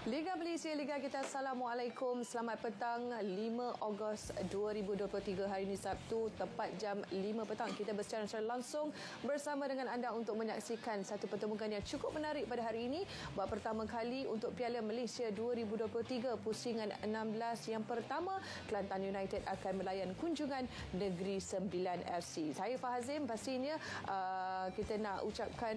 Liga Malaysia, Liga kita, Assalamualaikum. Selamat petang, 5 Ogos 2023. Hari ini Sabtu, tepat jam 5 petang. Kita bersiaran secara langsung bersama dengan anda untuk menyaksikan satu pertemuan yang cukup menarik pada hari ini. Buat pertama kali untuk Piala Malaysia 2023, pusingan 16 yang pertama, Kelantan United akan melayan kunjungan Negeri Sembilan FC. Saya Fahazim, pastinya kita nak ucapkan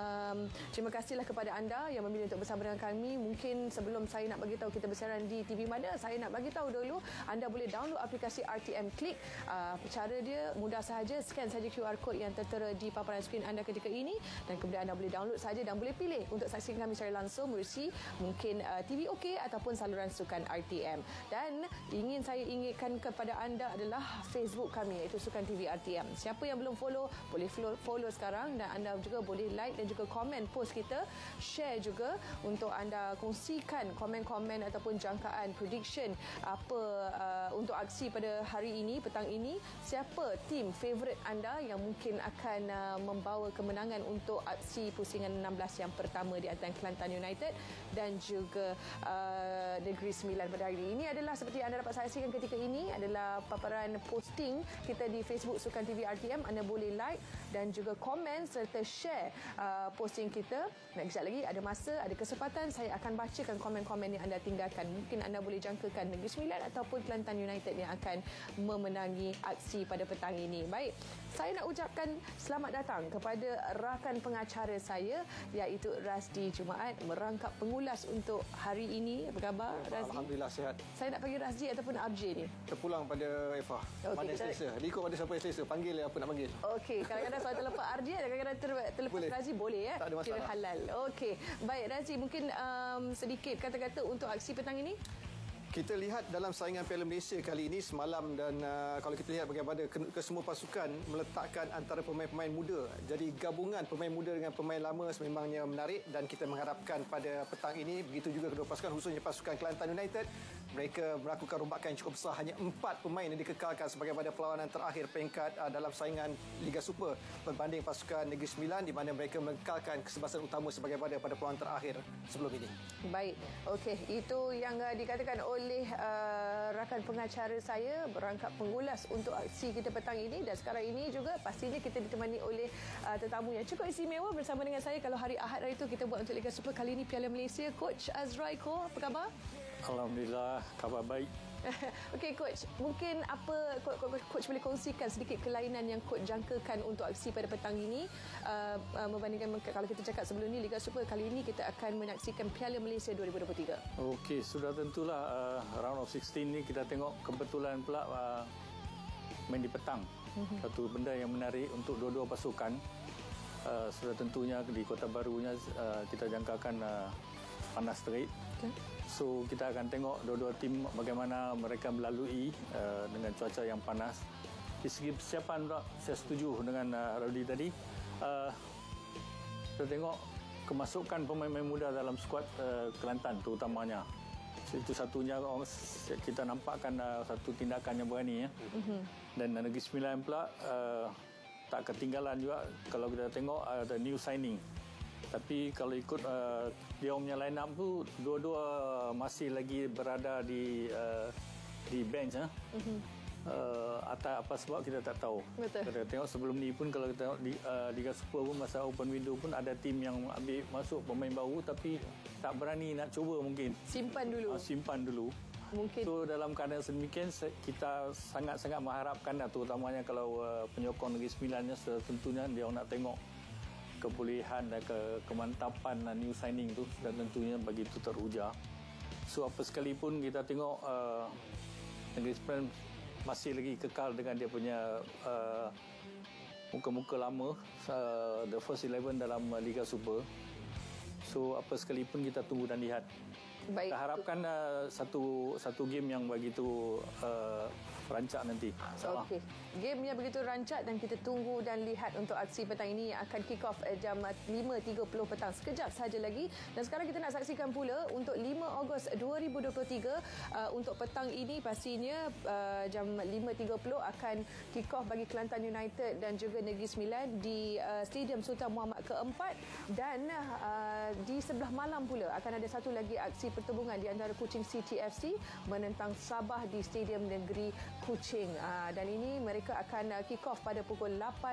terima kasihlah kepada anda yang memilih untuk bersama dengan kami. Mungkin sebelum saya nak bagi tahu kita bersiaran di TV mana, saya nak bagi tahu dulu anda boleh download aplikasi RTM Click. Cara dia mudah sahaja, scan saja QR code yang tertera di paparan skrin anda ketika ini dan kemudian anda boleh download saja dan boleh pilih untuk saksikan kami secara langsung melalui mungkin TV OK ataupun saluran sukan RTM. Dan saya ingatkan kepada anda adalah Facebook kami, iaitu Sukan TV RTM. Siapa yang belum follow, boleh follow sekarang, dan anda juga boleh like dan juga komen post kita, share juga untuk anda kongsikan komen-komen ataupun jangkaan prediction apa untuk aksi pada hari ini, petang ini. Siapa tim favourite anda yang mungkin akan membawa kemenangan untuk aksi pusingan 16 yang pertama di antara Kelantan United dan juga Negeri Sembilan pada hari ini. Ini adalah seperti anda dapat saksikan ketika ini adalah paparan posting kita di Facebook Sukan TV RTM. Anda boleh like dan juga komen serta share posting kita. Dan kejap lagi ada masa, ada kesempatan, saya akan bacakan komen-komen yang anda tinggalkan. Mungkin anda boleh jangkakan Negeri Sembilan ataupun Kelantan United yang akan memenangi aksi pada petang ini. Baik, saya nak ucapkan selamat datang kepada rakan pengacara saya, iaitu Razdi Jumaat, merangkap pengulas untuk hari ini. Apa khabar, Razdi? Alhamdulillah, sihat. Saya nak panggil Razdi ataupun Abje ni? Terpulang pada Eva. Okay, mana selesa? Ikut pada siapa yang selesa. Panggil apa nak panggil. Okey, kadang-kadang soal terlepas RJ dan kadang-kadang terlepas Razdi boleh ya? Tak ada masalah. Kira halal. Okey. Baik, Razdi, mungkin sedikit kata-kata untuk aksi petang ini? Kita lihat dalam saingan Piala Malaysia kali ini semalam, dan kalau kita lihat bagaimana kesemua pasukan meletakkan antara pemain-pemain muda. Jadi gabungan pemain muda dengan pemain lama sememangnya menarik, dan kita mengharapkan pada petang ini begitu juga kedua pasukan, khususnya pasukan Kelantan United, mereka melakukan rombakan yang cukup besar. Hanya 4 pemain yang dikekalkan sebagai pada perlawanan terakhir peringkat dalam saingan Liga Super berbanding pasukan Negeri Sembilan, di mana mereka mengekalkan kesebasan utama sebagai pada perlawanan terakhir sebelum ini. Baik, okey, itu yang dikatakan oleh rakan pengacara saya, berangkap pengulas untuk aksi kita petang ini. Dan sekarang ini juga pastinya kita ditemani oleh tetamu yang cukup istimewa bersama dengan saya. Kalau hari Ahad hari itu kita buat untuk Liga Super, kali ini Piala Malaysia. Coach Azrai Ko, apa khabar? Alhamdulillah, khabar baik. Okey, Coach, mungkin apa Coach boleh kongsikan sedikit kelainan yang Coach jangkakan untuk aksi pada petang ini membandingkan kalau kita cakap sebelum ni Liga Super, kali ini kita akan menyaksikan Piala Malaysia 2023. Okey, sudah tentulah round of 16 ni kita tengok kebetulan pula main di petang. Satu benda yang menarik untuk dua-dua pasukan. Sudah tentunya di Kota Barunya kita jangkakan panas terik. Okay. So kita akan tengok dua-dua tim bagaimana mereka melalui dengan cuaca yang panas. Di segi persiapan pula, saya setuju dengan Rudi tadi. Kita tengok kemasukan pemain-pemain muda dalam skuad Kelantan terutamanya. Itu satunya kita nampakkan satu tindakan yang berani ya. Dan Negeri Sembilan pula tak ketinggalan juga kalau kita tengok ada new signing. Tapi kalau ikut dia punya line up tu, dua-dua masih lagi berada di bench. Atas apa sebab kita tak tahu. Betul. Kita tengok sebelum ni pun, kalau kita tengok di Liga Super pun, masa open window pun ada tim yang ambil masuk pemain baru tapi tak berani nak cuba mungkin. Simpan dulu. Mungkin. So dalam keadaan sedemikian, kita sangat-sangat mengharapkan, terutamanya kalau penyokong Negeri Sembilan, tentunya dia nak tengok kebolehan dan kemantapan new signing tu, dan tentunya begitu teruja. So apa sekalipun kita tengok Negeri Sembilan masih lagi kekal dengan dia punya muka-muka lama, the first 11 dalam Liga Super. So apa sekalipun kita tunggu dan lihat. Baik, kita harapkan satu game yang begitu rancak nanti. Okey. Game yang begitu rancak dan kita tunggu dan lihat untuk aksi petang ini yang akan kick off jam 5.30 petang. Sekejap sahaja lagi. Dan sekarang kita nak saksikan pula untuk 5 Ogos 2023 untuk petang ini pastinya jam 5.30 akan kick off bagi Kelantan United dan juga Negeri Sembilan di Stadium Sultan Muhammad keempat, dan di sebelah malam pula akan ada satu lagi aksi pertembungan di antara Kuching City FC menentang Sabah di Stadium Negeri Kuching. Dan ini mereka akan kick off pada pukul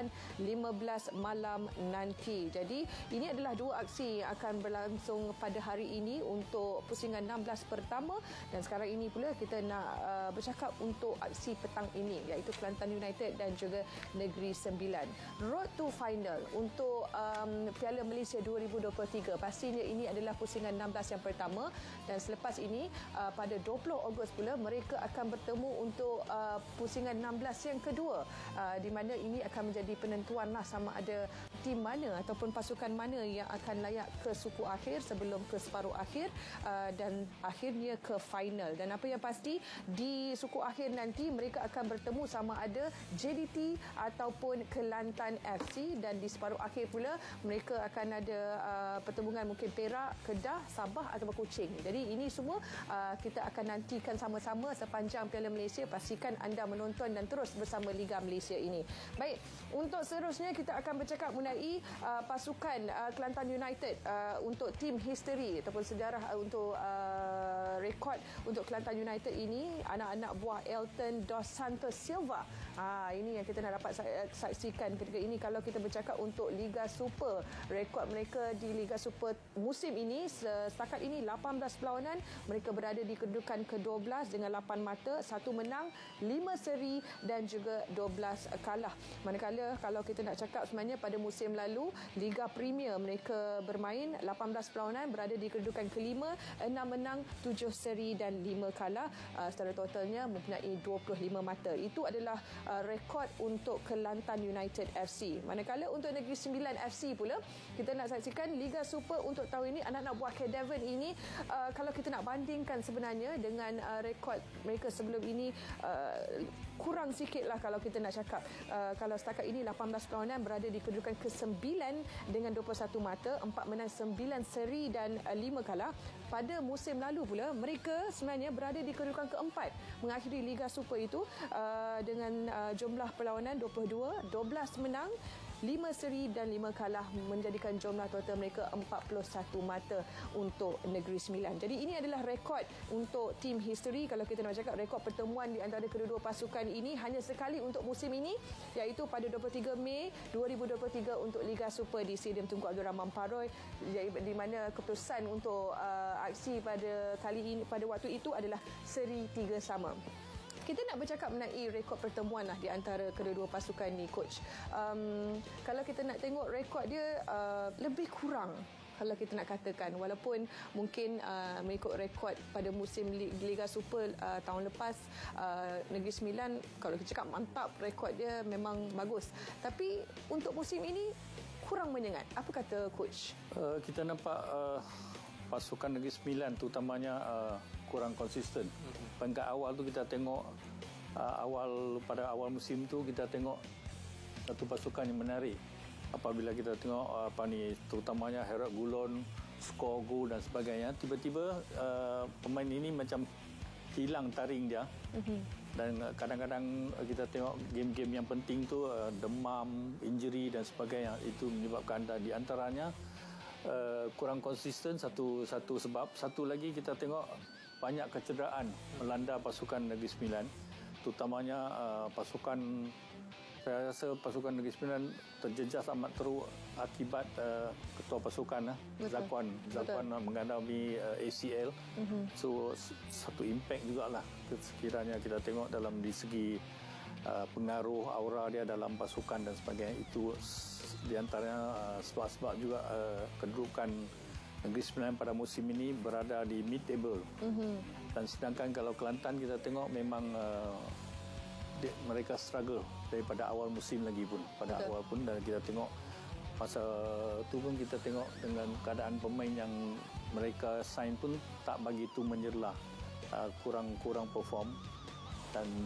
8.15 malam nanti. Jadi ini adalah dua aksi yang akan berlangsung pada hari ini untuk pusingan 16 pertama, dan sekarang ini pula kita nak bercakap untuk aksi petang ini iaitu Kelantan United dan juga Negeri Sembilan. Road to final untuk Piala Malaysia 2023. Pastinya ini adalah pusingan 16 yang pertama, dan selepas ini pada 20 Ogos pula mereka akan bertemu untuk pusingan 16 yang kedua, di mana ini akan menjadi penentuan lah sama ada tim mana ataupun pasukan mana yang akan layak ke suku akhir sebelum ke separuh akhir dan akhirnya ke final. Dan apa yang pasti di suku akhir nanti mereka akan bertemu sama ada JDT ataupun Kelantan FC, dan di separuh akhir pula mereka akan ada pertembungan mungkin Perak, Kedah, Sabah ataupun Kuching. Jadi ini semua kita akan nantikan sama-sama sepanjang Piala Malaysia. Pastikan anda menonton dan terus bersama Liga Malaysia ini. Baik, untuk seterusnya kita akan bercakap mengenai pasukan Kelantan United untuk tim history ataupun sejarah untuk rekod untuk Kelantan United ini, anak-anak buah Elton Dos Santos Silva. Ini yang kita nak dapat saksikan ketika ini kalau kita bercakap untuk Liga Super. Rekod mereka di Liga Super musim ini setakat ini 18 perlawanan, mereka berada di kedudukan ke-12 dengan 8 mata, 1 menang, 5 seri dan juga 12 kalah. Manakala kalau kita nak cakap sebenarnya pada musim lalu Liga Premier mereka bermain 18 perlawanan, berada di kedudukan ke-5, 6 menang, 7 seri dan 5 kalah. Secara totalnya mempunyai 25 mata. Itu adalah rekod untuk Kelantan United FC. Manakala untuk Negeri Sembilan FC pula, kita nak saksikan Liga Super untuk tahun ini. Anak-anak buah K Devon ini kalau kita nak bandingkan sebenarnya dengan rekod mereka sebelum ini, kurang sikit lah kalau kita nak cakap. Kalau setakat ini 18 perlawanan, berada di kedudukan ke-9 dengan 21 mata, 4 menang, 9 seri dan 5 kalah. Pada musim lalu pula mereka sebenarnya berada di kedudukan ke-4 mengakhiri Liga Super itu dengan jumlah perlawanan 22, 12 menang, 5 seri dan 5 kalah, menjadikan jumlah total mereka 41 mata untuk Negeri Sembilan. Jadi ini adalah rekod untuk tim history. Kalau kita nak cakap rekod pertemuan di antara kedua-dua pasukan ini hanya sekali untuk musim ini, iaitu pada 23 Mei 2023 untuk Liga Super di Stadium Tunku Abdul Rahman Paroi, di mana keputusan untuk aksi pada kali ini pada waktu itu adalah seri 3 sama. Kita nak bercakap mengenai rekod pertemuan lah di antara kedua-dua pasukan ni, Coach. Kalau kita nak tengok rekod dia lebih kurang, kalau kita nak katakan, walaupun mungkin mengikut rekod pada musim Liga Super tahun lepas, Negeri Sembilan kalau kita cakap mantap, rekod dia memang bagus. Tapi untuk musim ini kurang menyengat. Apa kata Coach? Kita nampak pasukan Negeri Sembilan terutamanya kurang konsisten. Peringkat awal tu kita tengok pada awal musim tu kita tengok satu pasukan yang menarik. Apabila kita tengok terutamanya Herod Gulon, skor gol dan sebagainya, tiba-tiba pemain ini macam hilang taring dia. Dan kadang-kadang kita tengok game-game yang penting tu demam, injury dan sebagainya. Itu menyebabkan di antaranya kurang konsisten, satu sebab. Satu lagi kita tengok banyak kecederaan melanda pasukan Negeri Sembilan, terutamanya saya rasa pasukan Negeri Sembilan terjejas amat teruk akibat ketua pasukan Zakwan mengalami ACL. So satu impact jugalah sekiranya kita tengok dalam di segi pengaruh aura dia dalam pasukan dan sebagainya. Itu di antaranya sebab-sebab juga kedudukan Negeri Sembilan pada musim ini berada di mid-table. Dan sedangkan kalau Kelantan kita tengok memang mereka struggle daripada awal musim lagi pun. Pada awal pun, dan kita tengok masa tu pun kita tengok dengan keadaan pemain yang mereka sign pun tak begitu menyerlah, kurang perform. Dan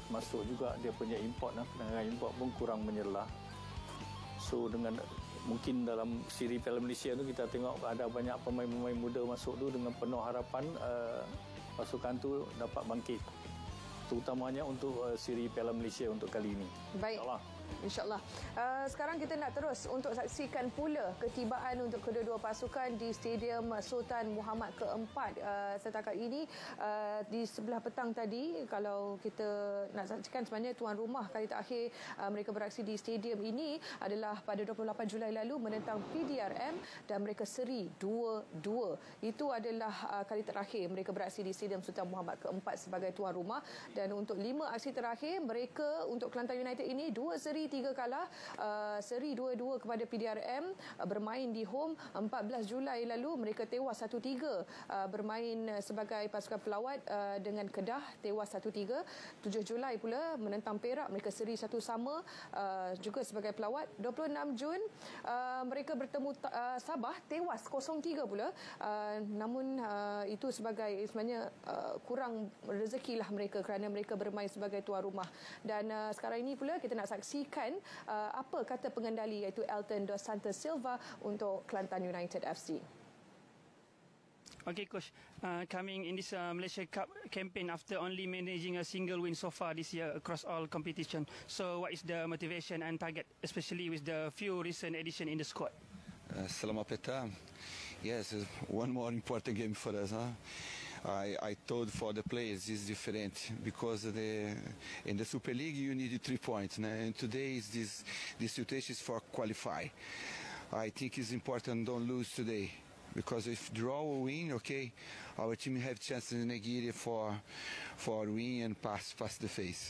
masuk juga dia punya import, perdagangan import pun kurang menyerlah. So dengan mungkin dalam siri Piala Malaysia tu kita tengok ada banyak pemain-pemain muda masuk tu dengan penuh harapan pasukan tu dapat bangkit. Terutamanya untuk siri Piala Malaysia untuk kali ini. Baik. InsyaAllah. Sekarang kita nak terus untuk saksikan pula ketibaan untuk kedua-dua pasukan di Stadium Sultan Muhammad keempat. Setakat ini di sebelah petang tadi, kalau kita nak saksikan sebenarnya tuan rumah kali terakhir mereka beraksi di stadium ini adalah pada 28 Julai lalu menentang PDRM dan mereka seri 2-2. Itu adalah kali terakhir mereka beraksi di Stadium Sultan Muhammad keempat sebagai tuan rumah. Dan untuk 5 aksi terakhir mereka untuk Kelantan United ini 2 seri 3 kalah, seri 2-2 kepada PDRM bermain di home. 14 Julai lalu mereka tewas 1-3 bermain sebagai pasukan pelawat dengan Kedah, tewas 1-3. 7 Julai pula menentang Perak, mereka seri 1-1 juga sebagai pelawat. 26 Jun mereka bertemu Sabah, tewas 0-3 pula. Namun itu sebagai sebenarnya kurang rezekilah mereka kerana mereka bermain sebagai tuan rumah. Dan sekarang ini pula kita nak saksikan apa kata pengendali iaitu Elton Dos Santos Silva untuk Kelantan United FC. Okay, Coach. Coming in this Malaysia Cup campaign after only managing a single win so far this year across all competition. So, what is the motivation and target, especially with the few recent additions in the squad? Selamat petang. Yes, one more important game for us. I told for the players it's different because in the Super League you need 3 points, and today is this situation is for qualify. I think it's important don't lose today because if draw or win, okay, our team have chance in Nigeria for win and pass the phase.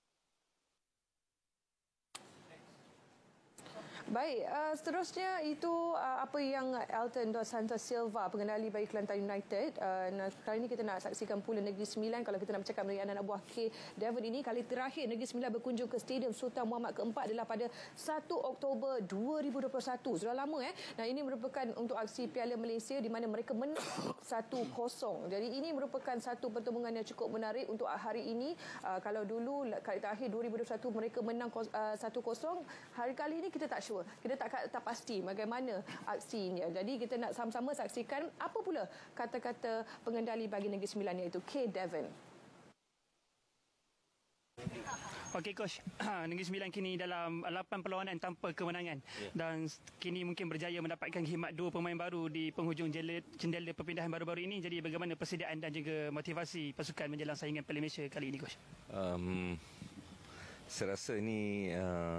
Baik, seterusnya itu apa yang Elton Dos Santos Silva, pengendali bagi Kelantan United. Kali ini kita nak saksikan pula Negeri Sembilan. Kalau kita nak bercakap mengenai anak buah K. Devon ini, kali terakhir Negeri Sembilan berkunjung ke Stadium Sultan Muhammad keempat adalah pada 1 Oktober 2021. Sudah lama Nah, ini merupakan untuk aksi Piala Malaysia di mana mereka menang 1-0. Jadi ini merupakan satu pertemuan yang cukup menarik untuk hari ini. Kalau dulu kali terakhir 2021 mereka menang 1-0, hari kali ini kita tak sure. Kita tak pasti bagaimana aksinya. Jadi kita nak sama-sama saksikan apa pula kata-kata pengendali bagi Negeri Sembilan iaitu K. Devon. Okey, Coach. Negeri Sembilan kini dalam 8 perlawanan tanpa kemenangan. Dan kini mungkin berjaya mendapatkan khidmat 2 pemain baru di penghujung jendela perpindahan baru-baru ini. Jadi bagaimana persediaan dan juga motivasi pasukan menjelang saingan Piala Malaysia kali ini, Coach? Saya rasa ini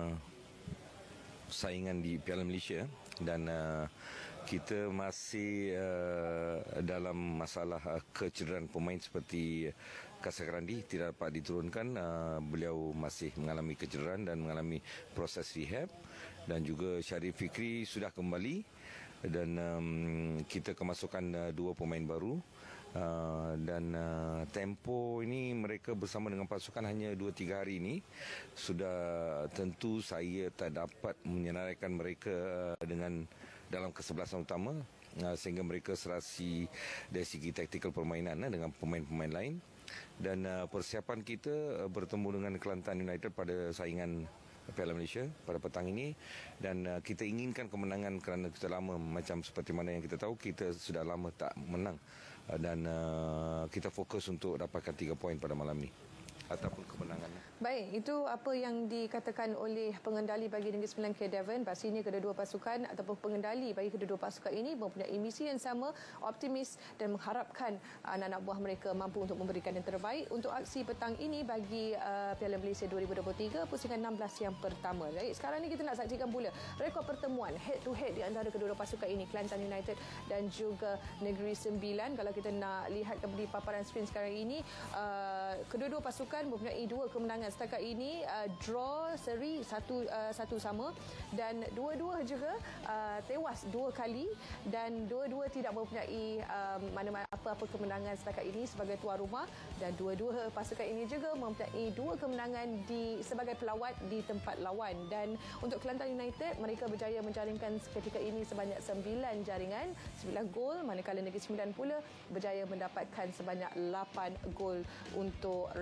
saingan di Piala Malaysia dan kita masih dalam masalah kecederaan pemain seperti Kasakrandi tidak dapat diturunkan. Beliau masih mengalami kecederaan dan mengalami proses rehab, dan juga Syarif Fikri sudah kembali dan kita kemasukan 2 pemain baru. Dan tempo ini mereka bersama dengan pasukan hanya 2-3 hari ini. Sudah tentu saya tak dapat menyenaraikan mereka dengan dalam kesebelasan utama, sehingga mereka serasi dari segi taktikal permainan dengan pemain-pemain lain. Dan persiapan kita bertemu dengan Kelantan United pada saingan Piala Malaysia pada petang ini, dan kita inginkan kemenangan kerana kita lama, macam seperti mana yang kita tahu, kita sudah lama tak menang, dan kita fokus untuk dapatkan 3 poin pada malam ini ataupun kemenangan. Baik, itu apa yang dikatakan oleh pengendali bagi Negeri Sembilan K. Devon. Pastinya kedua-dua pasukan ataupun pengendali bagi kedua-dua pasukan ini mempunyai misi yang sama, optimis dan mengharapkan anak-anak buah mereka mampu untuk memberikan yang terbaik untuk aksi petang ini bagi Piala Malaysia 2023 pusingan 16 yang pertama. Baik, sekarang ni kita nak saksikan pula rekod pertemuan head to head di antara kedua-dua pasukan ini, Kelantan United dan juga Negeri Sembilan. Kalau kita nak lihat di paparan skrin sekarang ini, kedua-dua pasukan mempunyai 2 kemenangan setakat ini, draw seri satu sama, dan dua-dua juga tewas 2 kali, dan dua-dua tidak mempunyai mana-mana apa-apa kemenangan setakat ini sebagai tuan rumah, dan dua-dua pasukan ini juga mempunyai 2 kemenangan sebagai pelawat di tempat lawan. Dan untuk Kelantan United, mereka berjaya menjaringkan ketika ini sebanyak 9 jaringan, 9 gol, manakala Negeri Sembilan pula berjaya mendapatkan sebanyak 8 gol untuk rekod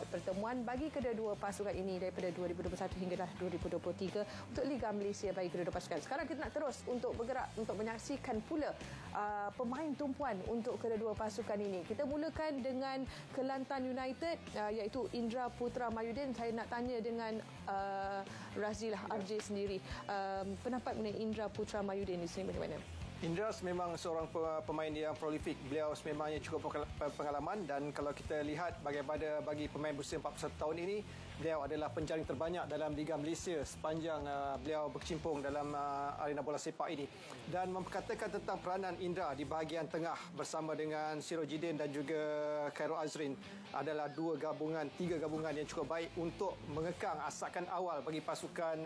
pertemuan bagi kedua-dua pasukan ini daripada 2021 hinggalah 2023 untuk Liga Malaysia bagi kedua-dua pasukan. Sekarang kita nak terus untuk bergerak untuk menyaksikan pula pemain tumpuan untuk kedua-dua pasukan ini. Kita mulakan dengan Kelantan United iaitu Indra Putra Mayudin. Saya nak tanya dengan Razilah RJ sendiri. Pendapat mengenai Indra Putra Mayudin di sini bagaimana? Indra memang seorang pemain yang prolific. Beliau memangnya cukup pengalaman dan kalau kita lihat bagaimana bagi pemain berusia 41 tahun ini, beliau adalah penjaring terbanyak dalam Liga Malaysia sepanjang beliau berkecimpung dalam arena bola sepak ini. Dan memperkatakan tentang peranan Indra di bahagian tengah bersama dengan Sirojidin dan juga Khairul Azrin adalah tiga gabungan yang cukup baik untuk mengekang asakan awal bagi pasukan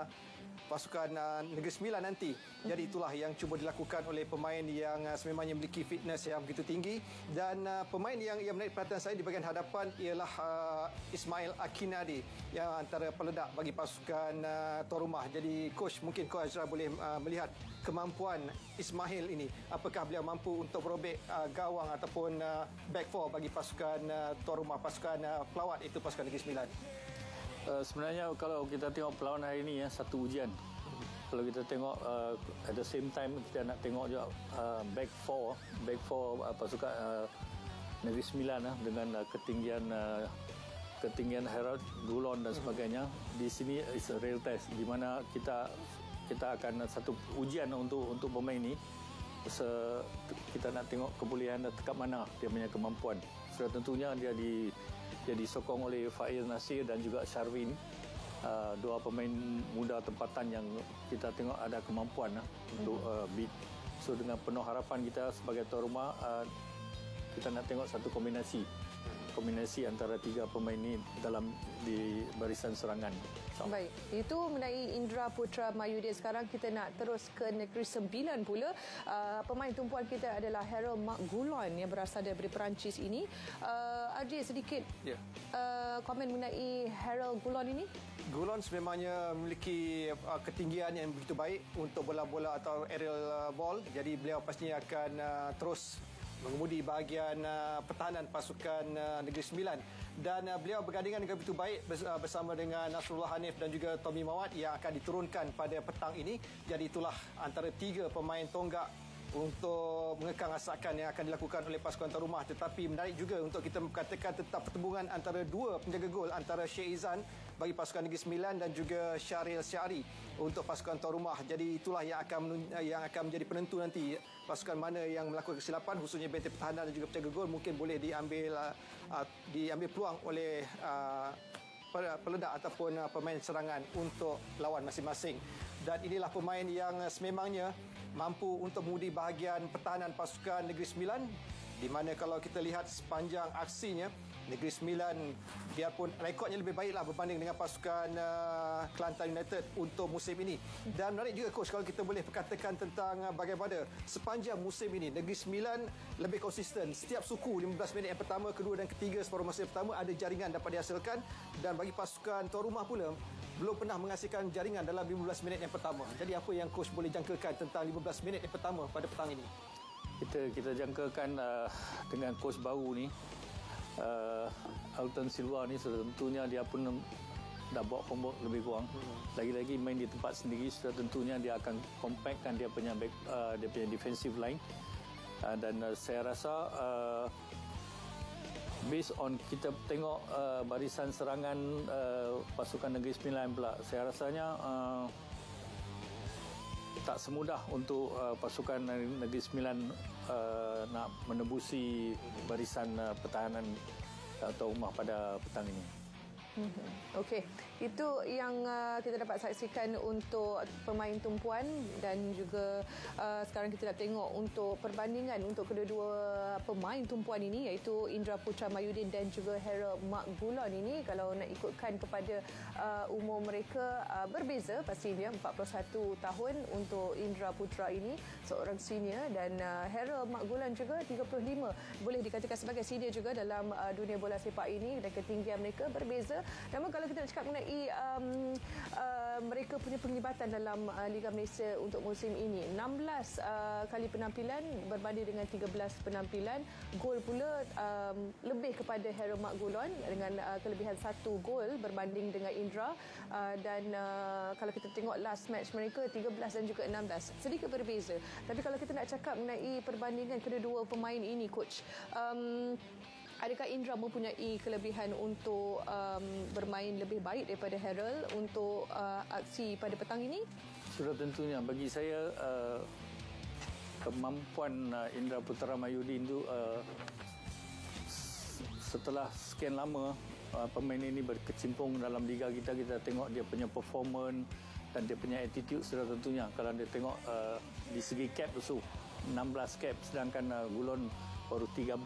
Negeri Sembilan nanti. Jadi itulah yang cuba dilakukan oleh pemain yang sememangnya memiliki fitness yang begitu tinggi. Dan pemain yang menarik perhatian saya di bahagian hadapan ialah Ismail Akinadi yang antara peledak bagi pasukan tuan rumah. Jadi mungkin Coach Azra boleh melihat kemampuan Ismail ini. Apakah beliau mampu untuk merobek gawang ataupun back four bagi pasukan tuan rumah, pasukan pelawat itu pasukan Negeri Sembilan. Sebenarnya kalau kita tengok perlawanan hari ini satu ujian. Kalau kita tengok at the same time kita nak tengok juga back four pasukan Negeri Sembilan dengan ketinggian Harold Gulon dan sebagainya. Di sini is a real test di mana kita akan satu ujian untuk pemain ini. Kita nak tengok kebolehan dekat mana dia punya kemampuan. Sudah tentunya dia disokong oleh Faiz Nasir dan juga Sharwin, dua pemain muda tempatan yang kita tengok ada kemampuan untuk beat. So dengan penuh harapan kita sebagai tuan rumah, kita nak tengok satu kombinasi antara tiga pemain ini di barisan serangan. Baik, itu mengenai Indra Putra Mayudin. Sekarang kita nak terus ke Negeri Sembilan pula. Pemain tumpuan kita adalah Harold Margulon yang berasal dari Perancis ini. RJ sedikit komen mengenai Harold Gulon ini. Gulon sememangnya memiliki ketinggian yang begitu baik untuk bola-bola atau aerial ball. Jadi beliau pastinya akan terus mengemudi bahagian pertahanan pasukan Negeri Sembilan. Dan beliau bergandingan dengan begitu baik bersama dengan Nasrullah Hanif dan juga Tommy Mawad yang akan diturunkan pada petang ini. Jadi itulah antara tiga pemain tonggak untuk mengekang asakan yang akan dilakukan oleh pasukan tuan rumah. Tetapi menarik juga untuk kita mengatakan tentang pertembungan antara dua penjaga gol, antara Syekh Izan bagi pasukan Negeri Sembilan dan juga Syahril Syari untuk pasukan tuan rumah. Jadi itulah yang akan menjadi penentu nanti pasukan mana yang melakukan kesilapan, khususnya benteng pertahanan dan juga penjaga gol mungkin boleh diambil peluang oleh peledak ataupun pemain serangan untuk lawan masing-masing. Dan inilah pemain yang sememangnya mampu untuk mengundi bahagian pertahanan pasukan Negeri Sembilan, di mana kalau kita lihat sepanjang aksinya, Negeri Sembilan biarpun rekodnya lebih baiklah berbanding dengan pasukan Kelantan United untuk musim ini. Dan menarik juga coach kalau kita boleh perkatakan tentang bagaimana sepanjang musim ini Negeri Sembilan lebih konsisten. Setiap suku 15 minit yang pertama, kedua dan ketiga separuh masa yang pertama ada jaringan dapat dihasilkan, dan bagi pasukan tuan rumah pula belum pernah menghasilkan jaringan dalam 15 minit yang pertama. Jadi apa yang coach boleh jangkakan tentang 15 minit yang pertama pada petang ini? Kita jangkakan dengan coach baru ni, Alton Silva ni, sudah tentunya dia pun dah bawa homework lebih kurang. Lagi-lagi main di tempat sendiri, sudah tentunya dia akan compactkan dia punya defensive line. Dan saya rasa based on kita tengok barisan serangan pasukan Negeri Sembilan pula, saya rasanya tak semudah untuk pasukan Negeri Sembilan nak menembusi barisan pertahanan atau rumah pada petang ini. Okey, itu yang kita dapat saksikan untuk pemain tumpuan, dan juga sekarang kita nak tengok untuk perbandingan untuk kedua-dua pemain tumpuan ini, iaitu Indra Putra Mayudin dan juga Harold Margulon ini. Kalau nak ikutkan kepada umur mereka berbeza pastinya, 41 tahun untuk Indra Putra ini seorang senior, dan Harold Margulon juga 35, boleh dikatakan sebagai senior juga dalam dunia bola sepak ini, dan ketinggian mereka berbeza. Namun kalau kita nak cakap mengenai mengenai mereka punya penglibatan dalam Liga Malaysia untuk musim ini. 16 kali penampilan berbanding dengan 13 penampilan. Gol pula lebih kepada Harold Mak Gulon dengan kelebihan 1 gol berbanding dengan Indra. Dan kalau kita tengok last match mereka 13 dan juga 16, sedikit berbeza. Tapi kalau kita nak cakap mengenai perbandingan kedua-dua pemain ini, Coach, adakah Indra mempunyai kelebihan untuk bermain lebih baik daripada Harold untuk aksi pada petang ini? Sudah tentunya. Bagi saya, kemampuan Indra Putra Mahyudin itu setelah sekian lama pemain ini berkecimpung dalam liga kita, kita tengok dia punya performance dan dia punya attitude. Sudah tentunya kalau dia tengok di segi cap itu 16 cap, sedangkan Gulon baru 13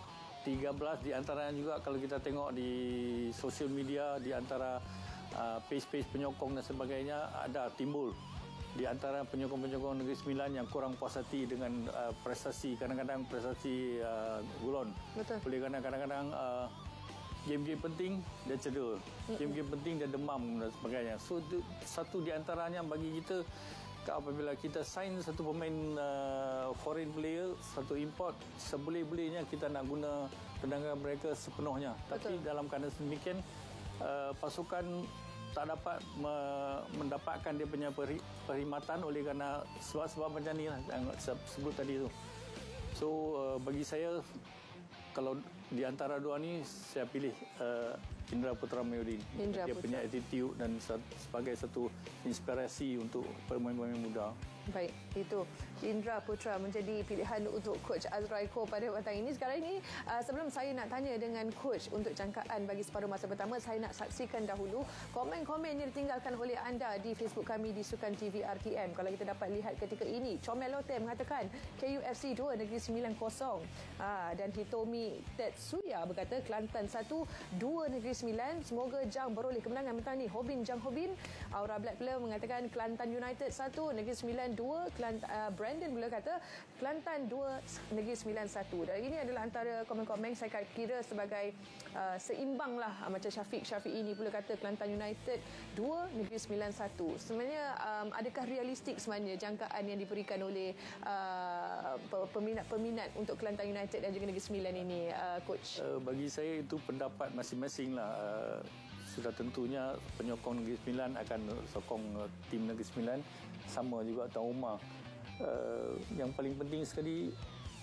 di antaranya juga. Kalau kita tengok di sosial media, di antara page-page penyokong dan sebagainya, ada timbul di antara penyokong-penyokong Negeri Sembilan yang kurang puas hati dengan prestasi, kadang-kadang prestasi Gulon. Betul. Boleh kadang-kadang game-game penting dia cedera, game-game penting dia demam dan sebagainya. So satu di antaranya bagi kita, apabila kita sign satu pemain foreign player, satu import, seboleh-bolehnya kita nak guna tenaga mereka sepenuhnya. Betul. Tapi dalam keadaan sedemikian, pasukan tak dapat mendapatkan dia punya perkhidmatan oleh kerana sebab-sebab macam ni lah yang saya sebut tadi tu. So bagi saya, kalau di antara dua ni, saya pilih Indra Putra Mahyudin. Dia punya attitude dan sebagai satu inspirasi untuk pemain-pemain muda. Baik, itu Indra Putra menjadi pilihan untuk Coach Azrai Khor pada petang ini. Sekarang ini, sebelum saya nak tanya dengan Coach untuk jangkaan bagi separuh masa pertama, saya nak saksikan dahulu komen-komen yang ditinggalkan oleh anda di Facebook kami di Sukan TV RTM. Kalau kita dapat lihat ketika ini, Comel Lotte mengatakan KUFC 2 Negeri 9 0. Dan Hitomi Tetsuya berkata Kelantan 1 2 Negeri 9. Semoga Jang beroleh kemenangan petang ni. Hobin Jang Hobin. Aura Black pula mengatakan Kelantan United 1 Negeri 9 2. Brandon pula kata Kelantan 2 Negeri 9 1. Dan ini adalah antara komen-komen saya kira sebagai seimbang lah. Macam Syafiq ini pula kata Kelantan United 2 Negeri 9 1. Sebenarnya adakah realistik sebenarnya jangkaan yang diberikan oleh peminat-peminat untuk Kelantan United dan juga Negeri 9 ini, Coach? Bagi saya itu pendapat masing-masing lah. Sudah tentunya penyokong Negeri Sembilan akan sokong tim Negeri Sembilan, sama juga Tuan Umar. Yang paling penting sekali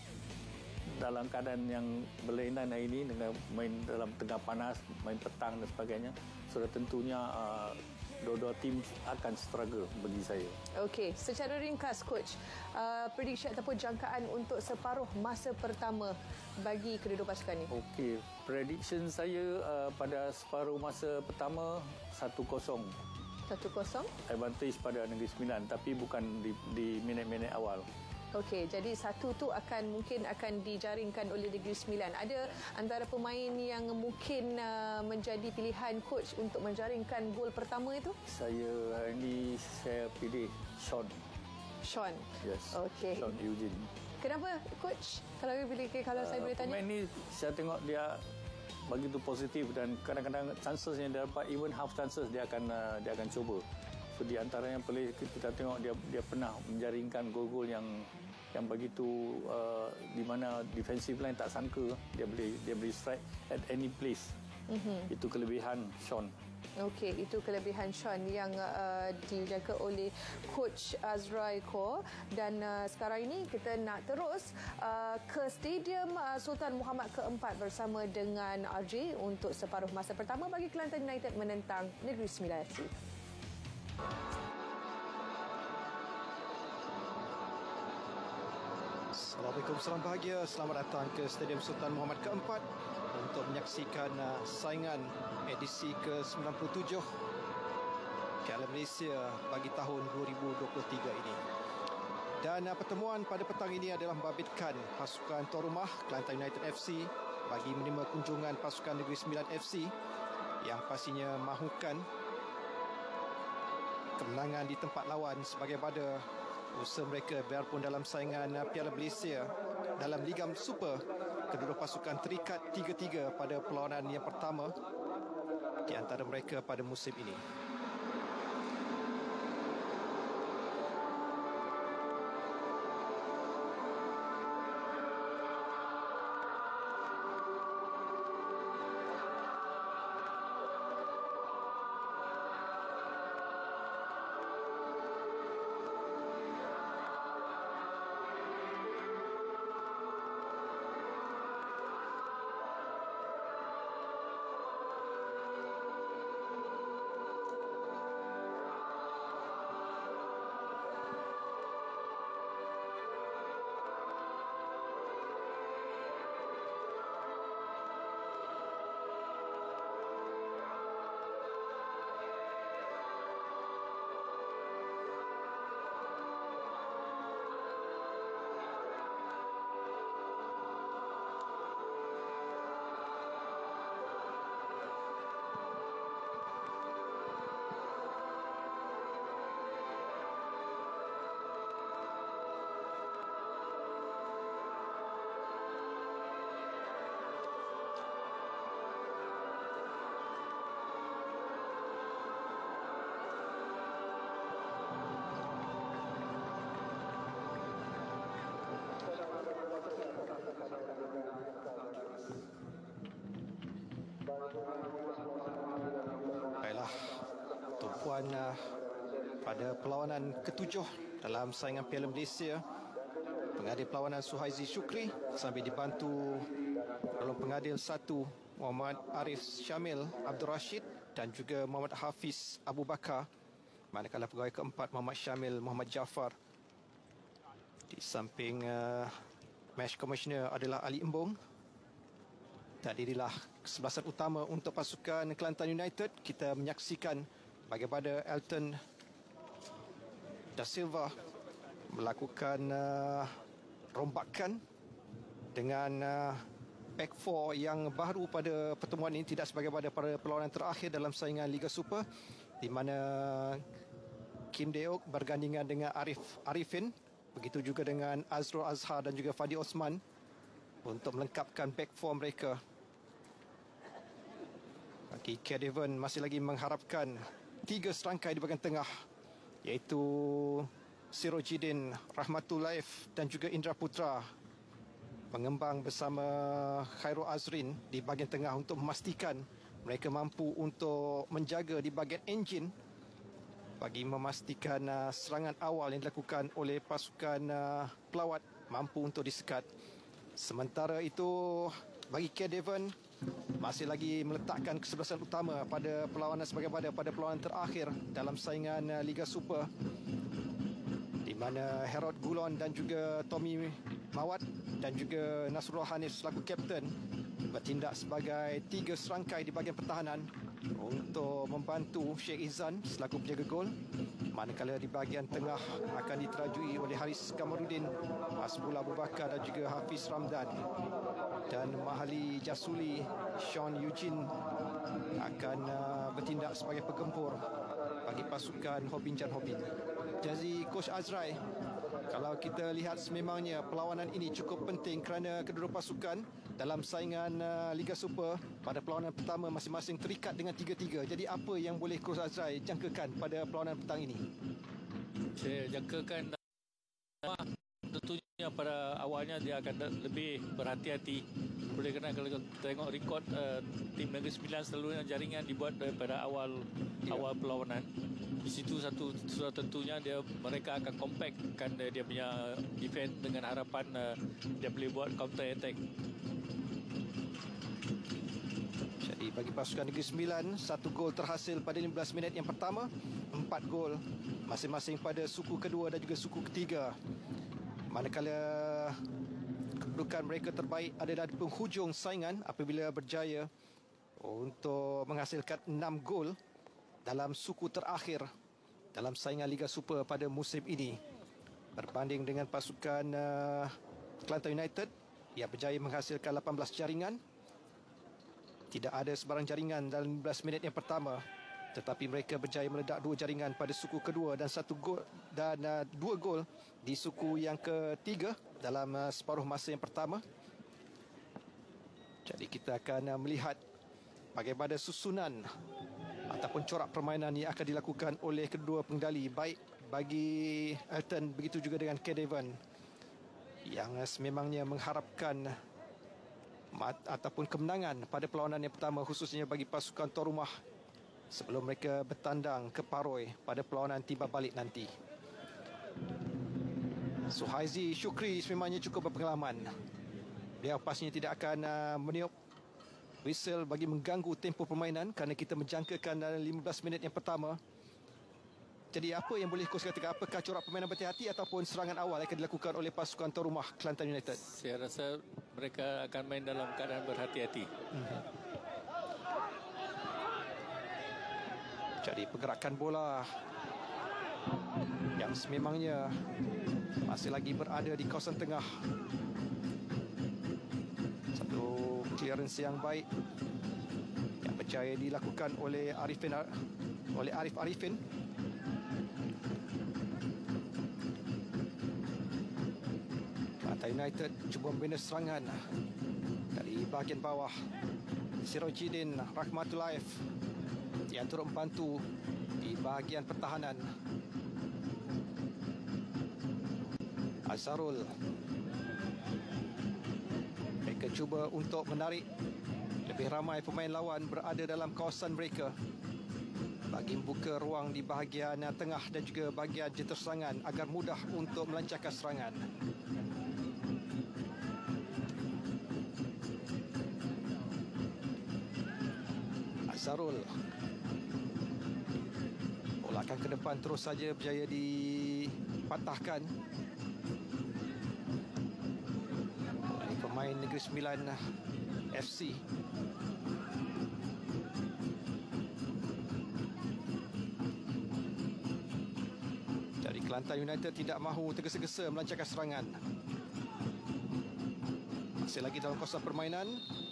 dalam keadaan yang berlainan hari ini dengan main dalam tengah panas, main petang dan sebagainya, sudah tentunya dua-dua tim akan struggle bagi saya. Okey, secara ringkas, Coach, prediction ataupun jangkaan untuk separuh masa pertama bagi kedua-dua pasukan ini? Okey, prediction saya pada separuh masa pertama 1-0. 1-0? Advantage pada Negeri Sembilan, tapi bukan di minit-minit awal. Okey, jadi satu tu mungkin akan dijaringkan oleh Negeri Sembilan. Ada antara pemain yang mungkin menjadi pilihan Coach untuk menjaringkan gol pertama itu? Saya pilih Sean. Yes. Okey. Sean Eugene. Kenapa, Coach? Kalau saya boleh tanya. Pemain ni saya tengok dia begitu positif dan kadang-kadang chances yang dia dapat, even half chances dia akan cuba. So di antaranya boleh kita tengok dia pernah menjaringkan gol-gol yang begitu di mana defensive line tak sangka dia boleh strike at any place. Itu kelebihan Sean. Okey, itu kelebihan Sean yang dijaga oleh Coach Azrai Khor. Dan sekarang ini kita nak terus ke Stadium Sultan Muhammad keempat bersama dengan RJ untuk separuh masa pertama bagi Kelantan United menentang Negeri Sembilan FC. Assalamualaikum, salam bahagia. Selamat datang ke Stadium Sultan Muhammad keempat untuk menyaksikan saingan edisi ke-97 Piala Malaysia bagi tahun 2023 ini. Dan pertemuan pada petang ini adalah membabitkan pasukan tuan rumah Kelantan United FC bagi menerima kunjungan pasukan Negeri Sembilan FC yang pastinya mahukan kemenangan di tempat lawan sebagai pada usaha mereka biarpun dalam saingan Piala Malaysia dalam Liga Super, kedua pasukan terikat 3-3 pada perlawanan yang pertama di antara mereka pada musim ini. Baiklah, tumpuan pada perlawanan ketujuh dalam saingan Piala Malaysia. Pengadil perlawanan Suhaizi Syukri sambil dibantu dalam pengadil 1 Muhammad Arif Syamil Abdul Rashid dan juga Muhammad Hafiz Abu Bakar. Manakala pegawai keempat Muhammad Syamil Muhammad Jaafar. Di samping match commissioner adalah Ali Embong. Dan inilah kesebelasan utama untuk pasukan Kelantan United. Kita menyaksikan bagaimana Elton Da Silva melakukan rombakan dengan back four yang baru pada pertemuan ini, tidak sebagaimana pada perlawanan terakhir dalam saingan Liga Super di mana Kim Deok bergandingan dengan Arifin, begitu juga dengan Azrul Azhar dan juga Fadi Osman untuk melengkapkan back four mereka. Bagi Kedevan masih lagi mengharapkan 3 serangkai di bahagian tengah, iaitu Sirojidin, Rahmatulaif dan juga Indra Putra. Pengembang bersama Khairul Azrin di bahagian tengah untuk memastikan mereka mampu untuk menjaga di bahagian enjin bagi memastikan serangan awal yang dilakukan oleh pasukan pelawat mampu untuk disekat. Sementara itu, bagi Kedevan masih lagi meletakkan kesebelasan utama pada perlawanan sebagaimana pada perlawanan terakhir dalam saingan Liga Super, di mana Herod Gulon dan juga Tommy Mawat dan juga Nasrullah Hanif selaku kapten bertindak sebagai 3 serangkai di bahagian pertahanan untuk membantu Sheikh Izzan selaku penjaga gol. Manakala di bahagian tengah akan diterajui oleh Haris Kamarudin, Hasbullah Abu Bakar dan juga Hafiz Ramdan. Dan Mahali Jasuli, Sean Eugene akan bertindak sebagai penggempur bagi pasukan Hobin Jan Hobin. Jadi Coach Azrai, kalau kita lihat sememangnya perlawanan ini cukup penting kerana kedua pasukan dalam saingan Liga Super pada perlawanan pertama masing-masing terikat dengan 3-3. Jadi apa yang boleh Coach Azrai jangkakan pada perlawanan petang ini? Saya jangkakan tentunya pada awalnya dia akan lebih berhati-hati. Oleh kerana kalau kita tengok rekod tim Negeri Sembilan selalunya jaringan dibuat daripada awal perlawanan. Di situ sudah tentunya mereka akan compactkan dia punya defense dengan harapan dia boleh buat counter attack. Jadi bagi pasukan Negeri Sembilan, 1 gol terhasil pada 15 minit yang pertama, 4 gol masing-masing pada suku kedua dan juga suku ketiga. Manakala kedudukan mereka terbaik adalah di penghujung saingan apabila berjaya untuk menghasilkan 6 gol dalam suku terakhir dalam saingan Liga Super pada musim ini. Berbanding dengan pasukan Kelantan United yang berjaya menghasilkan 18 jaringan. Tidak ada sebarang jaringan dalam 15 minit yang pertama, tetapi mereka berjaya meledak 2 jaringan pada suku kedua dan 1 gol dan 2 gol di suku yang ketiga dalam separuh masa yang pertama. Jadi kita akan melihat bagaimana susunan ataupun corak permainan yang akan dilakukan oleh kedua pengendali, baik bagi Elton begitu juga dengan Kedevan, yang sememangnya mengharapkan ataupun kemenangan pada perlawanan yang pertama, khususnya bagi pasukan tuan rumah sebelum mereka bertandang ke Paroi pada perlawanan timbal balik nanti. Suhaizi Syukri sememangnya cukup berpengalaman. Beliau pastinya tidak akan meniup whistle bagi mengganggu tempo permainan kerana kita menjangkakan dalam 15 minit yang pertama. Jadi apa yang boleh coach katakan, apakah corak permainan berhati-hati ataupun serangan awal akan dilakukan oleh pasukan tuan rumah Kelantan United? Saya rasa mereka akan main dalam keadaan berhati-hati. Jadi pergerakan bola yang sememangnya masih lagi berada di kawasan tengah. Satu clearance yang baik yang berjaya dilakukan oleh Arif Arifin. Kelantan United cuba membina serangan dari bahagian bawah. Sirojidin Rahmatulaif yang turut membantu di bahagian pertahanan. Azharul, mereka cuba untuk menarik lebih ramai pemain lawan berada dalam kawasan mereka bagi membuka ruang di bahagian tengah dan juga bahagian jentera serangan agar mudah untuk melancarkan serangan. Azharul, bola akan ke depan terus saja berjaya dipatahkan oleh pemain Negeri Sembilan FC. Jadi Kelantan United tidak mahu tergesa-gesa melancarkan serangan. Masih lagi dalam kawasan permainan.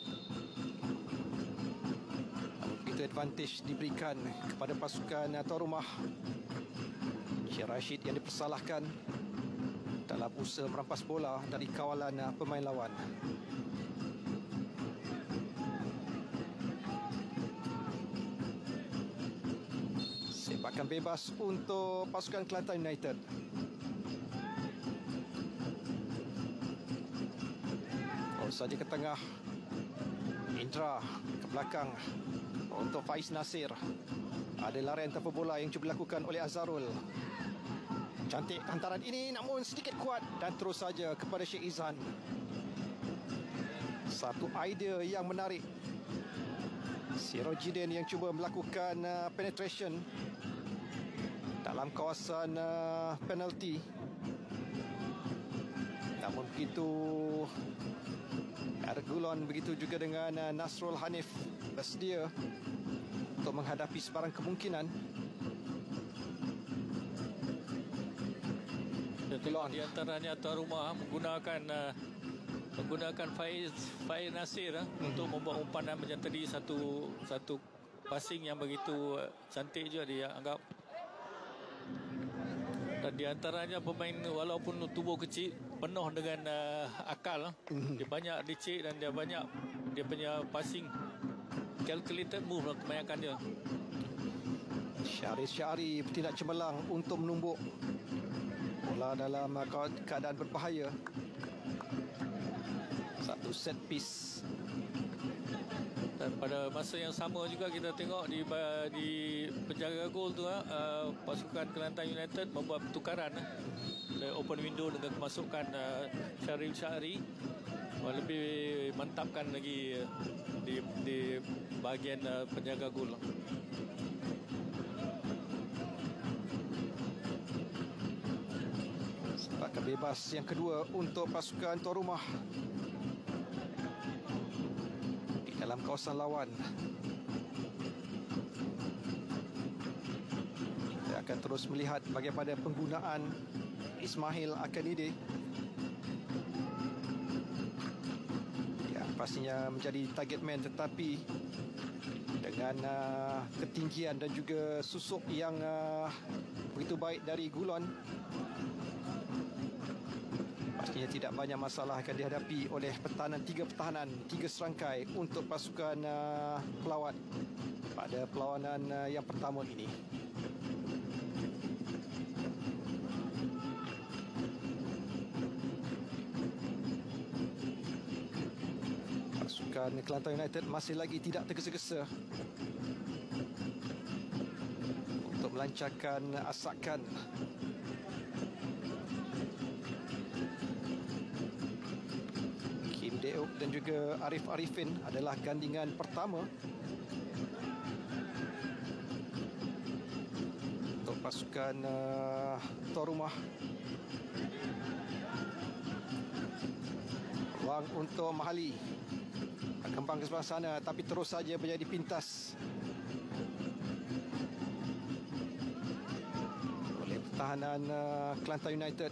Itu advantage diberikan kepada pasukan tuan rumah. Syed Rashid yang dipersalahkan dalam usaha merampas bola dari kawalan pemain lawan. Sepakan bebas untuk pasukan Kelantan United. Oh, saja ke tengah. Indra ke belakang untuk Faiz Nasir. Ada larian tanpa bola yang cuba dilakukan oleh Azharul. Cantik hantaran ini namun sedikit kuat dan terus saja kepada Sheikh Izan. Satu idea yang menarik. Sirojidin yang cuba melakukan penetration dalam kawasan penalti. Namun begitu Argulon begitu juga dengan Nasrul Hanif bersedia untuk menghadapi sebarang kemungkinan. Di antaranya tuan rumah menggunakan Faiz Nasir untuk membuat umpan dan menjadi satu passing yang begitu cantik juga dia anggap. Dan di antaranya pemain walaupun tubuh kecil penuh dengan akal. Dia banyak licik dan dia punya passing calculated move kebanyakan dia. Syari bertindak cemerlang untuk menumbuk bola dalam keadaan berbahaya. Satu set piece. Dan pada masa yang sama juga kita tengok di penjaga gol tu pasukan Kelantan United membuat pertukaran dari open window dengan kemasukan Syarif Syahri lebih mantapkan lagi di bahagian penjaga gol. Sepakan bebas yang kedua untuk pasukan tuan rumah di dalam kawasan lawan. Kita akan terus melihat bagaimana penggunaan Ismail Akanide yang pastinya menjadi target man, tetapi dengan ketinggian dan juga susuk yang begitu baik dari Gulon, Pastinya tidak banyak masalah akan dihadapi oleh tiga pertahanan, 3 serangkai untuk pasukan pelawat pada perlawanan yang pertama ini. Pasukan Kelantan United masih lagi tidak tergesa-gesa untuk melancarkan asakan. Kim Deok dan juga Arif Arifin adalah gandingan pertama untuk pasukan tuan rumah. Peluang untuk Mahali kembang ke sebelah sana, tapi terus saja menjadi pintas oleh pertahanan Kelantan United.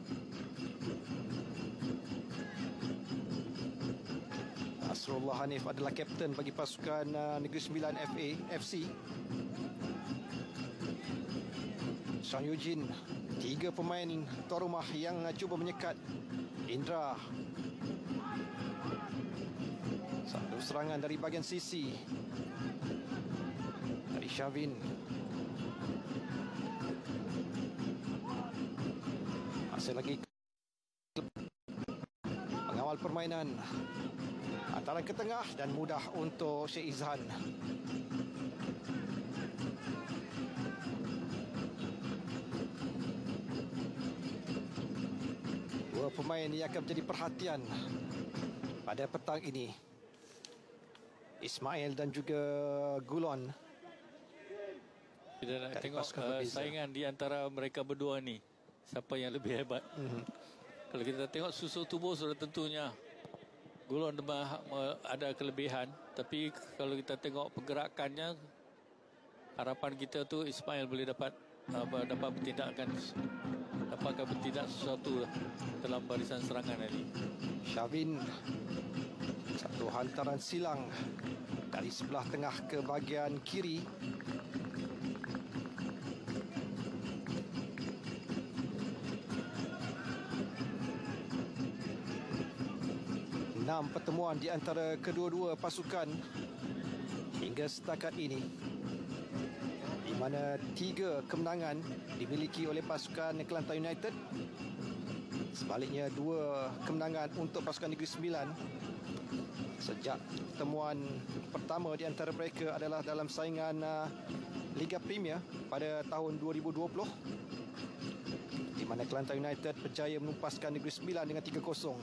Nasrullah Hanif adalah kapten bagi pasukan Negeri Sembilan FC. Sang Eugene, 3 pemain tuan rumah yang cuba menyekat. Indra, satu serangan dari bahagian sisi dari Shavin. Masih lagi pengawal permainan antara ke tengah dan mudah untuk Syed Izhan. Dua pemain yang akan menjadi perhatian pada petang ini, Ismail dan juga Gulon. Kita nak tengok saingan di antara mereka berdua ni, siapa yang lebih hebat. Kalau kita tengok susu tubuh sudah tentunya Gulon ada kelebihan, tapi kalau kita tengok pergerakannya, harapan kita tu Ismail boleh dapatkan bertindak sesuatu dalam barisan serangan ini. Shavin, satu hantaran silang dari sebelah tengah ke bahagian kiri. Enam pertemuan di antara kedua-dua pasukan hingga setakat ini, di mana 3 kemenangan dimiliki oleh pasukan Kelantan United. Sebaliknya 2 kemenangan untuk pasukan Negeri Sembilan. Sejak pertemuan pertama di antara mereka adalah dalam saingan Liga Premier pada tahun 2020, di mana Kelantan United berjaya menumpaskan Negeri Sembilan dengan 3-0.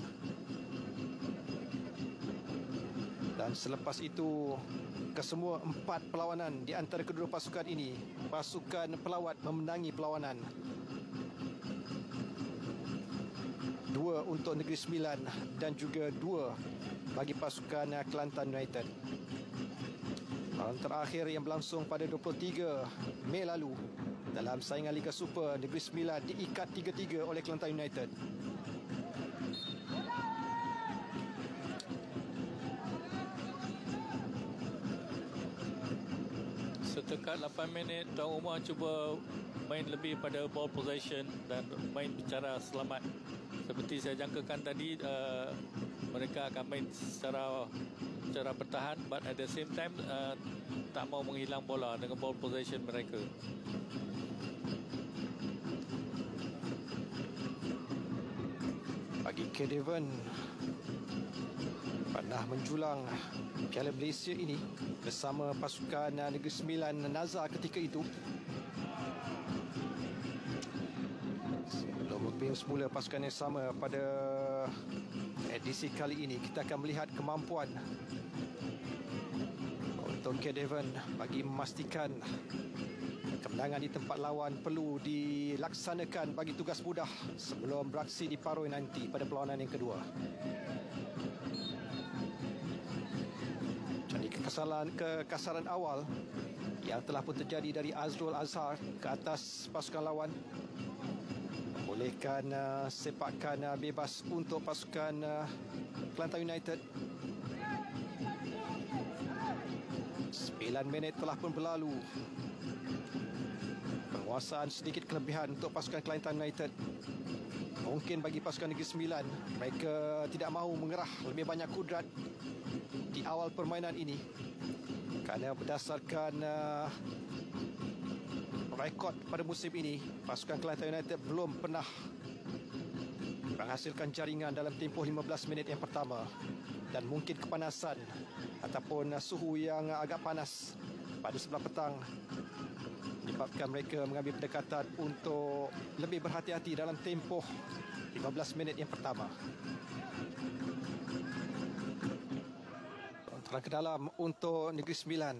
Dan selepas itu, kesemua 4 perlawanan di antara kedua pasukan ini, pasukan pelawat memenangi perlawanan. 2 untuk Negeri Sembilan dan juga 2 bagi pasukan Kelantan United. Perlawanan terakhir yang berlangsung pada 23 Mei lalu dalam saingan Liga Super, Negeri Sembilan diikat 3-3 oleh Kelantan United. Setekat 8 minit, tuan rumah cuba main lebih pada ball possession dan main bicara selamat. Seperti saya jangkakan tadi, mereka akan main secara bertahan, but at the same time tak mau menghilang bola dengan ball possession mereka. Bagi K. Devon, pernah menjulang Piala Malaysia ini bersama pasukan Negeri Sembilan Nazar ketika itu. Sebelum berpindah semula pasukan yang sama pada edisi kali ini, kita akan melihat kemampuan untuk K. Devon bagi memastikan kemenangan di tempat lawan perlu dilaksanakan bagi tugas mudah sebelum beraksi di Paroi nanti pada perlawanan yang kedua. Jadi kekasaran awal yang telah pun terjadi dari Azrul Azhar ke atas pasukan lawan membolehkan sepakan bebas untuk pasukan Kelantan United. 9 minit telah pun berlalu. Penguasaan sedikit kelebihan untuk pasukan Kelantan United. Mungkin bagi pasukan Negeri Sembilan, mereka tidak mahu mengerah lebih banyak kudrat di awal permainan ini. Kerana berdasarkan rekod pada musim ini, pasukan Kelantan United belum pernah menghasilkan jaringan dalam tempoh 15 minit yang pertama. Dan mungkin kepanasan ataupun suhu yang agak panas pada sebelah petang menyebabkan mereka mengambil pendekatan untuk lebih berhati-hati dalam tempoh 15 minit yang pertama. Terang ke dalam untuk Negeri Sembilan.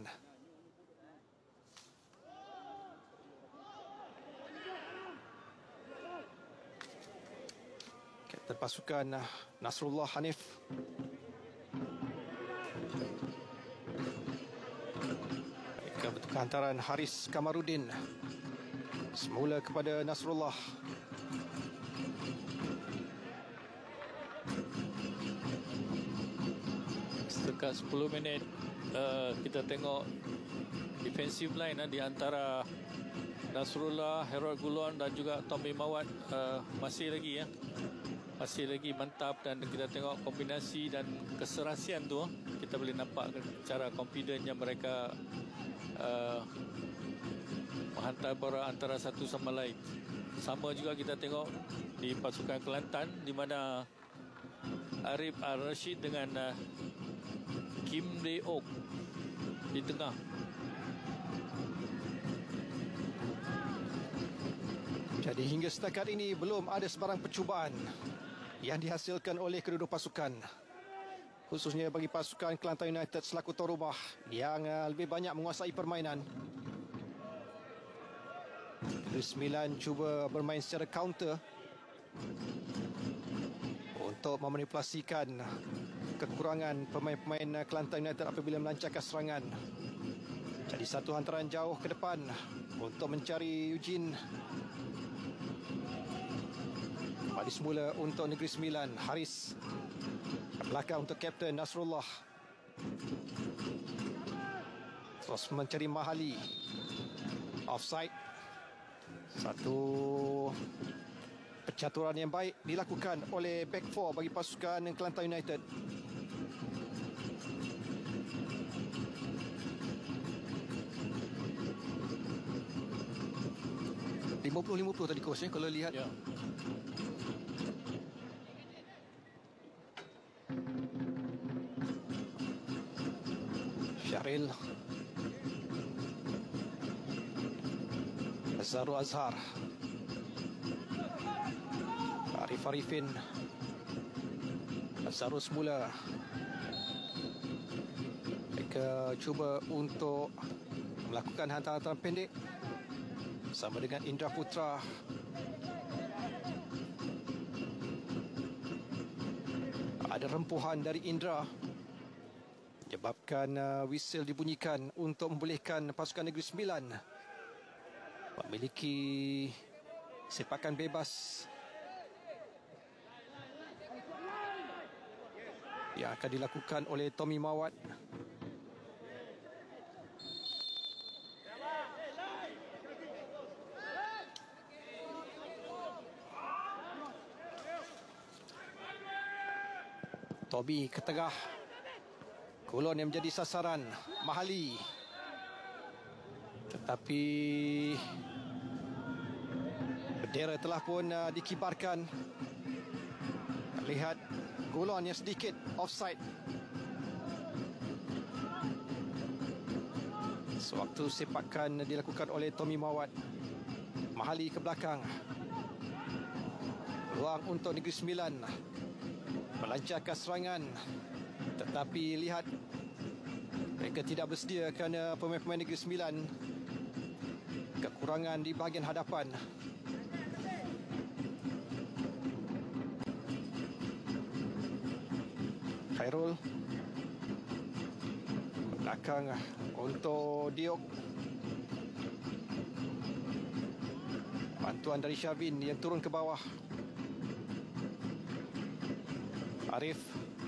Kapten pasukan Nasrullah Hanif. Mereka bertukar hantaran Haris Kamarudin. Semula kepada Nasrullah. Dekat 10 minit kita tengok defensive line di antara Nasrullah, Harold Gulon dan juga Tommy Mawat masih lagi mantap, dan kita tengok kombinasi dan keserasian tu kita boleh nampak cara confidentnya mereka menghantar bola antara satu sama lain. Sama juga kita tengok di pasukan Kelantan di mana Arif Al-Rashid dengan Kim Dae-ok di tengah. Jadi hingga setakat ini belum ada sebarang percubaan yang dihasilkan oleh kedua-dua pasukan. Khususnya bagi pasukan Kelantan United selaku tuan rumah yang lebih banyak menguasai permainan. Negeri Sembilan cuba bermain secara counter untuk memanipulasikan kekurangan pemain-pemain Kelantan United apabila melancarkan serangan. Jadi satu hantaran jauh ke depan untuk mencari Eugene. Kembali semula untuk Negeri Sembilan. Haris belakang untuk Kapten Nasrullah. Terus mencari Mahali. Offside. Satu percaturan yang baik dilakukan oleh back four bagi pasukan Kelantan United. $50-50 tadi coach kalau lihat. Ya. Syahril, Azharul Azhar, Arif Arifin, Azharul semula. Mereka cuba untuk melakukan hantaran-hantaran pendek bersama dengan Indra Putra. Ada rempuhan dari Indra menyebabkan whistle dibunyikan untuk membolehkan pasukan Negeri Sembilan memiliki sepakan bebas yang akan dilakukan oleh Tommy Mawat. Tommy ke tengah. Gulon yang menjadi sasaran Mahali. Tetapi bendera telah pun dikibarkan. Lihat Gulon yang sedikit offside. Sewaktu sepakan dilakukan oleh Tommy Mawat. Mahali ke belakang. Peluang untuk Negeri Sembilan melancarkan serangan. Tetapi lihat, mereka tidak bersedia kerana pemain-pemain Negeri Sembilan kekurangan di bahagian hadapan. Khairul belakang untuk Diok. Bantuan dari Syavin yang turun ke bawah. Arif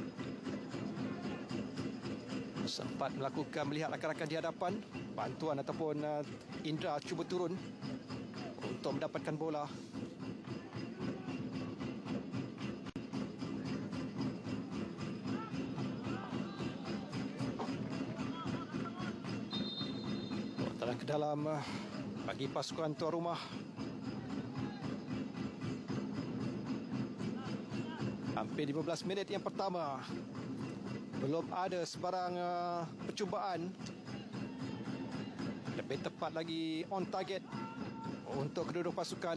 sempat melihat rakan-rakan di hadapan. Bantuan ataupun Indra cuba turun untuk mendapatkan bola. Dan ke dalam bagi pasukan tuan rumah. Hampir 15 minit yang pertama. Belum ada sebarang percubaan. Lebih tepat lagi on target untuk kedua-dua pasukan.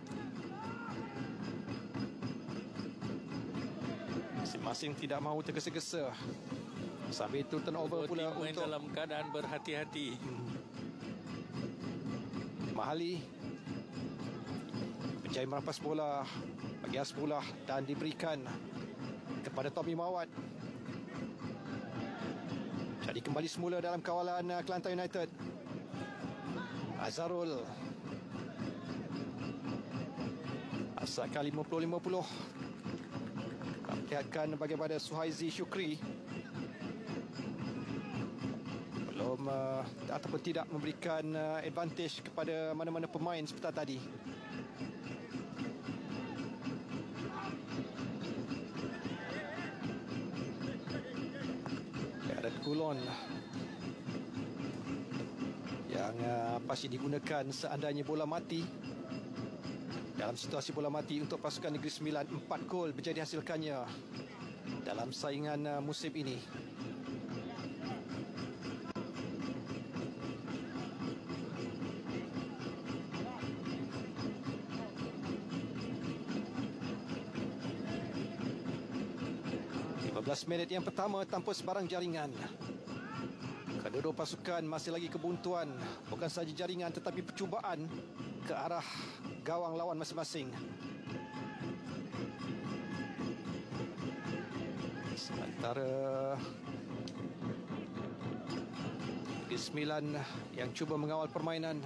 Masing-masing tidak mahu tergesa-gesa. Sambil itu turnover pula main untuk dalam keadaan berhati-hati. Mahali berjaya merampas bola, bagi bola dan diberikan kepada Tommy Mawat. Jadi kembali semula dalam kawalan Kelantan United. Azharul asalkan 50-50. Perlihatkan bagaimana Suhaizi Syukri belum ataupun tidak memberikan advantage kepada mana-mana pemain seperti tadi. Darren Coulon yang pasti digunakan seandainya bola mati. Dalam situasi bola mati untuk pasukan Negeri Sembilan, 4 gol berjaya dihasilkannya dalam saingan musim ini. Minit yang pertama tanpa sebarang jaringan. Kedua-dua pasukan masih lagi kebuntuan, bukan sahaja jaringan tetapi percubaan ke arah gawang lawan masing-masing. Sementara Negeri Sembilan yang cuba mengawal permainan.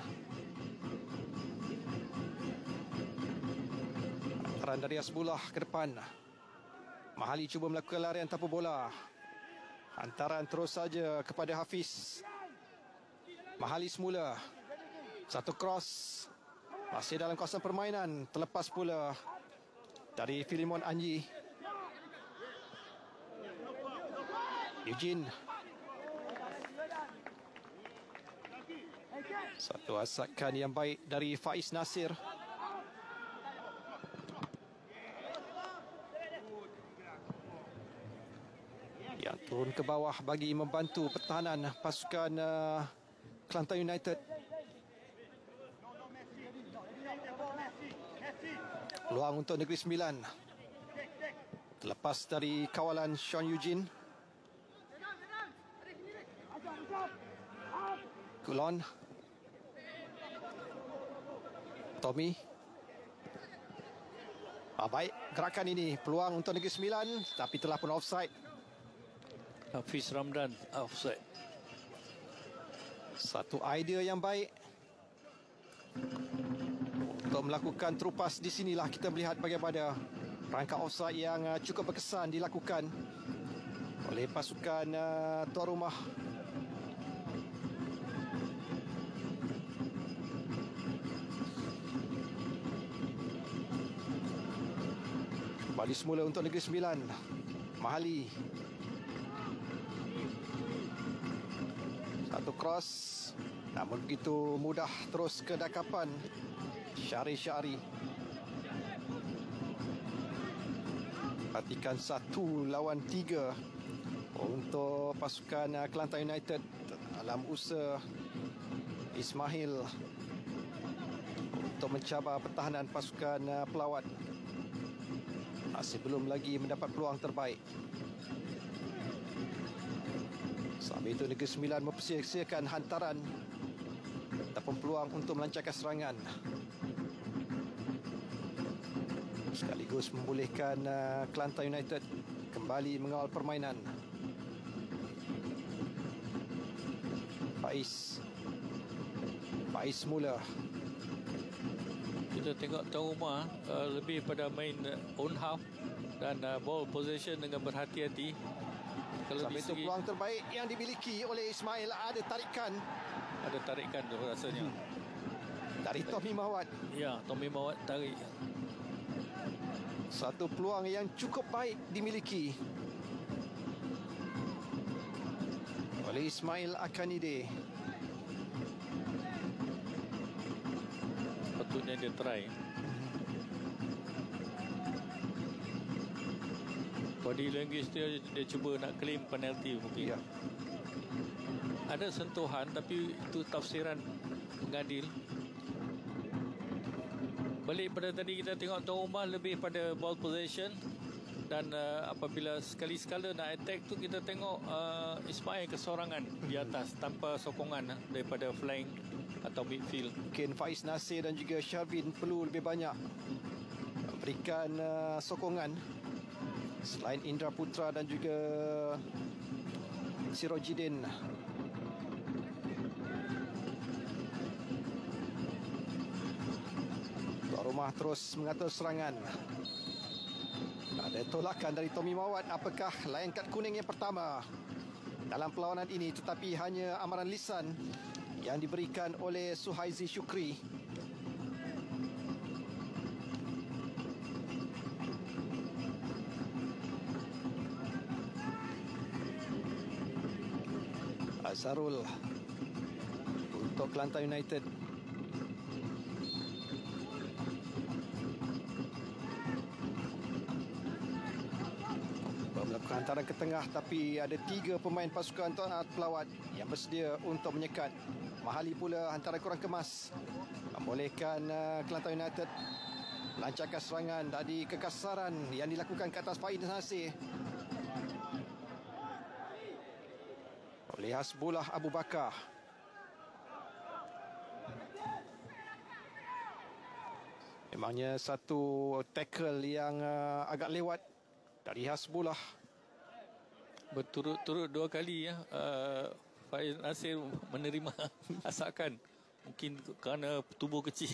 Hantaran dari Hasbullah ke depan. Mahali cuba melakukan larian tanpa bola. Hantaran terus saja kepada Hafiz. Mahali semula. Satu cross. Masih dalam kawasan permainan. Terlepas pula dari Filimon Anji. Eugene. Satu asakan yang baik dari Faiz Nasir. Yang turun ke bawah bagi membantu pertahanan pasukan Kelantan United. Peluang untuk Negeri Sembilan. Terlepas dari kawalan Sean Eugene. Coulon. Tommy. Baik gerakan ini. Peluang untuk Negeri Sembilan tapi telah pun offside. Hafiz Ramdan offside. Satu idea yang baik untuk melakukan terupas. Di sinilah kita melihat bagaimana rangka offside yang cukup berkesan dilakukan oleh pasukan tuan rumah. Kembali semula untuk Negeri Sembilan. Mahali. Satu cross. Namun begitu mudah terus ke dakapan Syari. Perhatikan 1 lawan 3 untuk pasukan Kelantan United dalam usaha Ismail untuk mencabar pertahanan pasukan pelawat. Masih belum lagi mendapat peluang terbaik. Sambil itu Negeri Sembilan mempersiapkan hantaran ataupun peluang untuk melancarkan serangan. Sekaligus membolehkan Kelantan United kembali mengawal permainan. Faiz mula. Kita tengok tuan rumah lebih pada main own half dan ball possession dengan berhati-hati. Kalau Sampai itu peluang terbaik yang dimiliki oleh Ismail. Ada tarikan tu rasanya. dari Tommy Mawat. Ya, Tommy Mawat tarik. Satu peluang yang cukup baik dimiliki oleh Ismail Akanide. sepatutnya dia try. Body language dia cuba nak claim penalti mungkin. Ya. Ada sentuhan tapi itu tafsiran pengadil. Balik pada tadi kita tengok tuan rumah lebih pada ball possession dan apabila sekali-sekala nak attack tu kita tengok Ismail kesorangan di atas tanpa sokongan daripada flank atau midfield. Mungkin Faiz Nasir dan juga Syarvin perlu lebih banyak berikan sokongan selain Indra Putra dan juga Sirojidin. Tuan rumah terus mengatur serangan. Ada tolakan dari Tommy Mawat. Apakah layan kad kuning yang pertama dalam perlawanan ini, tetapi hanya amaran lisan yang diberikan oleh Suhaizi Syukri. Azharul untuk Kelantan United. Melakukan hantaran ke tengah, tapi ada 3 pemain pasukan pelawat yang bersedia untuk menyekat. Mahali pula hantaran kurang kemas membolehkan Kelantan United lancarkan serangan dari kekasaran yang dilakukan ke atas Faiz Nasir oleh Hasbullah Abu Bakar. Memangnya satu tackle yang agak lewat dari Hasbullah. Berturut-turut 2 kali Faiz Nasir menerima asakan, mungkin kerana tubuh kecil.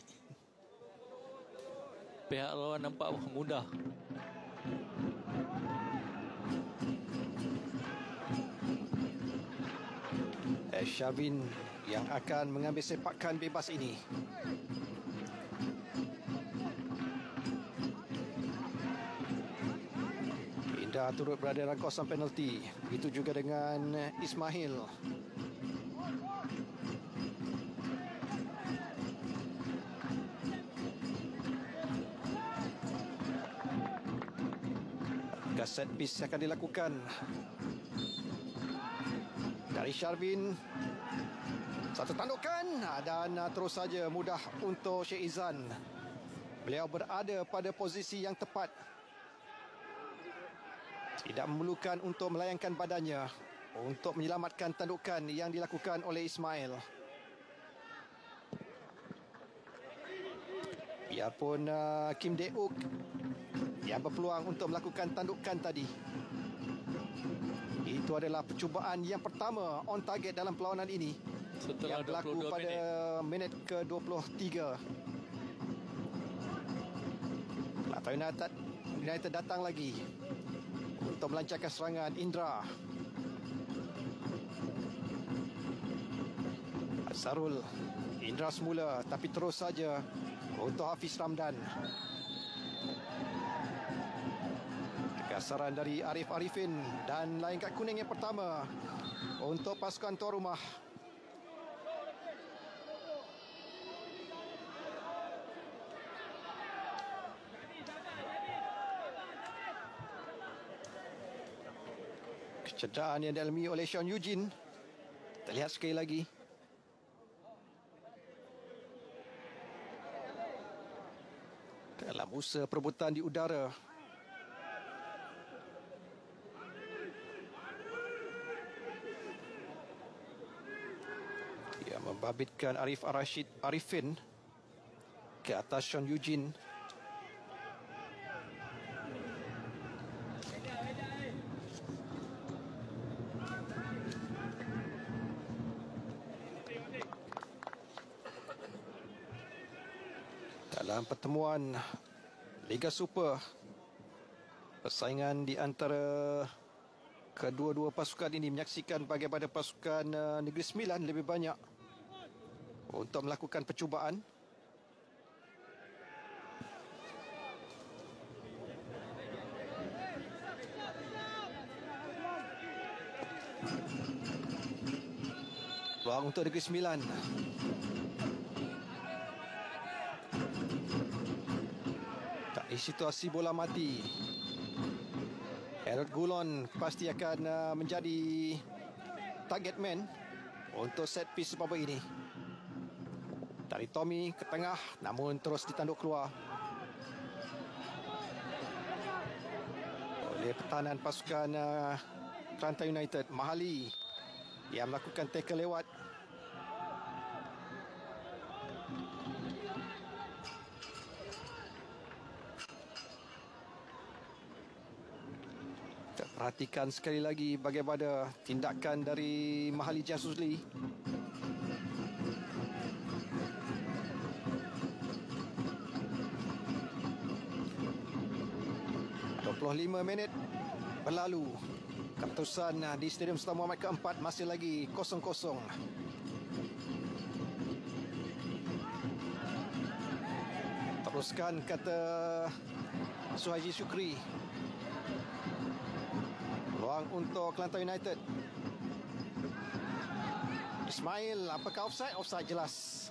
Pihak lawan nampak mudah. Syarvin yang akan mengambil sepakan bebas ini. Indah turut berada dalam kawasan penalti. Begitu juga dengan Ismail. Set piece akan dilakukan dari Syarvin. Satu tandukan dan terus saja mudah untuk Syekh Izan. Beliau berada pada posisi yang tepat. Tidak memerlukan untuk melayangkan badannya untuk menyelamatkan tandukan yang dilakukan oleh Ismail. Biarpun Kim Deuk yang berpeluang untuk melakukan tandukan tadi. Itu adalah percubaan yang pertama on target dalam perlawanan ini. Setelah yang berlaku pada minit ke-23. Kelantan United datang lagi untuk melancarkan serangan. Indra Azharul. Indra semula, tapi terus saja untuk Hafiz Ramdan. Kasaran dari Arif Arifin dan layan kad kuning yang pertama untuk pasukan tuan rumah. Kecederaan yang dialami oleh Sean Eugene. Kita lihat sekali lagi. Dalam usaha perebutan di udara. Dia membabitkan Arifin ke atas Sean Eugene. Dalam pertemuan Liga Super, persaingan di antara kedua-dua pasukan ini menyaksikan bagaimana pasukan Negeri Sembilan lebih banyak untuk melakukan percubaan. Peluang untuk Negeri Sembilan. Di situasi bola mati, Harold Goulon pasti akan menjadi target man untuk set piece babak ini. Dari Tommy ke tengah, namun terus ditanduk keluar oleh pertahanan pasukan Kelantan United. Mahali yang melakukan tackle lewat. Perhatikan sekali lagi bagaimana tindakan dari Mahali Jasuzli. Minit berlalu. Keputusan di Stadium Sultan Muhammad keempat masih lagi 0-0. Teruskan, kata Suhaji Syukri. Peluang untuk Kelantan United. Ismail, apakah offside? Offside jelas.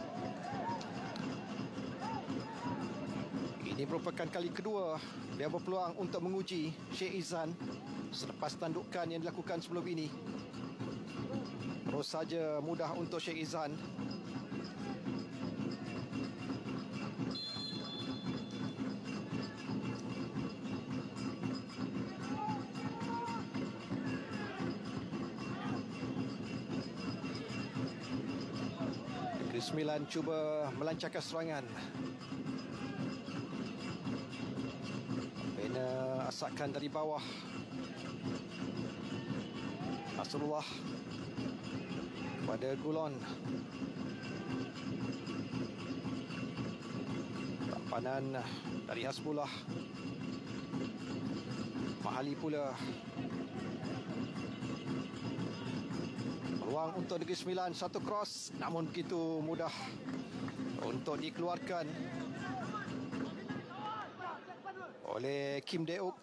Ini merupakan kali kedua dia berpeluang untuk menguji Sheikh Izan selepas tandukan yang dilakukan sebelum ini. Terus saja mudah untuk Sheikh Izan. Negeri Sembilan cuba melancarkan serangan. Asakan dari bawah. Nasrullah pada Goulon. Tampanan dari Hasbullah. Mahali pula. Peluang untuk Negeri Sembilan, satu cross, namun begitu mudah untuk dikeluarkan oleh Kim Deuk.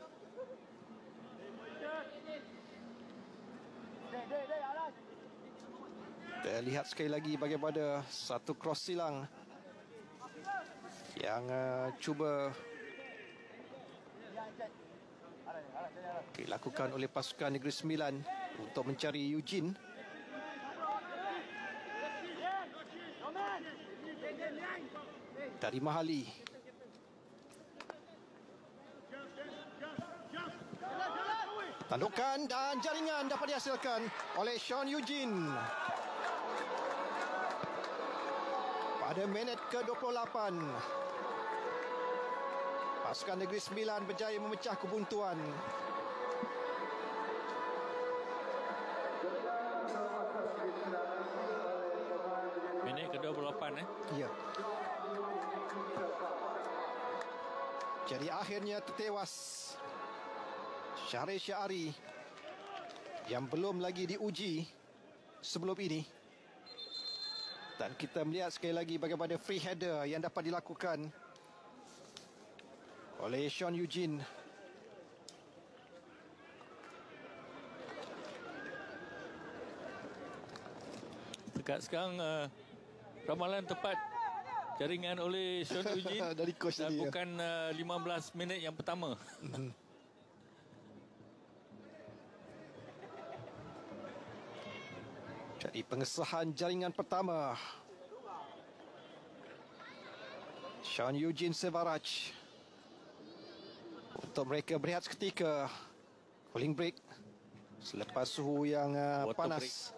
Kita lihat sekali lagi bagaimana satu cross silang yang cuba dilakukan oleh pasukan Negeri Sembilan untuk mencari Eugene. Dari Mahali. Tandukan dan jaringan dapat dihasilkan oleh Sean Eugene. Pada minit ke-28, pasukan Negeri Sembilan berjaya memecah kebuntuan. Minit ke-28 Ya. Jadi akhirnya tertewas Syahrir Syari yang belum lagi diuji sebelum ini. Dan kita melihat sekali lagi bagaimana free header yang dapat dilakukan oleh Sean Eugene. Dekat sekarang ramalan tepat jaringan oleh Sean Eugene dari coach dan tadi, bukan 15 minit yang pertama. Jadi pengesahan jaringan pertama. Sean Eugene Sevaraj. Untuk mereka berehat seketika. Cooling break. Selepas suhu yang panas.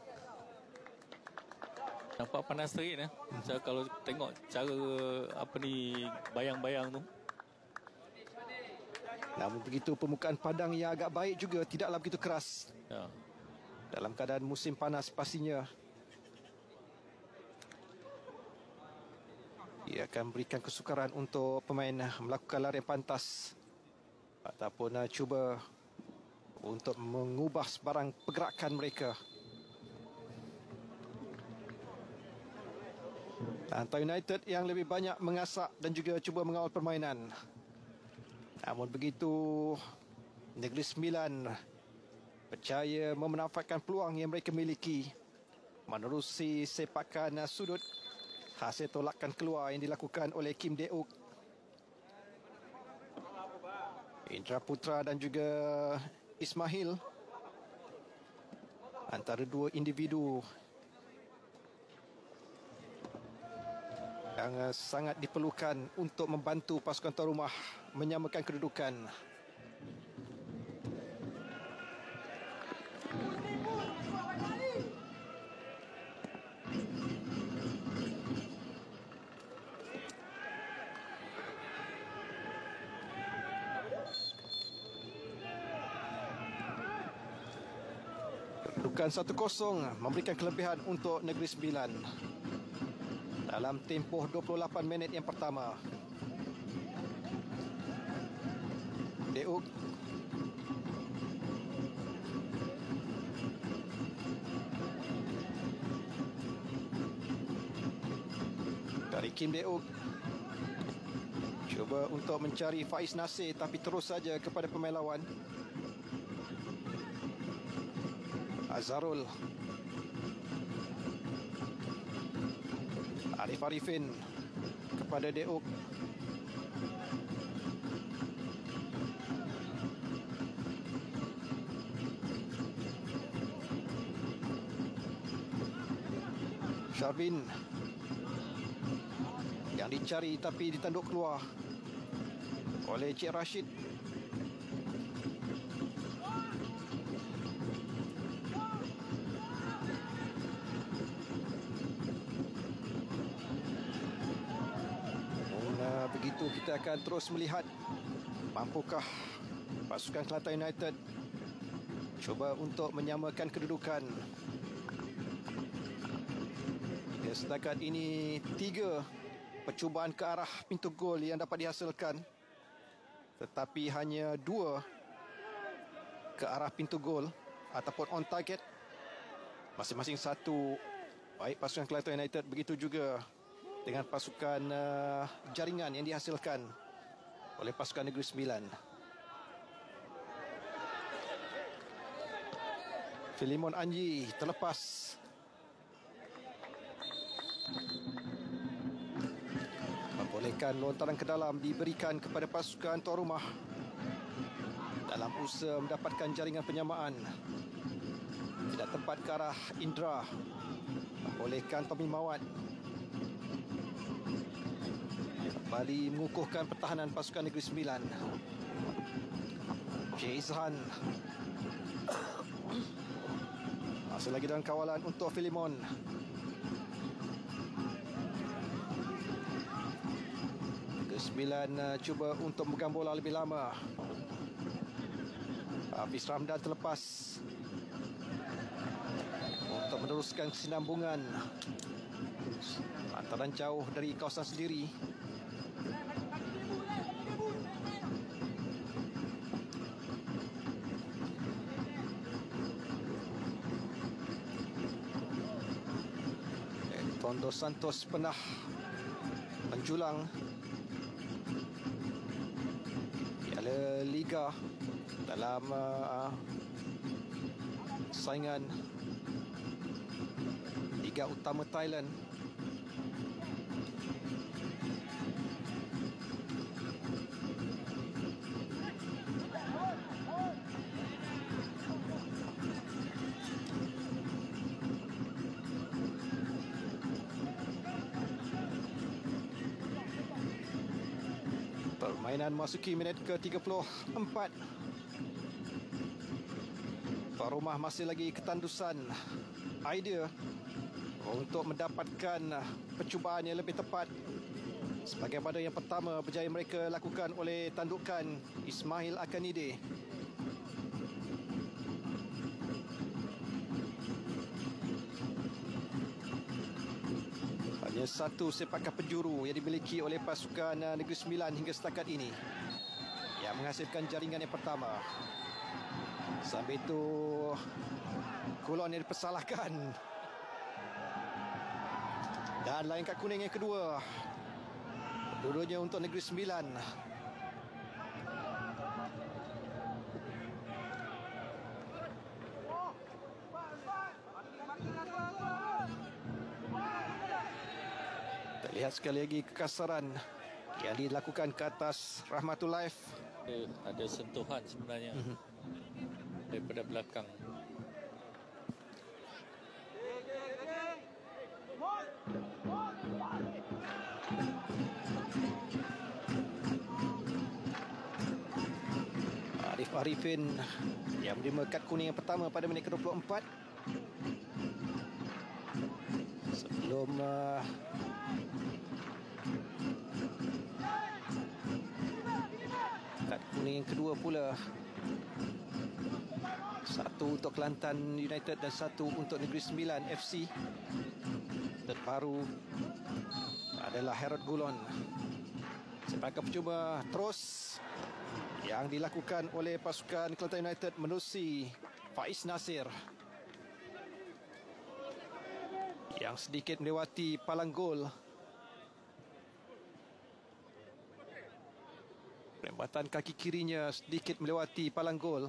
Nampak panas terik So, kalau tengok cara bayang-bayang tu. Namun begitu permukaan padang yang agak baik juga, tidaklah begitu keras. Ya. Dalam keadaan musim panas pastinya ia akan berikan kesukaran untuk pemain melakukan larian pantas ataupun cuba untuk mengubah sebarang pergerakan mereka. Kelantan United yang lebih banyak mengasak dan juga cuba mengawal permainan. Namun begitu Negeri Sembilan percaya memanfaatkan peluang yang mereka miliki menerusi sepakan sudut hasil tolakan keluar yang dilakukan oleh Kim Deuk. Indra Putra dan juga Ismail, antara dua individu yang sangat diperlukan untuk membantu pasukan tuan rumah menyamakan kedudukan. Kedudukan 1-0 memberikan kelebihan untuk Negeri Sembilan dalam tempoh 28 minit yang pertama. Deuk dari Kim Deuk cuba untuk mencari Faiz Nasir, tapi terus saja kepada pemain lawan. Azharul, Arif Arifin kepada Deuk. Syarvin yang dicari tapi ditanduk keluar oleh Cik Rashid. Begitu kita akan terus melihat mampukah pasukan Kelantan United cuba untuk menyamakan kedudukan. Ya, setakat ini 3 percubaan ke arah pintu gol yang dapat dihasilkan, tetapi hanya 2 ke arah pintu gol ataupun on target, masing-masing 1 baik pasukan Kelantan United, begitu juga dengan pasukan jaringan yang dihasilkan oleh pasukan Negeri Sembilan. Filimon Anji terlepas. Membolehkan lontaran ke dalam diberikan kepada pasukan tuan rumah dalam usaha mendapatkan jaringan penyamaan. Tidak tepat ke arah Indra. Membolehkan Tommy Mawat kembali mengukuhkan pertahanan pasukan Negeri Sembilan. Cik Izhan masih lagi dalam kawalan untuk Filimon. Negeri Sembilan cuba untuk memegang bola lebih lama. Hafiz Ramdan terlepas untuk meneruskan kesinambungan antaran jauh dari kawasan sendiri. Dos Santos pernah menjulang Piala Liga dalam saingan Liga Utama Thailand. Permainan masuki minit ke-34. Tuan rumah masih lagi ketandusan idea untuk mendapatkan percubaan yang lebih tepat, sebagaimana yang pertama berjaya mereka lakukan oleh tandukan Ismail Akanide. Hanya 1 sepakan penjuru yang dimiliki oleh pasukan Negeri Sembilan hingga setakat ini yang menghasilkan jaringan yang pertama. Sambil itu Kulon yang dipersalahkan, dan layan kad kuning yang kedua, dua-duanya untuk Negeri Sembilan. Lihat sekali lagi kekasaran yang dilakukan ke atas Rahmatul Laif. Ada sentuhan sebenarnya daripada belakang. Arif Arifin yang menerima kad kuning yang pertama pada minit ke-24. Sebelum kad kuning yang kedua pula. Satu untuk Kelantan United dan satu untuk Negeri Sembilan FC. Terbaru adalah Herod Gulon. Sepakat percuma terus yang dilakukan oleh pasukan Kelantan United menerusi Faiz Nasir yang sedikit melewati palang gol. Perembatan kaki kirinya sedikit melewati palang gol.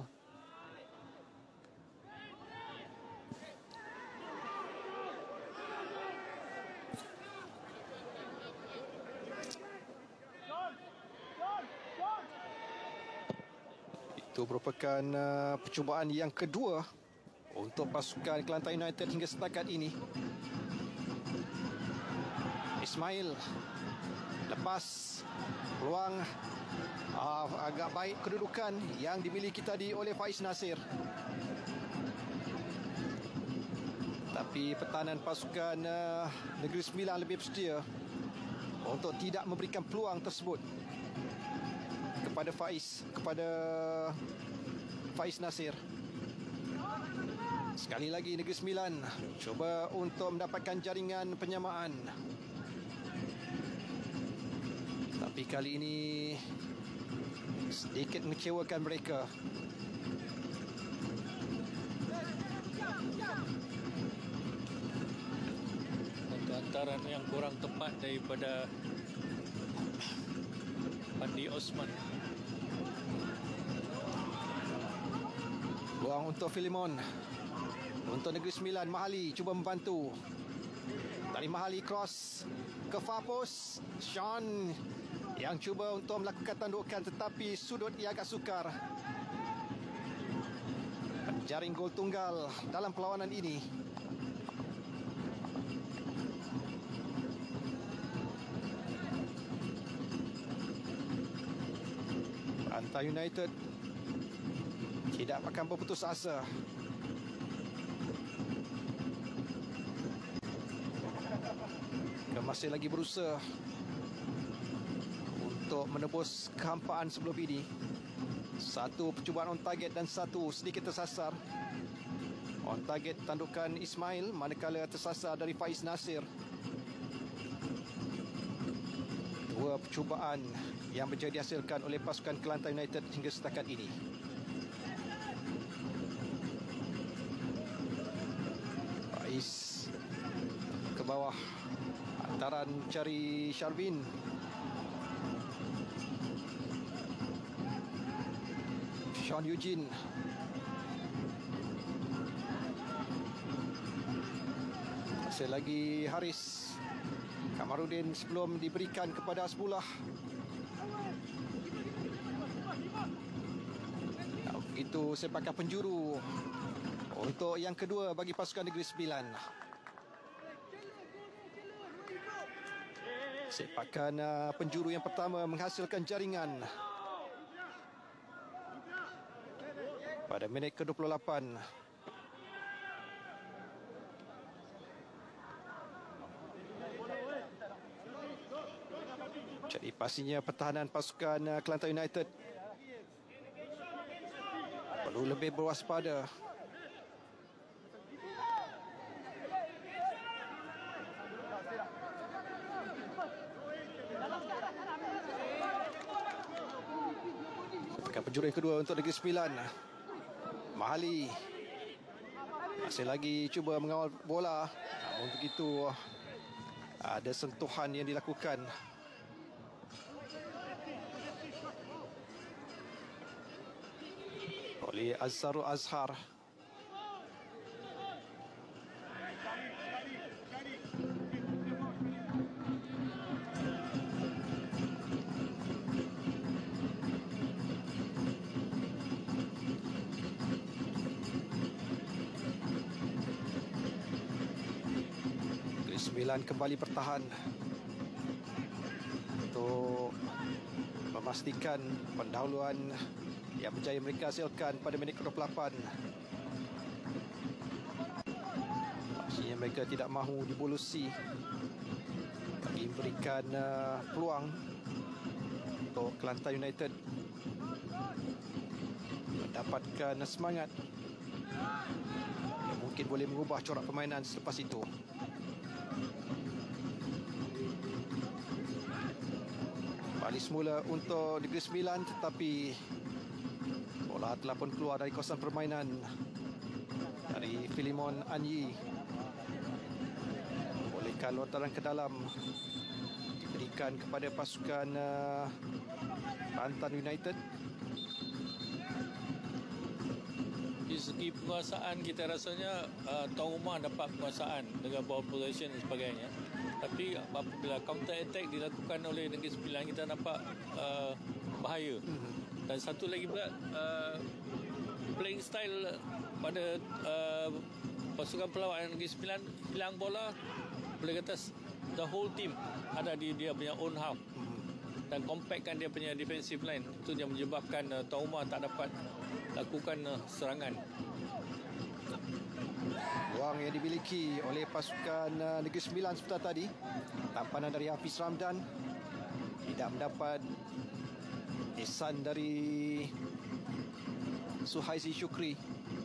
Itu merupakan percubaan yang kedua untuk pasukan Kelantan United hingga setakat ini. Ismail lepas peluang, agak baik kedudukan yang dimiliki tadi oleh Faiz Nasir. Tapi pertahanan pasukan Negeri Sembilan lebih bersedia untuk tidak memberikan peluang tersebut kepada Faiz Nasir. Sekali lagi Negeri Sembilan cuba untuk mendapatkan jaringan penyamaan. Tapi kali ini sedikit mengecewakan mereka. Hantaran yang kurang tepat daripada Andi Osman. Buang untuk Filimon. Untuk Negeri Sembilan, Mahali cuba membantu. Dari Mahali cross ke Fapus. Sean yang cuba untuk melakukan tandukan tetapi sudut ia agak sukar. Jaring gol tunggal dalam perlawanan ini. Kelantan United tidak akan berputus asa. Masih lagi berusaha untuk menebus kehampaan sebelum ini. Satu percubaan on target dan satu sedikit tersasar. On target tandukan Ismail, manakala tersasar dari Faiz Nasir. Dua percubaan yang berjaya dihasilkan oleh pasukan Kelantan United hingga setakat ini. Faiz ke bawah. Hantaran cari Syarvin. Sean Eugene. Masih lagi Haris. Kamarudin sebelum diberikan kepada Asbullah. Itu sepakat penjuru untuk yang kedua bagi pasukan Negeri Sembilan. Sepakan penjuru yang pertama menghasilkan jaringan pada minit ke-28. Jadi pastinya pertahanan pasukan Kelantan United perlu lebih berwaspada. Penjuru yang kedua untuk Negeri Sembilan. Mahali masih lagi cuba mengawal bola. Namun begitu ada sentuhan yang dilakukan oleh Azharul Azhar. Sembilan kembali bertahan untuk memastikan pendahuluan yang berjaya mereka hasilkan pada minit ke-28. Maksudnya mereka tidak mahu dibulusi bagi memberikan peluang untuk Kelantan United mendapatkan semangat yang mungkin boleh mengubah corak permainan selepas itu. Balik semula untuk Negeri Sembilan, tetapi bola telah pun keluar dari kawasan permainan dari Filimon Anyi. Bolehkan lontaran ke dalam diberikan kepada pasukan Kelantan United. Di segi penguasaan kita rasanya tuan rumah dapat penguasaan dengan ball possession dan sebagainya. Tapi apabila counter attack dilakukan oleh Negeri Sembilan, kita nampak bahaya. Dan satu lagi pula playing style pada pasukan pelawat Negeri Sembilan, hilang bola boleh kata the whole team ada di dia punya own half dan compactkan dia punya defensive line. Itu yang menyebabkan tuan rumah tak dapat lakukan serangan. Peluang yang dimiliki oleh pasukan Negeri Sembilan sebentar tadi, tampanan dari Hafiz Ramdan tidak mendapat ihsan dari Suhaizi Syukri.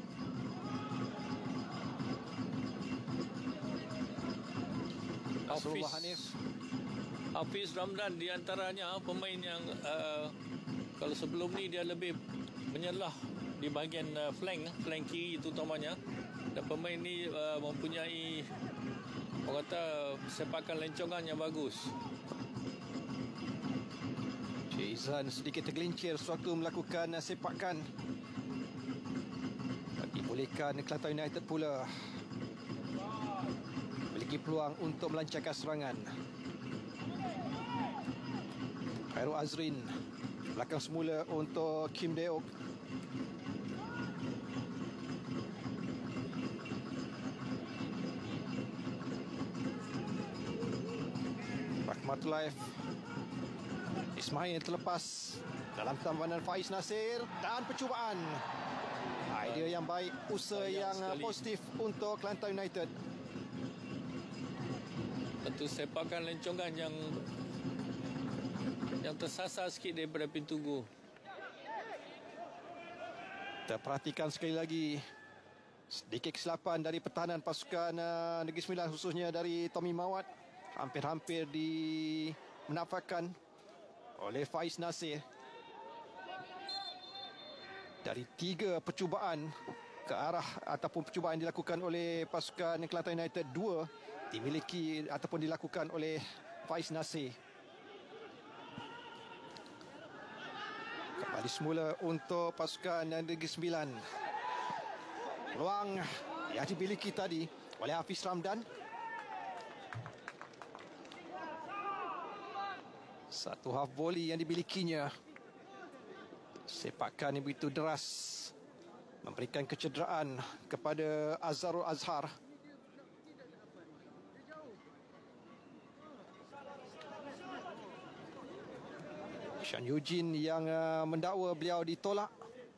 Hafiz Ramdan di antaranya pemain yang kalau sebelum ni dia lebih menyelah di bahagian flank kiri terutamanya. Dan pemain ni mempunyai orang kata sepakan lencongan yang bagus. Cik Izan sedikit tergelincir sewaktu melakukan sepakan. Dibolehkan Kelantan United pula memiliki peluang untuk melancarkan serangan. Khairul Azrin belakang semula untuk Kim Deok. Rahmatulaif Ismail terlepas dalam tampanan Faiz Nasir dan percubaan. Idea yang baik, usaha yang positif untuk Kelantan United. Tentu sepakan lencongan yang tersasar sikit daripada pintu gol. Kita perhatikan sekali lagi sedikit kesilapan dari pertahanan pasukan Negeri Sembilan, khususnya dari Tommy Mawat. Hampir-hampir dimenafakkan oleh Faiz Nasir. Dari 3 percubaan ke arah ataupun percubaan yang dilakukan oleh pasukan Kelantan United, 2 dimiliki ataupun dilakukan oleh Faiz Nasir. Kembali semula untuk pasukan Negeri Sembilan. Peluang yang dimiliki tadi oleh Hafiz Ramdan. Satu half volley yang dimilikinya. Sepakan yang begitu deras memberikan kecederaan kepada Azharul Azhar. Shan Eugene yang mendakwa beliau ditolak.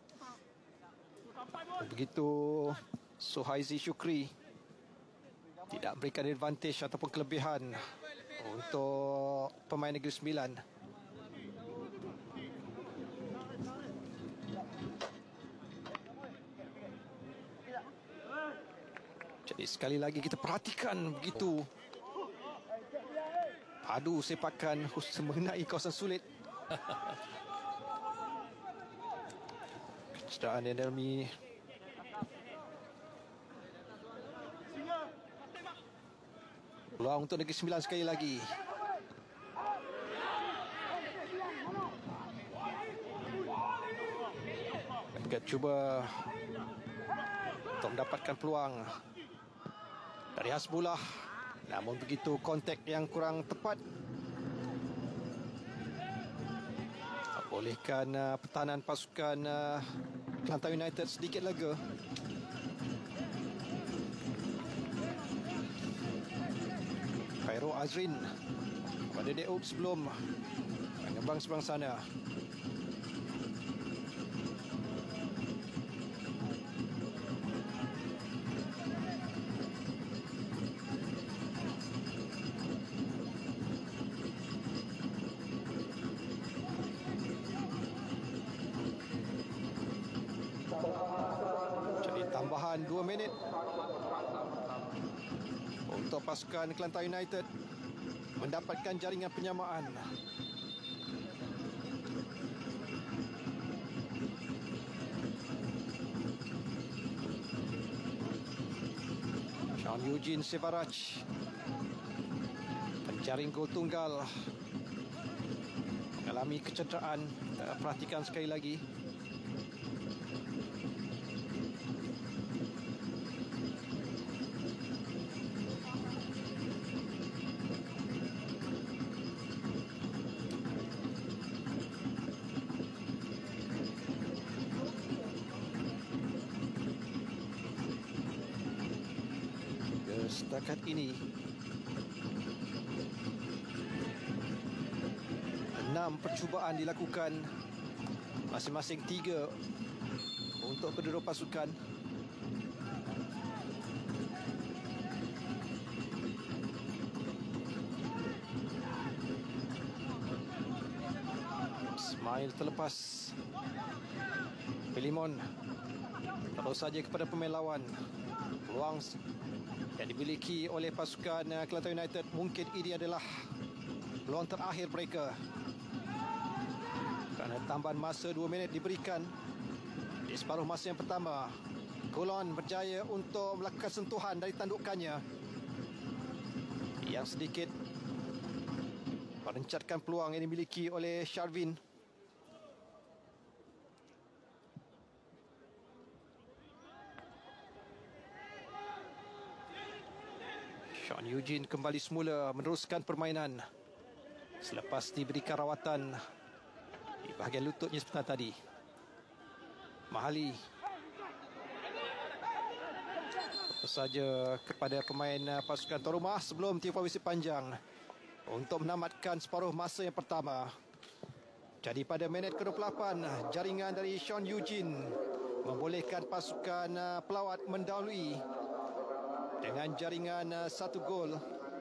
Begitu Suhaizi Syukri tidak memberikan advantage ataupun kelebihan untuk pemain Negeri Sembilan. Jadi sekali lagi kita perhatikan begitu padu sepakan khusus mengenai kawasan sulit. Kecederaan yang dialami peluang untuk Negeri Sembilan sekali lagi. Mereka cuba untuk mendapatkan peluang dari Hasbullah, namun begitu kontak yang kurang tepat. Bolehkan pertahanan pasukan Kelantan United sedikit lega. Khairul Azrin pada Deuk sebelum mengembang seberang sana. Jadi tambahan 2 minit untuk pasukan Kelantan United mendapatkan jaringan penyamaan. Sean Eugene Sevaraj penjaring gol tunggal mengalami kecederaan. Kita perhatikan sekali lagi. Setakat ini 6 percubaan dilakukan, masing-masing 3 untuk kedua pasukan. Ismail terlepas. Filimon terus saja kepada pemain lawan. Peluang yang dimiliki oleh pasukan Kelantan United, mungkin ini adalah peluang terakhir mereka. Kerana tambahan masa 2 minit diberikan di separuh masa yang pertama. Golon berjaya untuk melakukan sentuhan dari tandukannya yang sedikit merencatkan peluang yang dimiliki oleh Sharvin. Sean Eugene kembali semula meneruskan permainan selepas diberikan rawatan di bahagian lututnya sebentar tadi. Mahali terus saja kepada pemain pasukan tuan rumah sebelum tiupan wisit panjang untuk menamatkan separuh masa yang pertama. Jadi pada minit ke-28, jaringan dari Sean Eugene membolehkan pasukan pelawat mendahului dengan jaringan 1 gol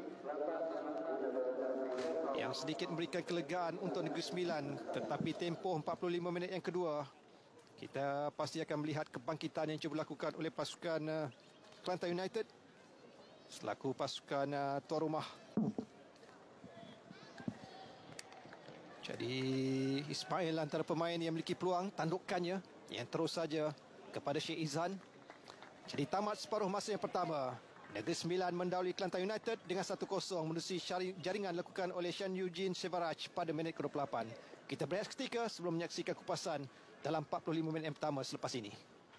yang sedikit memberikan kelegaan untuk Negeri Sembilan. Tetapi tempoh 45 minit yang kedua, kita pasti akan melihat kebangkitan yang cuba dilakukan oleh pasukan Kelantan United selaku pasukan tuan rumah. Jadi Ismail antara pemain yang memiliki peluang, tandukannya yang terus saja kepada Syed Izan. Jadi tamat separuh masa yang pertama. Negeri Sembilan mendahului Kelantan United dengan 1-0 menerusi jaringan dilakukan oleh Sean Eugene Sevaraj pada minit ke-28. Kita berehat seketika sebelum menyaksikan kupasan dalam 45 minit yang pertama selepas ini.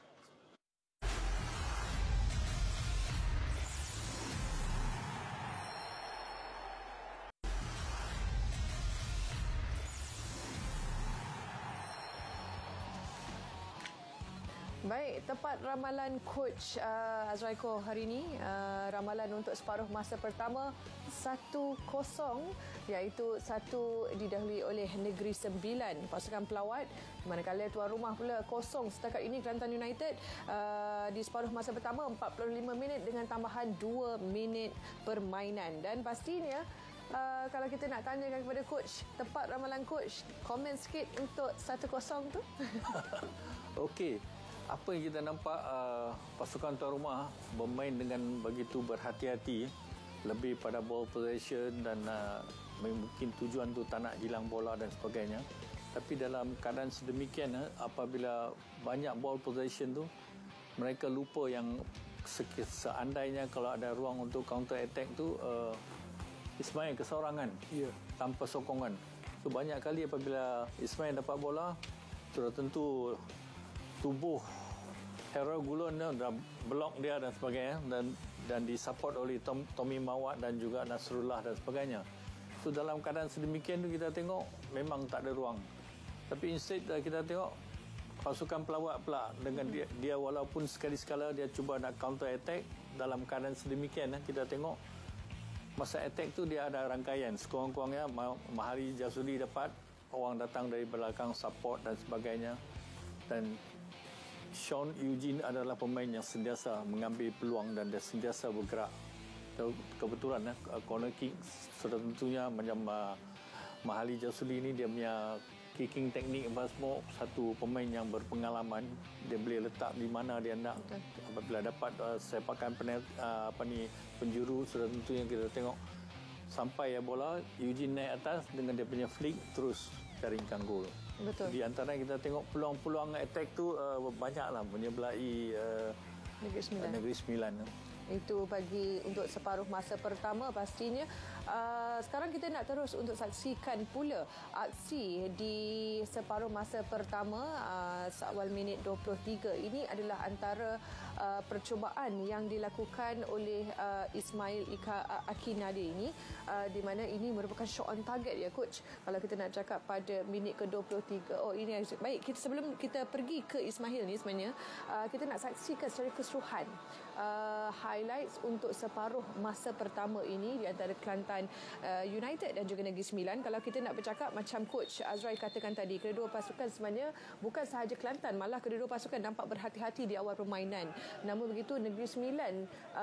Baik, tepat ramalan Coach Azraiko hari ini. Ramalan untuk separuh masa pertama 1-0, iaitu 1 didahului oleh Negeri Sembilan, pasukan pelawat. Manakala tuan rumah pula 0 setakat ini Kelantan United di separuh masa pertama 45 minit dengan tambahan 2 minit permainan. Dan pastinya kalau kita nak tanyakan kepada Coach, tepat ramalan Coach, komen sikit untuk 1-0 tu. Okey. Apa yang kita nampak pasukan tuan rumah bermain dengan begitu berhati-hati, lebih pada ball possession dan mungkin tujuan tu tak nak hilang bola dan sebagainya. Tapi dalam keadaan sedemikian, apabila banyak ball possession tu, mereka lupa yang seandainya kalau ada ruang untuk counter attack tu, Ismail keseorangan tanpa sokongan. So, banyak kali apabila Ismail dapat bola, sudah tentu tubuh Harold Gulon dah blok dia dan sebagainya, dan disupport oleh Tommy Mawat dan juga Nasrullah dan sebagainya. So dalam keadaan sedemikian tu kita tengok memang tak ada ruang. Tapi instead kita tengok pasukan pelawat pula dengan dia walaupun sekali-sekala dia cuba nak counter attack, dalam keadaan sedemikian kita tengok masa attack tu dia ada rangkaian. Sekurang-kurangnya Mahali Jazuli dapat, orang datang dari belakang support dan sebagainya. Dan Sean Eugene adalah pemain yang sentiasa mengambil peluang dan dia sentiasa bergerak. Kebetulan corner kick sudah tentunya macam Mahali Jazuli ni dia punya kicking teknik apa semua, satu pemain yang berpengalaman, dia boleh letak di mana dia nak. Apabila dapat sepakan penjuru, sudah tentunya kita tengok sampai bola Eugene naik atas dengan dia punya flick terus jaringkan gol. Betul. Di antara kita tengok peluang-peluang attack tu banyaklah menyebelahi Negeri Sembilan. Itu bagi untuk separuh masa pertama pastinya. Sekarang kita nak terus untuk saksikan pula aksi di separuh masa pertama seawal minit 23. Ini adalah antara percubaan yang dilakukan oleh Ismail Akinade ini, di mana ini merupakan shot on target ya coach. Kalau kita nak cakap pada minit ke-23. Oh ini baik, sebelum kita pergi ke Ismail ni sebenarnya kita nak saksikan secara keseluruhan highlights untuk separuh masa pertama ini di antara Kelantan United dan juga Negeri Sembilan. Kalau kita nak bercakap macam coach Azrael katakan tadi, kedua pasukan sebenarnya bukan sahaja Kelantan, malah kedua pasukan nampak berhati-hati di awal permainan. Namun begitu Negeri Sembilan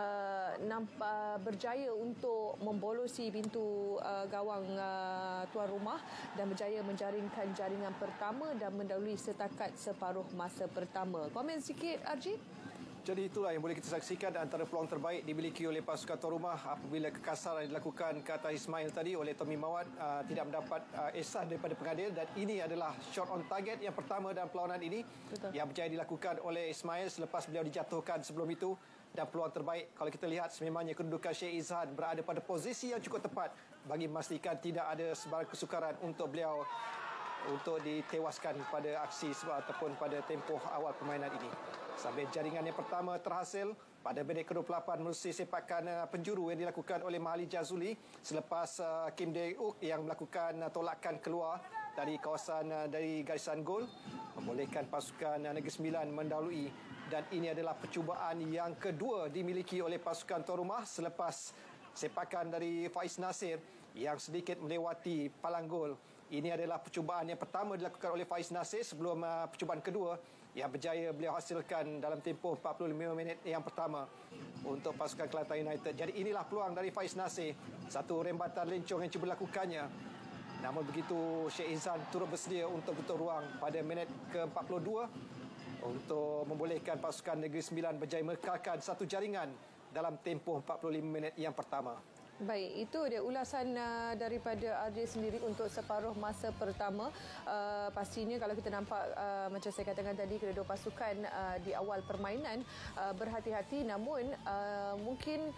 nampak berjaya untuk membolosi pintu gawang tuan rumah dan berjaya menjaringkan jaringan pertama dan mendahului setakat separuh masa pertama. Komen sikit RJ? Jadi itulah yang boleh kita saksikan antara peluang terbaik dimiliki oleh pasukan tuan rumah apabila kekasaran dilakukan ke atas Ismail tadi oleh Tommy Mawat tidak mendapat ihsan daripada pengadil, dan ini adalah shot on target yang pertama dalam perlawanan ini. Betul. Yang berjaya dilakukan oleh Ismail selepas beliau dijatuhkan sebelum itu. Dan peluang terbaik kalau kita lihat sememangnya kedudukan Sheikh Izhan berada pada posisi yang cukup tepat bagi memastikan tidak ada sebarang kesukaran untuk beliau untuk ditewaskan pada aksi ataupun pada tempoh awal permainan ini. Sampai jaringan yang pertama terhasil pada minit ke-28 melalui sepakan penjuru yang dilakukan oleh Mahali Jazuli selepas Kim Dae-uk yang melakukan tolakan keluar dari kawasan dari garisan gol, membolehkan pasukan Negeri Sembilan mendahului. Dan ini adalah percubaan yang kedua dimiliki oleh pasukan tuan rumah selepas sepakan dari Faiz Nasir yang sedikit melewati palang gol. Ini adalah percubaan yang pertama dilakukan oleh Faiz Nasir sebelum percubaan kedua yang berjaya beliau hasilkan dalam tempoh 45 minit yang pertama untuk pasukan Kelantan United. Jadi inilah peluang dari Faiz Nasir, satu rembatan lencong yang cuba dilakukannya. Namun begitu Sheikh Izhan turut bersedia untuk betul ruang pada minit ke-42 untuk membolehkan pasukan Negeri Sembilan berjaya mekekalkan satu jaringan dalam tempoh 45 minit yang pertama. Baik, itu dia ulasan daripada RJ sendiri untuk separuh masa pertama. Pastinya kalau kita nampak macam saya katakan tadi, kedua pasukan di awal permainan berhati-hati, namun mungkin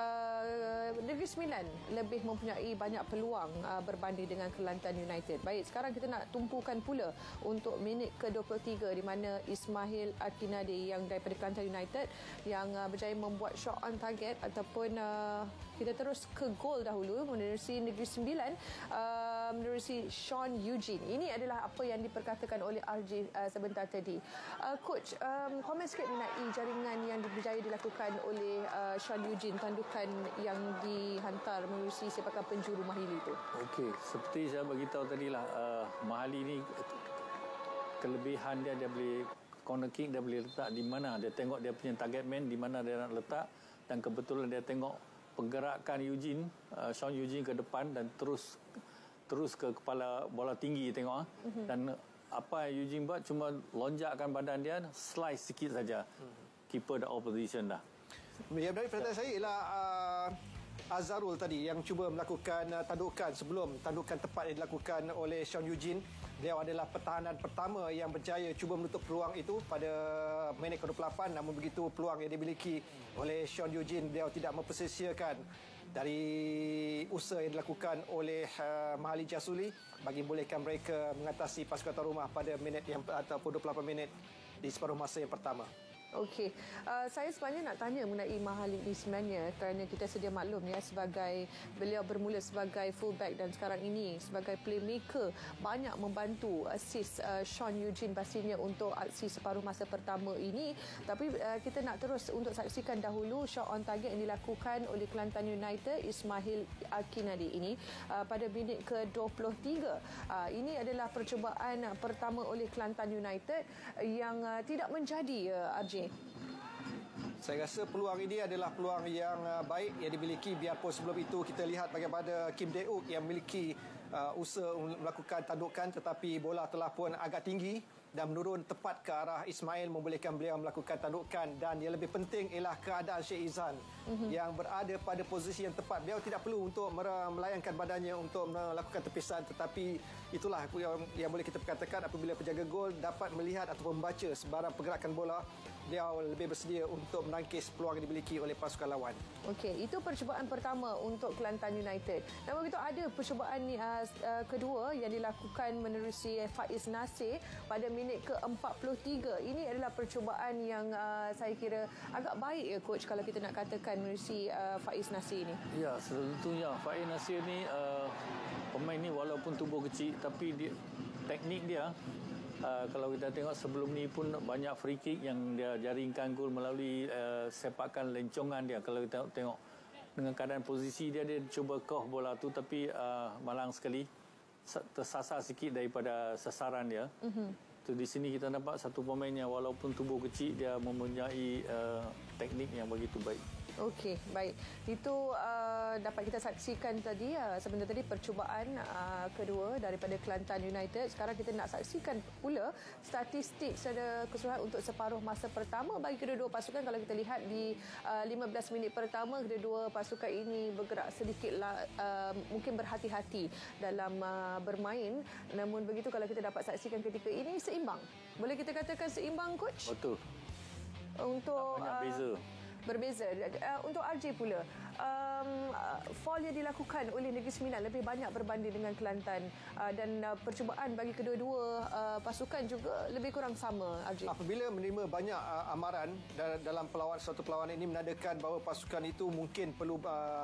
Negeri Sembilan lebih mempunyai banyak peluang berbanding dengan Kelantan United. Baik, sekarang kita nak tumpukan pula untuk minit ke-23 di mana Ismail Akinade yang daripada Kelantan United yang berjaya membuat shot on target ataupun kita terus ke gol dahulu menerusi Negeri Sembilan menerusi Sean Eugene. Ini adalah apa yang diperkatakan oleh RJ sebentar tadi. Coach, komen sikit mengenai jaringan yang berjaya dilakukan oleh Sean Eugene, tandukan yang dihantar menerusi sepakan penjuru Mahili itu. Okey, seperti saya beritahu tadilah, Mahali ni kelebihan dia boleh corner kick, dia boleh letak di mana. Dia tengok dia punya target man di mana dia nak letak, dan kebetulan dia tengok pergerakan Eugene, Sean Eugene ke depan dan terus ke kepala bola tinggi tengok. Dan apa Eugene buat, cuma lonjakkan badan dia, slice sikit saja. Keeper dah opposition dah. Yang dari perhatian saya ialah Azharul tadi yang cuba melakukan tandukan sebelum tandukan tepat yang dilakukan oleh Sean Eugene. Beliau adalah pertahanan pertama yang berjaya cuba menutup peluang itu pada minit ke-28. Namun begitu peluang yang dimiliki oleh Sean Eugene, beliau tidak mempersesiakan dari usaha yang dilakukan oleh Mahali Jazuli bagi membolehkan mereka mengatasi pasukan tuan rumah pada minit yang ataupun 28 minit di separuh masa yang pertama. Okey, saya sebenarnya nak tanya mengenai Mahali ini sebenarnya kerana kita sedia maklum ya sebagai beliau bermula sebagai fullback dan sekarang ini sebagai playmaker banyak membantu assist Sean Eugene pastinya untuk aksi separuh masa pertama ini, tapi kita nak terus untuk saksikan dahulu shot on target yang dilakukan oleh Kelantan United Ismail Akinadi ini pada minit ke-23. Ini adalah percubaan pertama oleh Kelantan United yang tidak menjadi RJ. Saya rasa peluang ini adalah peluang yang baik yang dimiliki, biarpun sebelum itu kita lihat bagaimana Kim Dae-uk yang memiliki usaha melakukan tadukan tetapi bola telah pun agak tinggi dan menurun tepat ke arah Ismail membolehkan beliau melakukan tadukan, dan yang lebih penting ialah keadaan Syed Izan yang berada pada posisi yang tepat. Beliau tidak perlu untuk melayangkan badannya untuk melakukan tepisan, tetapi itulah yang boleh kita katakan apabila penjaga gol dapat melihat atau membaca sebarang pergerakan bola, beliau lebih bersedia untuk menangkis peluang yang dimiliki oleh pasukan lawan. Okey, itu percubaan pertama untuk Kelantan United. Namun begitu ada percubaan kedua yang dilakukan menerusi Faiz Nasir pada minit ke-43. Ini adalah percubaan yang saya kira agak baik ya coach kalau kita nak katakan menerusi Faiz Nasir ini. Ya, tentunya Faiz Nasir ni pemain ni walaupun tubuh kecil tapi teknik dia kalau kita tengok sebelum ni pun banyak free kick yang dia jaringkan gol melalui sepakan lencongan dia. Kalau kita tengok dengan keadaan posisi dia cuba koh bola tu tapi malang sekali tersasar sikit daripada sasaran dia. So, di sini kita nampak satu pemain yang walaupun tubuh kecil dia mempunyai teknik yang begitu baik. Okey, baik. Itu dapat kita saksikan tadi sebenarnya tadi percubaan kedua daripada Kelantan United. Sekarang kita nak saksikan pula statistik secara keseluruhan untuk separuh masa pertama bagi kedua-dua pasukan. Kalau kita lihat di 15 minit pertama, kedua-dua pasukan ini bergerak sedikitlah mungkin berhati-hati dalam bermain. Namun begitu kalau kita dapat saksikan ketika ini seimbang. Boleh kita katakan seimbang coach? Betul. Untuk banyak beza. Berbeza. Untuk RJ pula, foul yang dilakukan oleh Negeri Sembilan lebih banyak berbanding dengan Kelantan dan percubaan bagi kedua-dua pasukan juga lebih kurang sama, RJ. Apabila menerima banyak amaran dalam suatu perlawanan ini menandakan bahawa pasukan itu mungkin perlu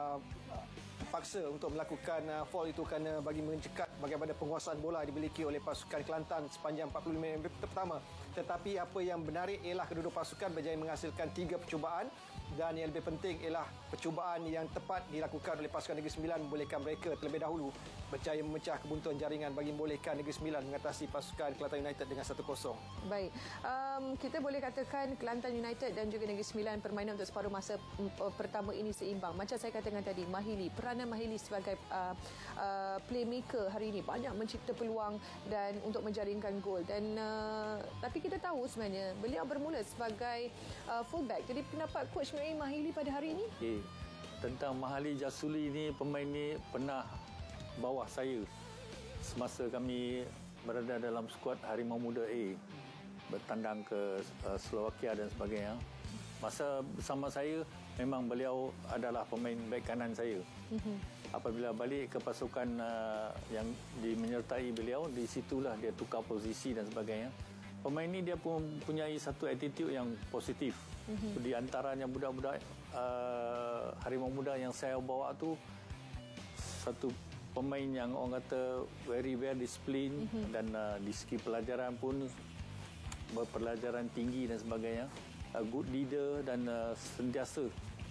paksa untuk melakukan foul itu kerana bagi mencekat bagaimana penguasaan bola dimiliki oleh pasukan Kelantan sepanjang 45 minit pertama. Tetapi apa yang menarik ialah kedua-dua pasukan berjaya menghasilkan 3 percubaan, dan yang lebih penting ialah percubaan yang tepat dilakukan oleh pasukan Negeri Sembilan membolehkan mereka terlebih dahulu berjaya memecah kebuntuan jaringan bagi membolehkan Negeri Sembilan mengatasi pasukan Kelantan United dengan 1-0. Baik, kita boleh katakan Kelantan United dan juga Negeri Sembilan permainan untuk separuh masa pertama ini seimbang. Macam saya katakan tadi, Mahili, peranan Mahili sebagai playmaker hari ini banyak mencipta peluang dan untuk menjaringkan gol. Dan tapi kita tahu sebenarnya beliau bermula sebagai fullback. Jadi pendapat coach mengenai Mahili pada hari ini? Okay. Tentang Mahali Jasuli ni, pemain ni pernah bawah saya semasa kami berada dalam skuad Harimau Muda A bertandang ke Slovakia dan sebagainya. Masa bersama saya memang beliau adalah pemain bek kanan saya. Apabila balik ke pasukan yang menyertai beliau, di situlah dia tukar posisi dan sebagainya. Pemain ni dia pun mempunyai satu attitude yang positif. Di antaranya budak-budak Harimau Muda yang saya bawa tu, satu pemain yang orang kata very discipline dan di segi pelajaran pun berpelajaran tinggi dan sebagainya. Good leader dan sentiasa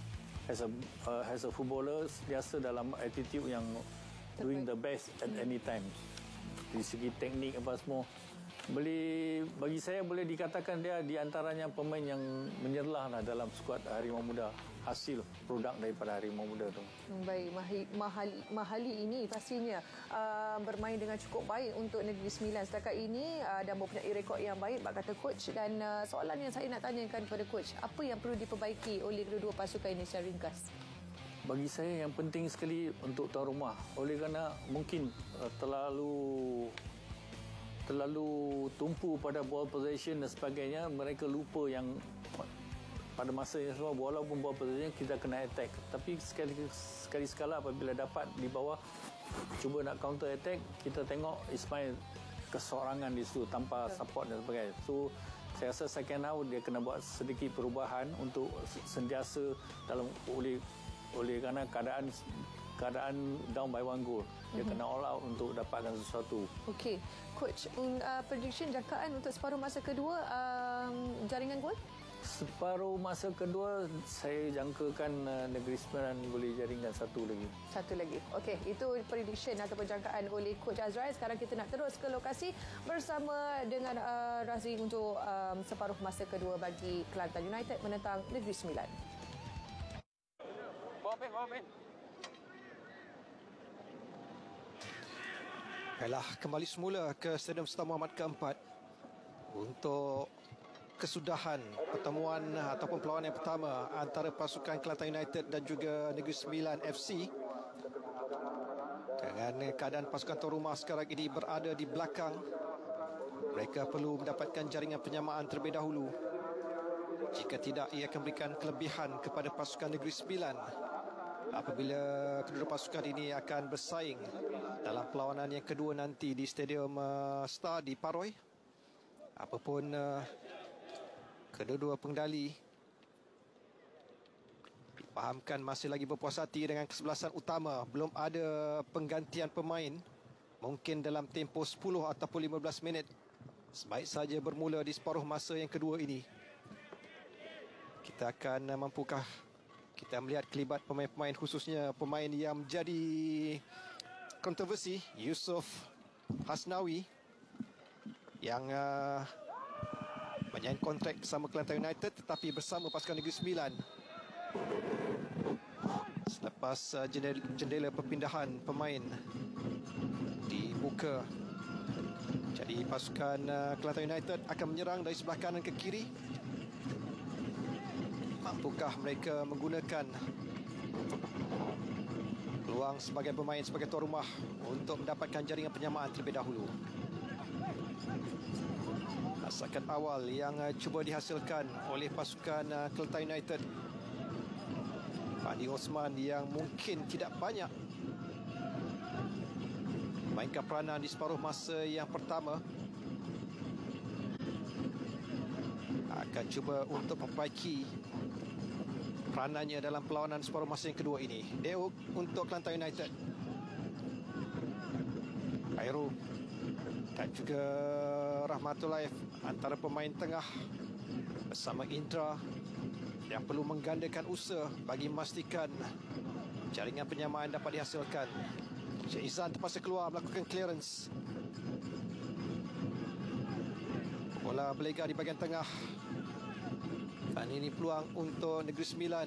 as a footballer sentiasa dalam attitude yang doing the best at any time. Di segi teknik apa semua, bagi saya boleh dikatakan dia di antaranya pemain yang menyerlah dalam skuad Harimau Muda, hasil produk daripada Harimau Muda tu. Baik, Mahali ini pastinya bermain dengan cukup baik untuk Negeri Sembilan setakat ini dan mempunyai rekod yang baik, kata coach. Dan soalan yang saya nak tanyakan kepada coach, apa yang perlu diperbaiki oleh kedua-dua pasukan ini secara ringkas? Bagi saya yang penting sekali untuk tuan rumah, oleh kerana mungkin terlalu tumpu pada ball possession dan sebagainya, mereka lupa yang pada masa yang sama walaupun ball possession kita kena attack, tapi sekali-sekala apabila dapat di bawah cuba nak counter attack, kita tengok Ismail kesorangan di situ tanpa support dan sebagainya. So Saya rasa second half dia kena buat sedikit perubahan untuk sentiasa dalam oleh kerana keadaan down by 1 goal. Dia kena all out untuk dapatkan sesuatu. Okey, coach, prediction jangkaan untuk separuh masa kedua jaringan gol? Separuh masa kedua saya jangkakan Negeri Sembilan boleh jaringkan satu lagi. Satu lagi. Okey, itu prediction ataupun jangkaan oleh Coach Azrael. Sekarang kita nak terus ke lokasi bersama dengan Razri untuk separuh masa kedua bagi Kelantan United menentang Negeri Sembilan. Baiklah, kembali semula ke Stadium Sultan Muhammad keempat untuk kesudahan pertemuan ataupun perlawanan yang pertama antara pasukan Kelantan United dan juga Negeri Sembilan FC. Dengan keadaan pasukan tuan rumah sekarang ini berada di belakang, mereka perlu mendapatkan jaringan penyamaan terlebih dahulu. Jika tidak, ia akan berikan kelebihan kepada pasukan Negeri Sembilan apabila kedua pasukan ini akan bersaing dalam perlawanan yang kedua nanti di Stadium Star di Paroi. Apapun kedua-dua pengendali dipahamkan masih lagi berpuas hati dengan kesebelasan utama. Belum ada penggantian pemain. Mungkin dalam tempoh 10 ataupun 15 minit. Sebaik saja bermula di separuh masa yang kedua ini. Kita akan mampukah kita melihat kelibat pemain-pemain, khususnya pemain yang menjadi kontroversi, Yusof Hasnawi, yang menyain kontrak bersama Kelantan United tetapi bersama pasukan Negeri Sembilan selepas jendela perpindahan pemain dibuka. Jadi pasukan Kelantan United akan menyerang dari sebelah kanan ke kiri. Mampukah mereka menggunakan peluang sebagai pemain sebagai tuan rumah untuk mendapatkan jaringan penyamaan terlebih dahulu? Masakan awal yang cuba dihasilkan oleh pasukan Kelantan United. Fandi Osman yang mungkin tidak banyak mainkan peranan di separuh masa yang pertama akan cuba untuk memperbaiki peranannya dalam perlawanan separuh masa yang kedua ini. Deuk untuk Kelantan United. Khairul dan juga Rahmatullahi antara pemain tengah bersama Indra yang perlu menggandakan usaha bagi memastikan jaringan penyamaan dapat dihasilkan. Syed Izan terpaksa keluar melakukan clearance. Bola berlega di bahagian tengah. Dan ini peluang untuk Negeri Sembilan.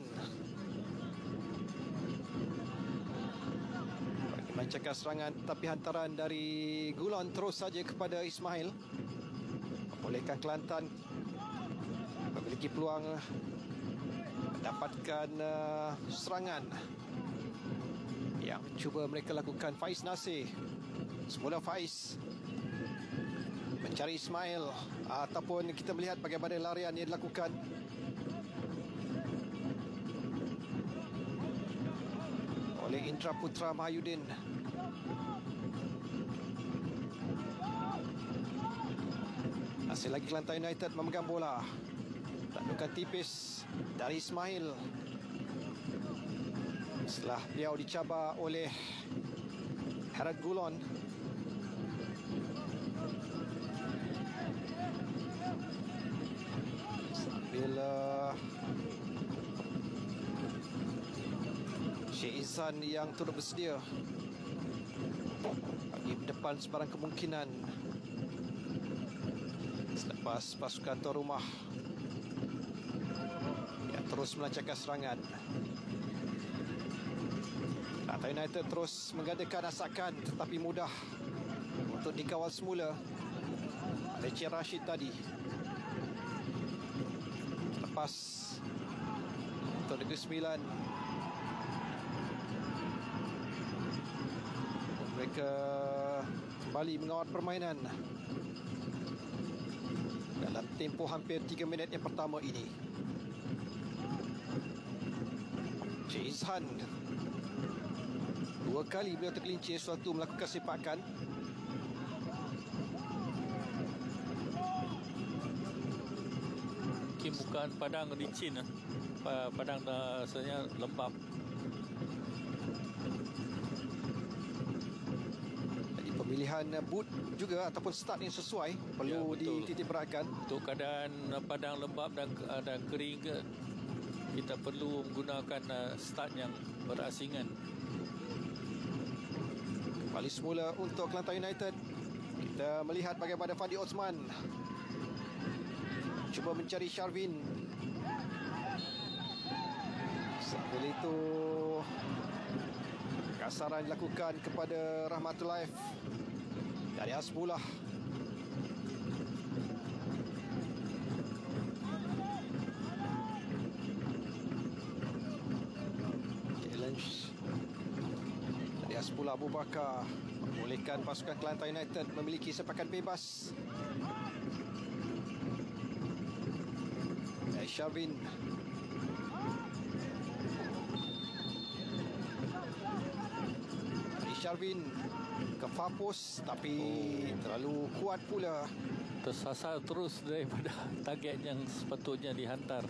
Melancarkan serangan tapi hantaran dari Gulon terus saja kepada Ismail. Membolehkan Kelantan memiliki peluang mendapatkan serangan yang cuba mereka lakukan. Faiz Nasir. Semula Faiz mencari Ismail ataupun kita melihat bagaimana larian yang dilakukan. Oleh Indra Putra Mahyudin. Masih lagi Kelantan United memegang bola. Tandukan tipis dari Ismail. Setelah beliau dicabar oleh Herad Gulon. Sambil Syed Izan yang turut bersedia bagi depan sebarang kemungkinan selepas pasukan tuan rumah yang terus melancarkan serangan. Kelantan United terus menggandakan asakan tetapi mudah untuk dikawal semula oleh Cik Rashid tadi. Lepas untuk Negeri Sembilan, mereka kembali mengawal permainan dalam tempoh hampir 3 minit yang pertama ini. Cik Izhan, 2 kali beliau tergelincir sewaktu melakukan sepakan. bukan padang licin, padang sebenarnya lembap. Jadi pemilihan boot juga ataupun start yang sesuai perlu dititik beratkan. Untuk keadaan padang lembap dan kering ke, kita perlu menggunakan start yang berasingan. Kembali semula untuk Kelantan United. Kita melihat bagaimana Fandi Osman cuba mencari Sharvin. Sambil itu kasaran dilakukan kepada Rahmatul Laif dari Hasbullah. Challenge dari Hasbullah Abu Bakar membolehkan pasukan Kelantan United memiliki sepakan bebas. Sharvin. Sharvin ke Fapus tapi terlalu kuat pula. Tersasar terus daripada target yang sepatutnya dihantar.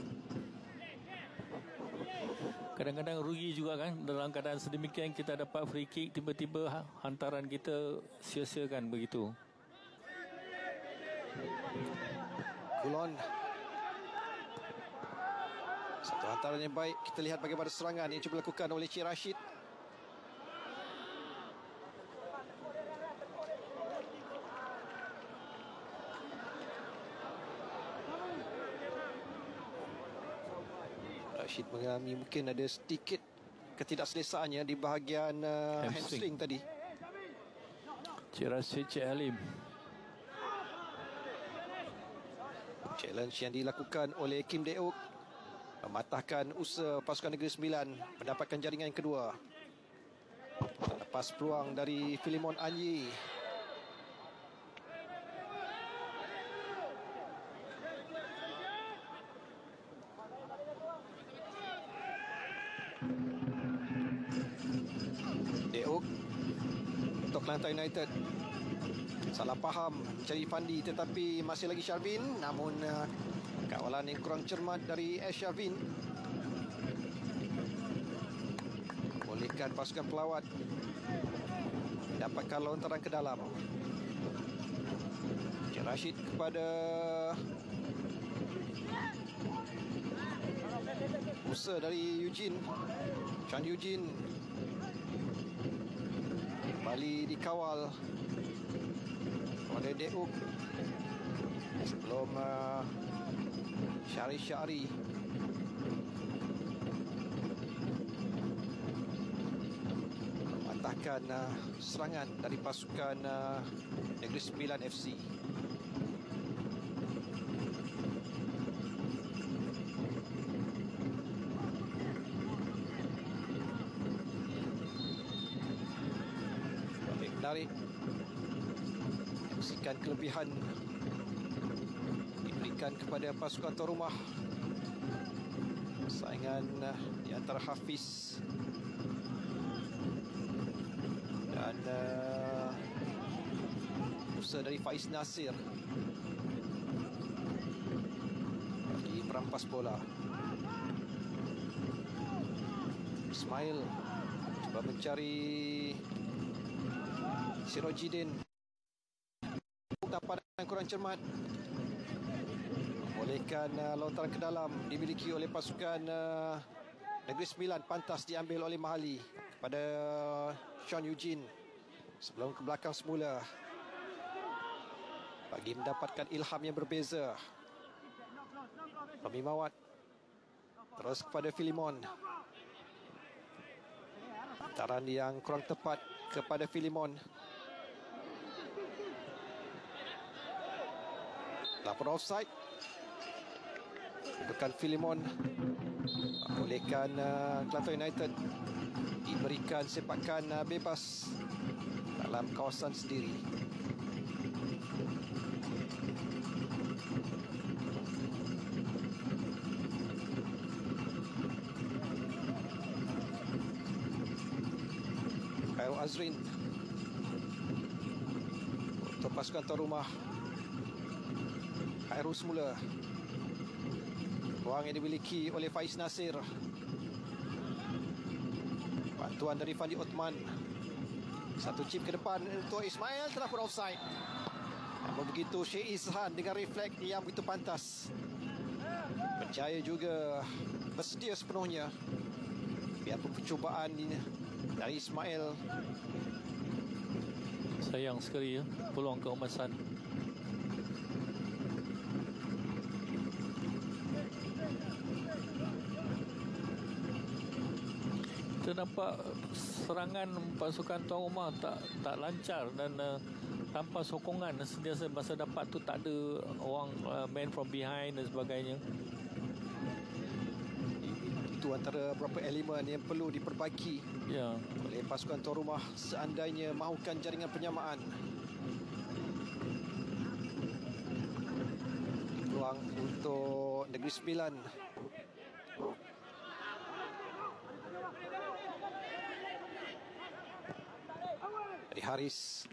Kadang-kadang rugi juga kan, dalam keadaan sedemikian kita dapat free kick, tiba-tiba hantaran kita sia-siakan begitu. Kulon. Satu hantaran yang baik. Kita lihat bagaimana serangan yang cuba dilakukan oleh Cik Rashid. Rashid mengalami mungkin ada sedikit ketidakselesaannya di bahagian hamstring tadi. Cik Rashid, Cik Halim. Challenge yang dilakukan oleh Kim Deok mematahkan usaha pasukan Negeri Sembilan mendapatkan jaringan yang kedua. Lepas peluang dari Filimon Anyi. Deok untuk Kelantan United. Salah faham mencari Fandi tetapi masih lagi Sharvin, namun kawalan yang kurang cermat dari Sharvin bolehkan pasukan pelawat mendapatkan lontaran ke dalam. Cik Rashid kepada usaha dari Eugene. Chan Eugene kembali dikawal oleh Deuk sebelum Syari mematahkan serangan dari pasukan Negeri Sembilan FC. Menarik. Saksikan kelebihan diberikan kepada pasukan tuan rumah. Saingan di antara Hafiz dan usaha dari Faiz Nasir bagi perampas bola. Ismail cuba mencari Sirojidin. Dapat kurang cermat. Bolehkan lontaran ke dalam dimiliki oleh pasukan Negeri Sembilan, pantas diambil oleh Mahali kepada Sean Eugene sebelum ke belakang semula bagi mendapatkan ilham yang berbeza. Fahmi Mawad terus kepada Filimon. Hantaran yang kurang tepat kepada Filimon. Lapor offside. Bukan Filimon. Bolehkan Kelantan United diberikan sepakan bebas dalam kawasan sendiri. Khairul Azrin untuk pasukan tuan rumah. Khairul semula Ruang yang dimiliki oleh Faiz Nasir. Bantuan dari Fandi Othman. Satu chip ke depan untuk Ismail, telah pun offside. Namun begitu Syed Izhan dengan refleks yang begitu pantas berjaya juga bersedia sepenuhnya. Biarpun percubaan dari Ismail. Sayang sekali ya, peluang keemasan. Kita nampak serangan pasukan tuan rumah tak lancar dan tanpa sokongan. Sentiasa masa dapat tu tak ada orang man from behind dan sebagainya. Itu antara beberapa elemen yang perlu diperbaiki Ya. oleh pasukan tuan rumah seandainya mahukan jaringan penyamaan. Peluang untuk Negeri Sembilan. Dari Haris.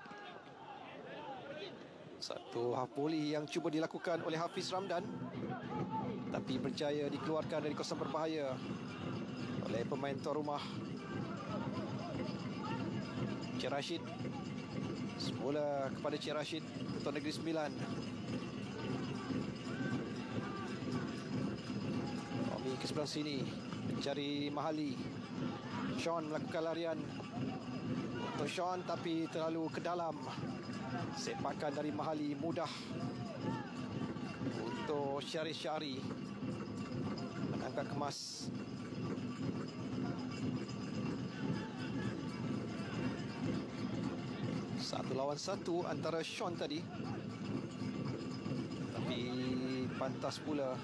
Satu half volley yang cuba dilakukan oleh Hafiz Ramdan, tapi berjaya dikeluarkan dari kawasan berbahaya oleh pemain tuan rumah. Cik Rashid. Semula kepada Cik Rashid untuk Negeri Sembilan. Romi ke sebelah sini mencari Mahali. Sean melakukan larian untuk Sean, tapi terlalu ke dalam. Sepakan dari Mahali mudah untuk Syarif Syari menangkap kemas. Satu lawan satu antara Sean tadi, tapi pantas pula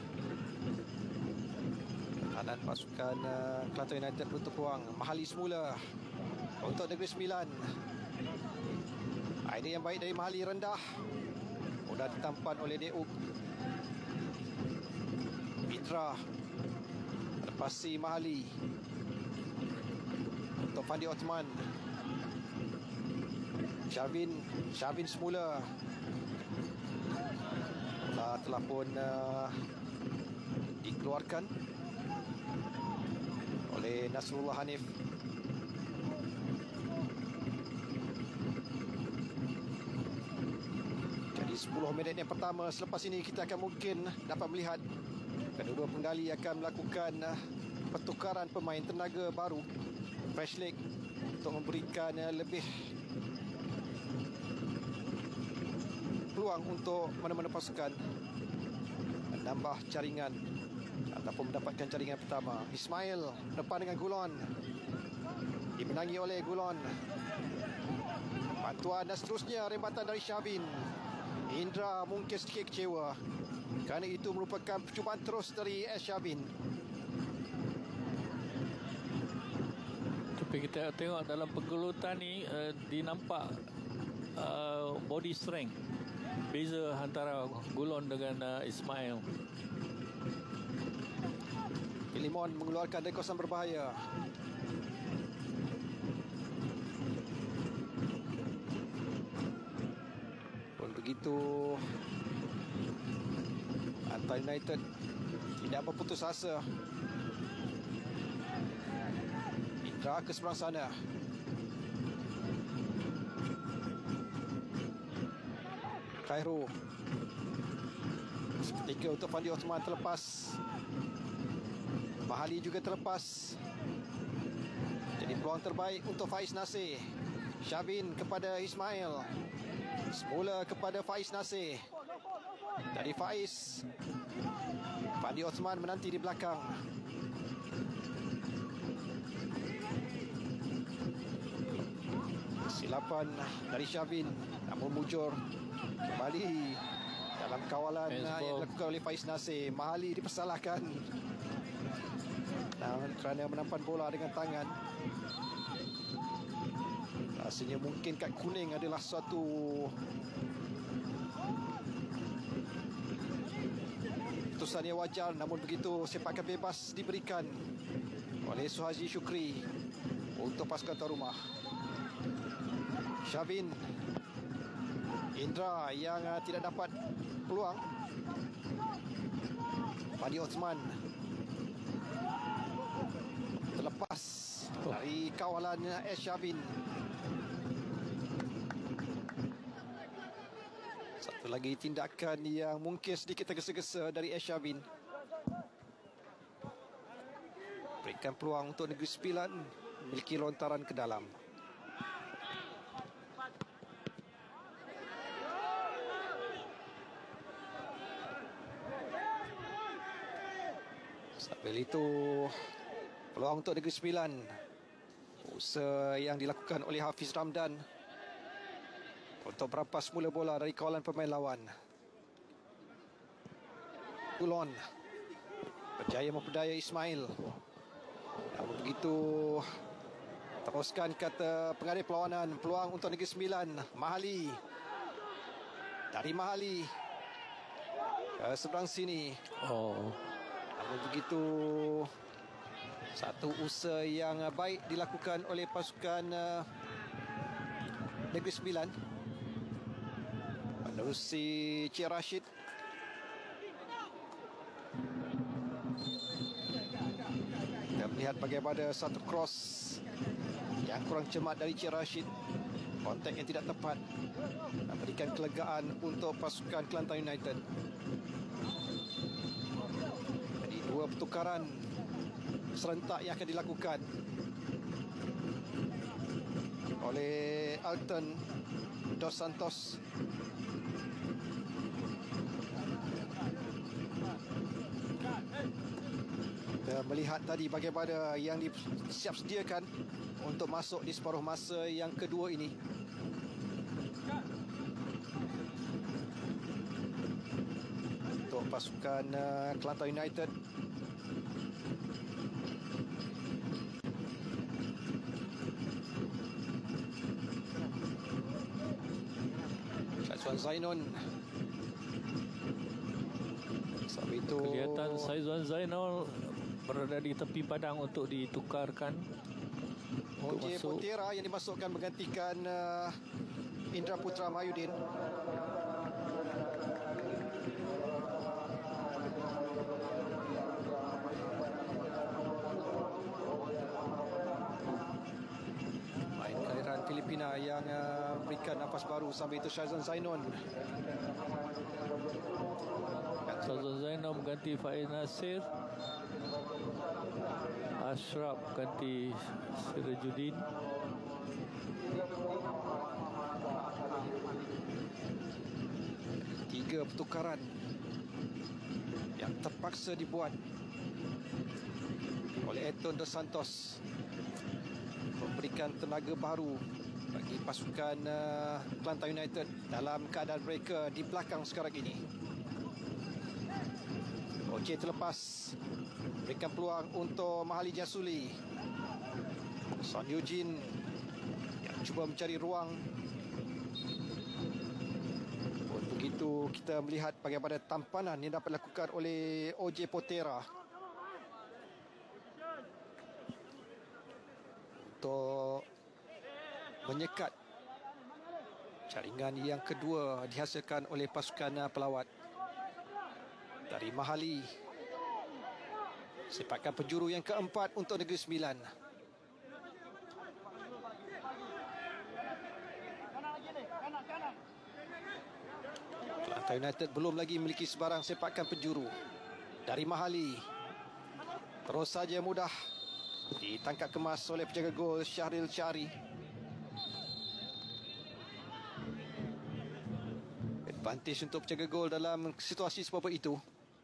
kanan pasukan Kelantan United menutup ruang. Mahali semula untuk Negeri Sembilan. Idea yang baik dari Mahali, rendah, mudah ditampan oleh Deuk. Mitra lepasi Mahali untuk Fandi Othman. Syarvin semula. Bola telah pun dikeluarkan oleh Nasrullah Hanif. Jadi 10 minit yang pertama. Selepas ini kita akan mungkin dapat melihat kedua-dua penggali akan melakukan pertukaran pemain tenaga baru, fresh leg, untuk memberikan lebih peluang untuk mana-mana pasukan menambah jaringan ataupun mendapatkan jaringan pertama. Ismail depan dengan Gulon, dimenangi oleh Gulon. Bantuan dan seterusnya rembatan dari Syabin. Indra mungkin sedikit kecewa kerana itu merupakan percubaan terus dari Syabin. Tapi kita tengok dalam penggelutan ni dinampak body strength. Beza antara Gulon dengan Ismail. Limon mengeluarkan dari kawasan berbahaya. Pun begitu, Kelantan United tidak berputus asa. Indra ke seberang sana. Khairul. Seketika untuk Fandi Othman terlepas. Mahali juga terlepas. Jadi peluang terbaik untuk Faiz Nasir. Syabin kepada Ismail. Semula kepada Faiz Nasir. Dari Faiz. Fandi Othman menanti di belakang. Silapan dari Syabin, namun mujur kembali dalam kawalan yang dilakukan oleh Faiz Nasir. Mahali dipersalahkan kerana menampan bola dengan tangan. Rasanya mungkin kad kuning adalah suatu keputusan yang wajar, namun begitu sepakan bebas diberikan oleh Suhaji Syukri untuk pasukan tuan rumah. Syabin, Indra yang tidak dapat peluang. Fadi Osman terlepas dari kawalan Eshabin. Satu lagi tindakan yang mungkin sedikit tergesa-gesa dari Eshabin. Berikan peluang untuk Negeri Sembilan memiliki lontaran ke dalam. Sambil itu peluang untuk Negeri Sembilan. Usaha yang dilakukan oleh Hafiz Ramdan untuk merampas mula bola dari kawalan pemain lawan. Ulon berjaya memperdaya Ismail. Namun begitu, teruskan kata pengadil perlawanan. Peluang untuk Negeri Sembilan. Mahali. Dari Mahali ke seberang sini. Namun begitu, satu usaha yang baik dilakukan oleh pasukan Negeri Sembilan menerusi Cik Rashid. Kita melihat bagaimana satu cross yang kurang cermat dari Cik Rashid. Kontak yang tidak tepat memberikan kelegaan untuk pasukan Kelantan United. Jadi dua pertukaran serentak yang akan dilakukan oleh Alton Dos Santos. Kita melihat tadi bagaimana yang disiap sediakan untuk masuk di separuh masa yang kedua ini. Untuk pasukan Kelantan United, Syazwan Zainun. Sebab itu Kelihatan Syazwan Zainal berada di tepi padang untuk ditukarkan. OJ Potera yang dimasukkan menggantikan Indra Putra Mahyudin. Main kelahiran Filipina yang berikan nafas baru. Sambil itu Syazwan Zainun. Syazwan Zainal mengganti Faiz Nasir. Ashraf ganti Sirajuddin. Tiga pertukaran yang terpaksa dibuat oleh Eton Dos Santos memberikan tenaga baru bagi pasukan Kelantan United dalam keadaan mereka di belakang sekarang ini. OJ terlepas, berikan peluang untuk Mahali Jasuli. Son Eugene yang cuba mencari ruang. Begitu kita melihat bagaimana tampanan yang dapat dilakukan oleh OJ Potera untuk menyekat jaringan yang kedua dihasilkan oleh pasukan pelawat dari Mahali. Sepakan penjuru yang keempat untuk Negeri Sembilan. Kelantan United belum lagi memiliki sebarang sepakan penjuru. Dari Mahali, terus saja mudah ditangkap kemas oleh penjaga gol Syahril Syari. Advantage untuk penjaga gol dalam situasi seperti itu.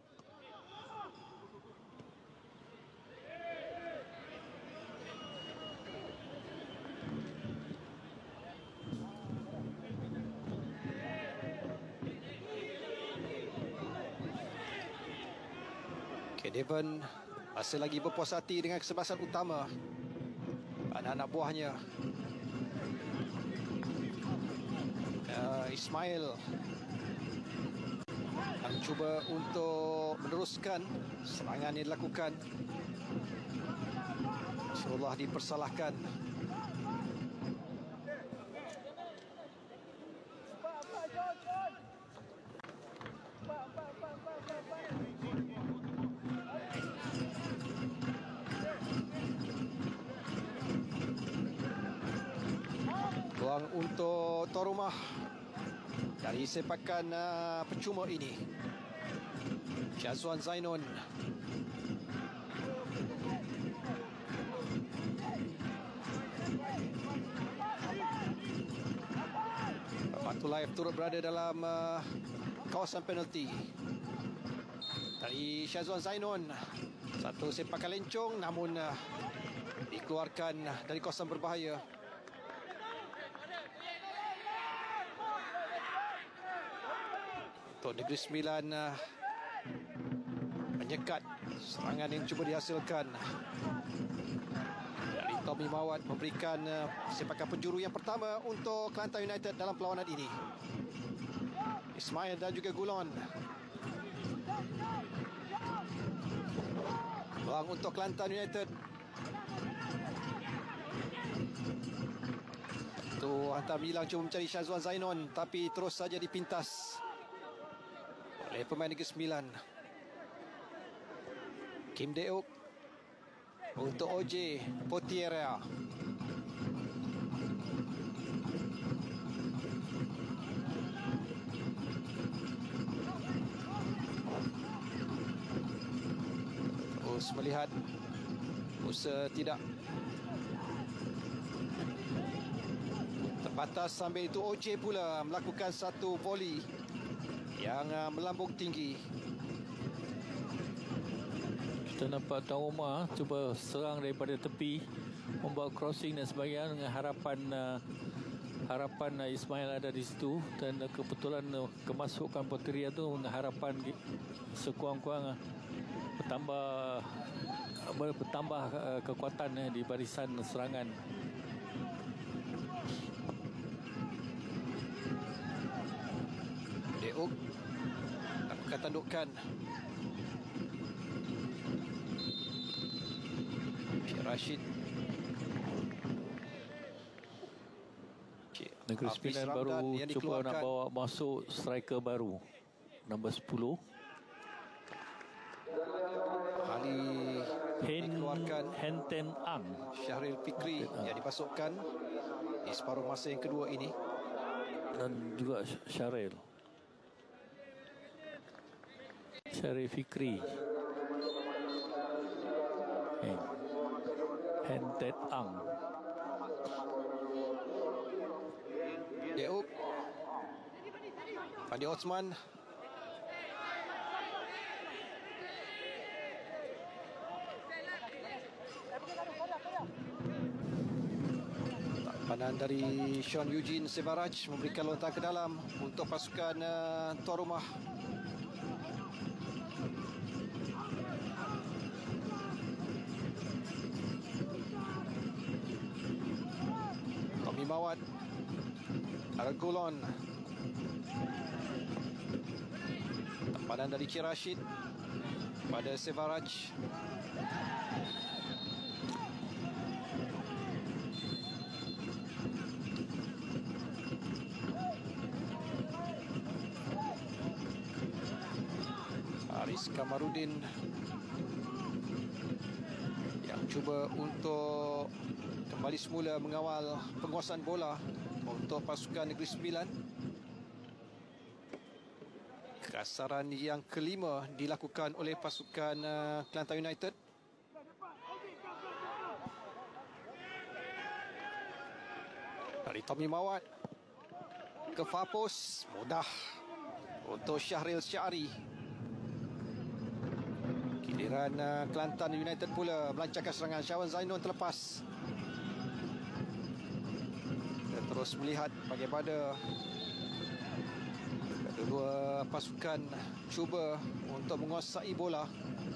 Devon masih lagi berpuas hati dengan kesebelasan utama anak-anak buahnya. Ismail mencuba untuk meneruskan serangan yang dilakukan. Nasrullah dipersalahkan. untuk tuan rumah dari sepakan percuma ini. Syazwan Zainun. Batu Live turut berada dalam kawasan penalti. Dari Syazwan Zainun, satu sepakan lencong namun dikeluarkan dari kawasan berbahaya. Untuk Negeri Sembilan menyekat serangan yang cuba dihasilkan. Dari Tommy Mawat memberikan sepakan penjuru yang pertama untuk Kelantan United dalam perlawanan ini. Ismail dan juga Gulon. Peluang untuk Kelantan United. Tu hantar Milang cuba mencari Syazwan Zainun, tapi terus saja dipintas oleh pemain Negeri Sembilan. Kim Deok untuk OJ Potiera. Terus melihat usaha tidak terbatas. Sambil itu OJ pula melakukan satu volley yang melambung tinggi. Kita nampak tuan rumah cuba serang daripada tepi, membawa crossing dan sebagainya dengan harapan Ismail ada di situ, dan kebetulan kemasukan Poteria tu dengan harapan sekurang-kurang bertambah kekuatan di barisan serangan. Deok lakukan tandukan. Rashid. Negeri Sembilan baru cuba nak bawa masuk striker baru, nombor 10. Ali dikeluarkan. Henten Ang. Syahril Fikri yang dipasukkan di separuh masa yang kedua ini. Dan juga Syaril Fikri. Henten Ang. Deuk. Fandi Osman. Tampanan dari Sean Eugene Sevaraj memberikan lontar ke dalam untuk pasukan tuan rumah. Tommy Mawat. Argulon. Tampanan dari Cik Rashid pada Sevaraj. Aris Kamarudin yang cuba untuk kembali semula mengawal penguasaan bola untuk pasukan Negeri Sembilan. Kasaran yang kelima dilakukan oleh pasukan Kelantan United. Dari Tommy Mawat ke Fapos, mudah untuk Syahril Syari. Giliran Kelantan United pula melancarkan serangan. Syazwan Zainun terlepas. Kita terus melihat bagaimana kedua pasukan cuba untuk menguasai bola.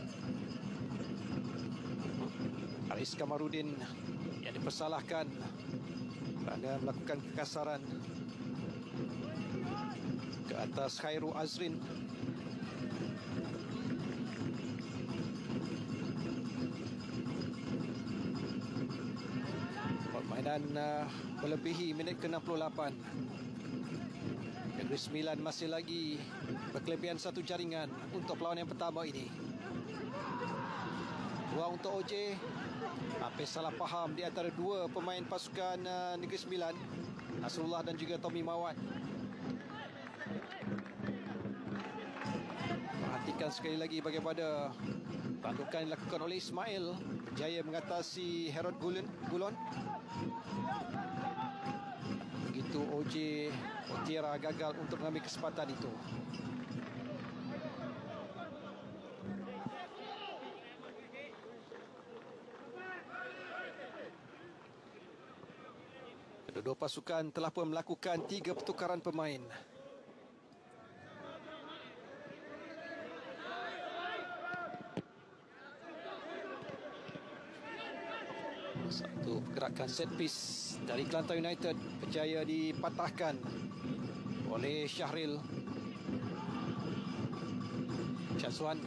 Aris Kamarudin yang dipersalahkan kerana melakukan kekasaran ke atas Khairul Azrin. Permainan melebihi minit ke-68. Negeri Sembilan masih lagi berkelebihan satu jaringan untuk perlawanan yang pertama ini. Ruang untuk OJ. Hampir salah faham di antara dua pemain pasukan Negeri Sembilan. Nasrullah dan juga Tommy Mawat. Perhatikan sekali lagi bagaimana tandukan dilakukan oleh Ismail, berjaya mengatasi Herod Gulon. Begitu OJ Potiera gagal untuk mengambil kesempatan itu. Kedua pasukan telah pun melakukan 3 pertukaran pemain. Satu pergerakan set piece dari Kelantan United berjaya dipatahkan oleh Syahril. Syazwan.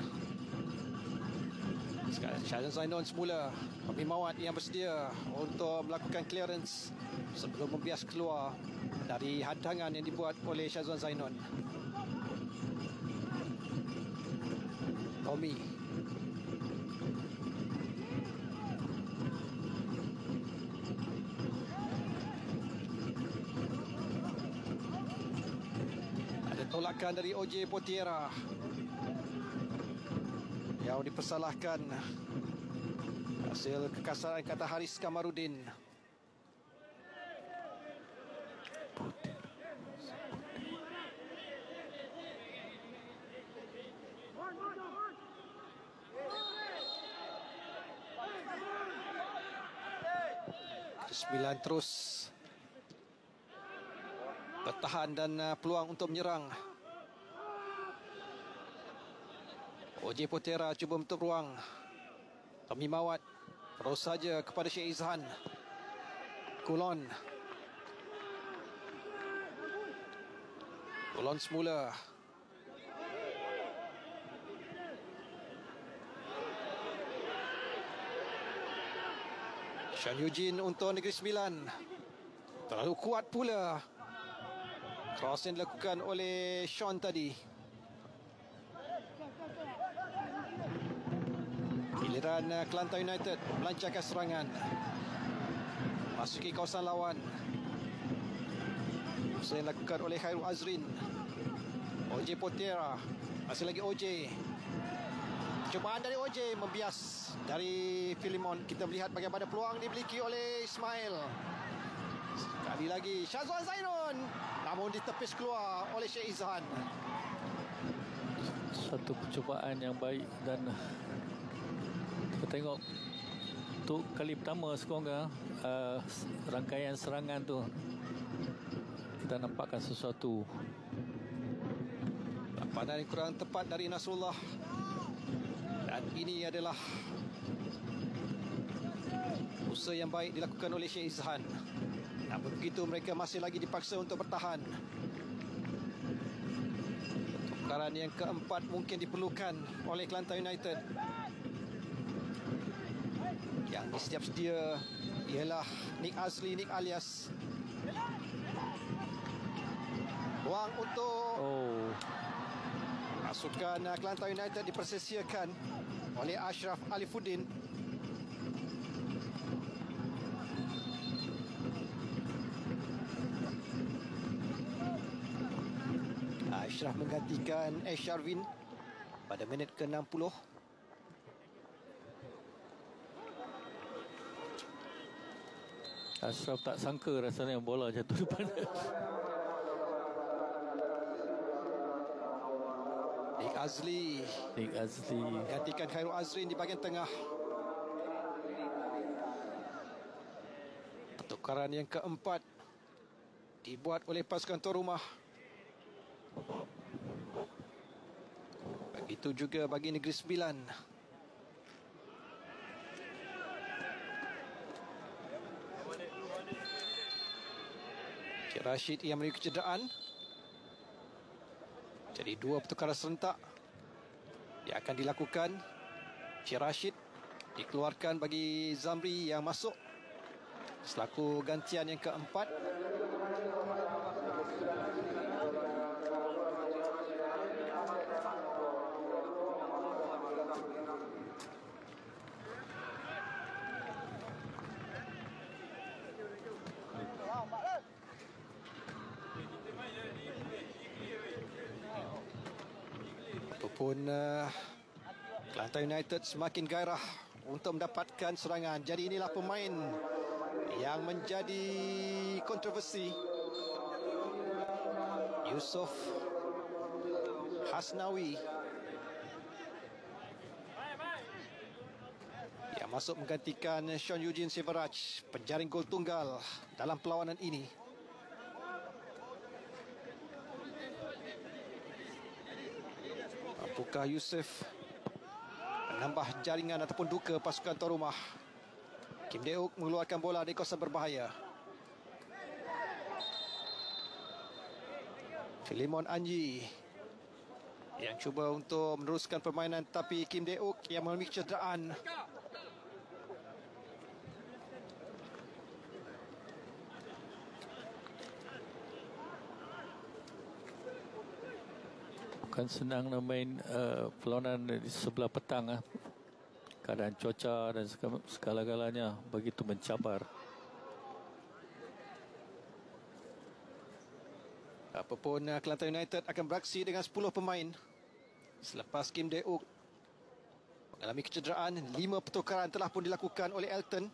Syazwan Zainon semula. Tommy Mawat yang bersedia untuk melakukan clearance sebelum membias keluar dari hadangan yang dibuat oleh Syazwan Zainon. Tommy. Ada tolakan dari OJ Potiera yang dipersalahkan hasil kekasaran kata Haris Kamarudin. Sembilan terus bertahan dan peluang untuk menyerang. OJ Potiera cuba menutup ruang. Tommy Mawat terus saja kepada Syekh Izhan. Kulon semula. Shan Eugene untuk Negeri Sembilan. Terlalu kuat pula cross yang dilakukan oleh Sean tadi. Giliran Kelantan United melancarkan serangan. Masuki kawasan lawan. Usaha yang dilakukan oleh Khairul Azrin. OJ Potiera. Masih lagi OJ. Cubaan dari OJ membias dari Filimon. Kita melihat bagaimana peluang dimiliki oleh Ismail. Sekali lagi Syazwan Zainon, namun ditepis keluar oleh Syekh Izhan. Satu percubaan yang baik dan kita tengok untuk kali pertama sekurang rangkaian serangan tu kita nampakkan sesuatu. Lampanan yang kurang tepat dari Nasrullah. Dan ini adalah usaha yang baik dilakukan oleh Syekh Izhan. Namun begitu mereka masih lagi dipaksa untuk bertahan. Pertukaran yang keempat mungkin diperlukan oleh Kelantan United. Yang bersiap sedia ialah Nick Azli, Nick Alias. Ruang untuk pasukan Kelantan United dipersesiakan oleh Ashraf Alifuddin. Ashraf menggantikan Sharvin pada minit ke-60. Ashraf tak sangka rasanya bola jatuh depan. Nick Azli gantikan Khairul Azrin di bahagian tengah. Pertukaran yang keempat dibuat oleh pasukan tuan rumah. Begitu juga bagi Negeri Sembilan. Cik Rashid yang memiliki kecederaan. Jadi 2 pertukaran serentak yang akan dilakukan. Cik Rashid dikeluarkan bagi Zamri yang masuk selaku gantian yang keempat. Apapun Kelantan United semakin gairah untuk mendapatkan serangan. Jadi inilah pemain yang menjadi kontroversi. Yusof Hasnawi yang masuk menggantikan Sean Eugene Severaj, penjaring gol tunggal dalam perlawanan ini. Apakah Yusof menambah jaringan ataupun duka pasukan tuan rumah? Kim Deuk mengeluarkan bola dari kawasan berbahaya. Filimon Anji yang cuba untuk meneruskan permainan, tapi Kim Deuk yang mengalami kecederaan. Bukan senang nak main perlawanan di sebelah petang. Keadaan cuaca dan segala-galanya begitu mencabar. Apapun Kelantan United akan beraksi dengan 10 pemain. Selepas Kim Deuk mengalami kecederaan, 5 pertukaran telah pun dilakukan oleh Elton.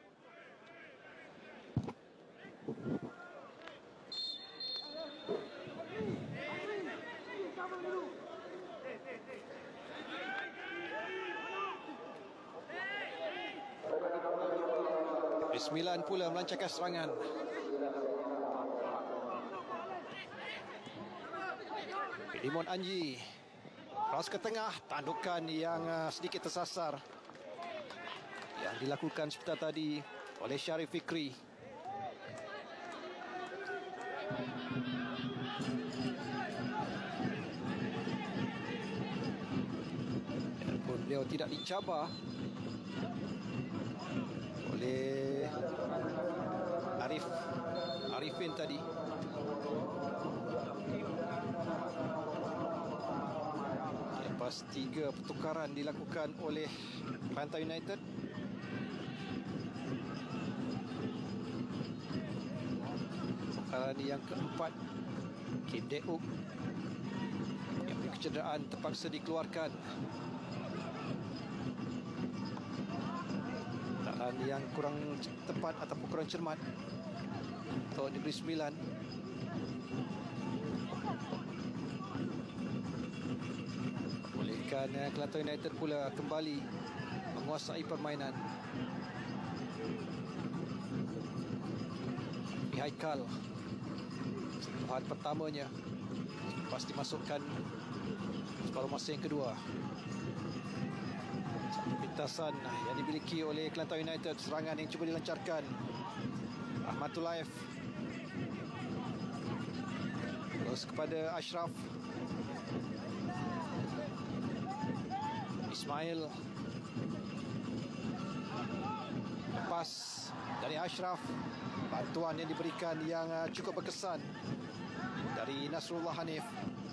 Sembilan pula melancarkan serangan. Filimon Anji cross ke tengah, tandukan yang sedikit tersasar yang dilakukan sebentar tadi oleh Syarif Fikri. Walaupun beliau tidak dicabar oleh Arifin tadi. Lepas 3 pertukaran dilakukan oleh Kelantan United, pertukaran yang keempat, Kim Deuk yang berkecederaan terpaksa dikeluarkan. Tahan yang kurang tepat ataupun kurang cermat untuk Negeri Sembilan. Bolehkan Kelantan United pula kembali menguasai permainan. Haikal, sentuhan pertamanya lepas dimasukkan separuh masa yang kedua. Satu pintasan yang dimiliki oleh Kelantan United, serangan yang cuba dilancarkan Ahmad Tulaif. Terus kepada Ashraf. Ismail. Lepas dari Ashraf, bantuan yang diberikan yang cukup berkesan dari Nasrullah Hanif.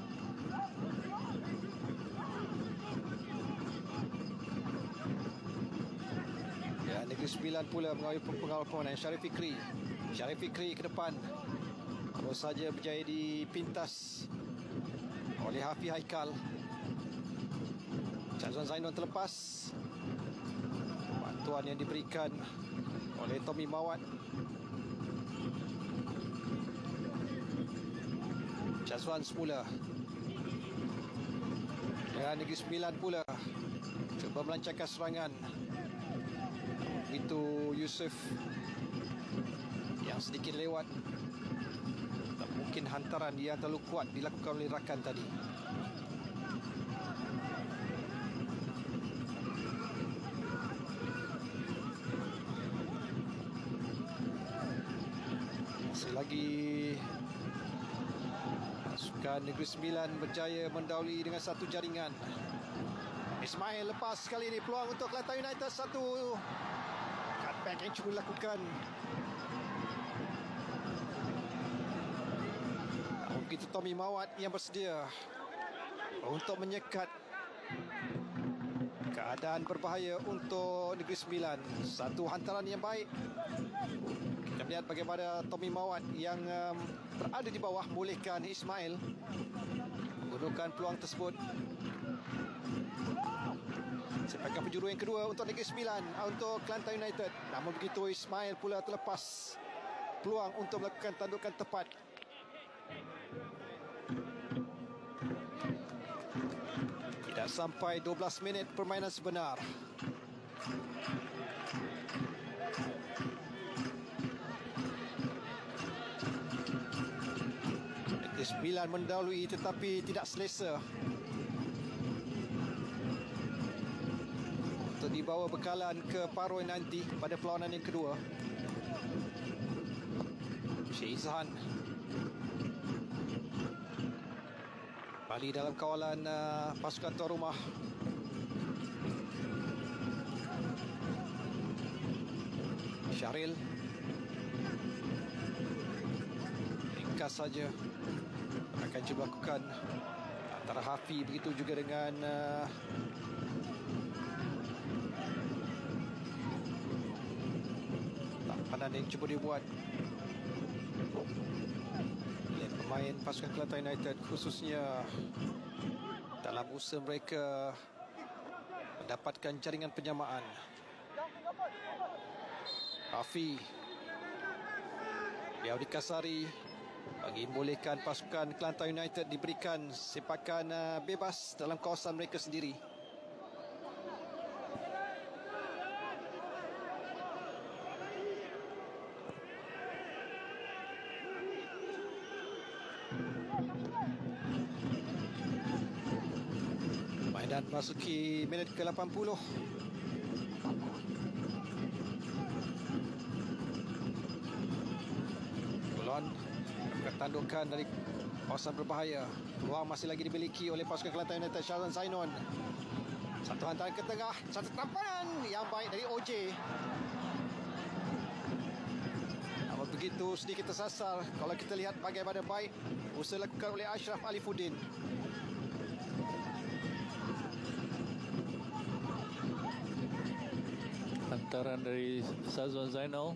Ya, Negeri Sembilan pula mengawal permainan. Syarif Fikri. Syarif Fikri ke depan. Terus saja berjaya dipintas oleh Hafiz Haikal. Syazwan Zainon terlepas. Bantuan yang diberikan oleh Tommy Mawat. Syazwan semula. Dan Negeri Sembilan pula cuba melancarkan serangan. Itu Yusof yang sedikit lewat. Tak mungkin hantaran yang terlalu kuat dilakukan oleh rakan tadi. Masih lagi pasukan Negeri Sembilan berjaya mendahului dengan satu jaringan. Ismail lepas kali ini peluang untuk Kelantan United. Satu cutback yang cuba dilakukan. Begitu Tommy Mawat yang bersedia untuk menyekat keadaan berbahaya untuk Negeri Sembilan. Satu hantaran yang baik. Kita melihat bagaimana Tommy Mawat yang berada di bawah membolehkan Ismail menggunakan peluang tersebut. Sepakan penjuru yang kedua untuk Negeri Sembilan, untuk Kelantan United. Namun begitu, Ismail pula terlepas peluang untuk melakukan tandukan tepat. Tidak sampai 12 minit permainan sebenar. Negeri Sembilan mendahului tetapi tidak selesa untuk dibawa bekalan ke paruh nanti pada perlawanan yang kedua. Syed Izhan kembali dalam kawalan pasukan tuan rumah. Syahril ringkas saja akan cuba lakukan antara Hafi, begitu juga dengan tampanan yang cuba dibuat oleh pemain pasukan Kelantan United, khususnya dalam usaha mereka mendapatkan jaringan penyamaan. Hafi Biau dikasari bagi membolehkan pasukan Kelantan United diberikan sepakan bebas dalam kawasan mereka sendiri. Mainan masuki minit ke-80. Tandukan dari kawasan berbahaya. Peluang masih lagi dimiliki oleh pasukan Kelantan United. Syazwan Zainon, satu hantaran ke tengah, satu tampanan yang baik dari OJ. Namun begitu sedikit tersasar. Kalau kita lihat bagaimana baik usaha dilakukan oleh Ashraf Alifuddin. Hantaran dari Syazwan Zainal.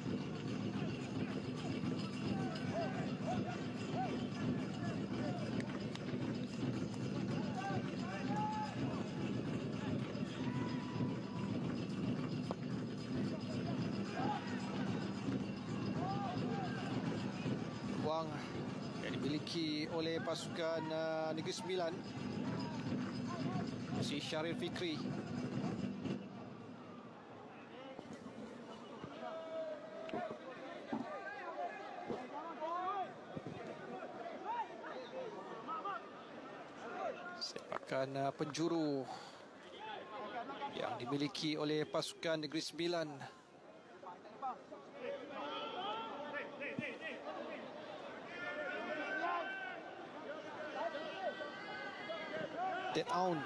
Yang dimiliki oleh pasukan Negeri Sembilan, si Syaril Fikri. Sepakan penjuru yang dimiliki oleh pasukan Negeri Sembilan. Dead on.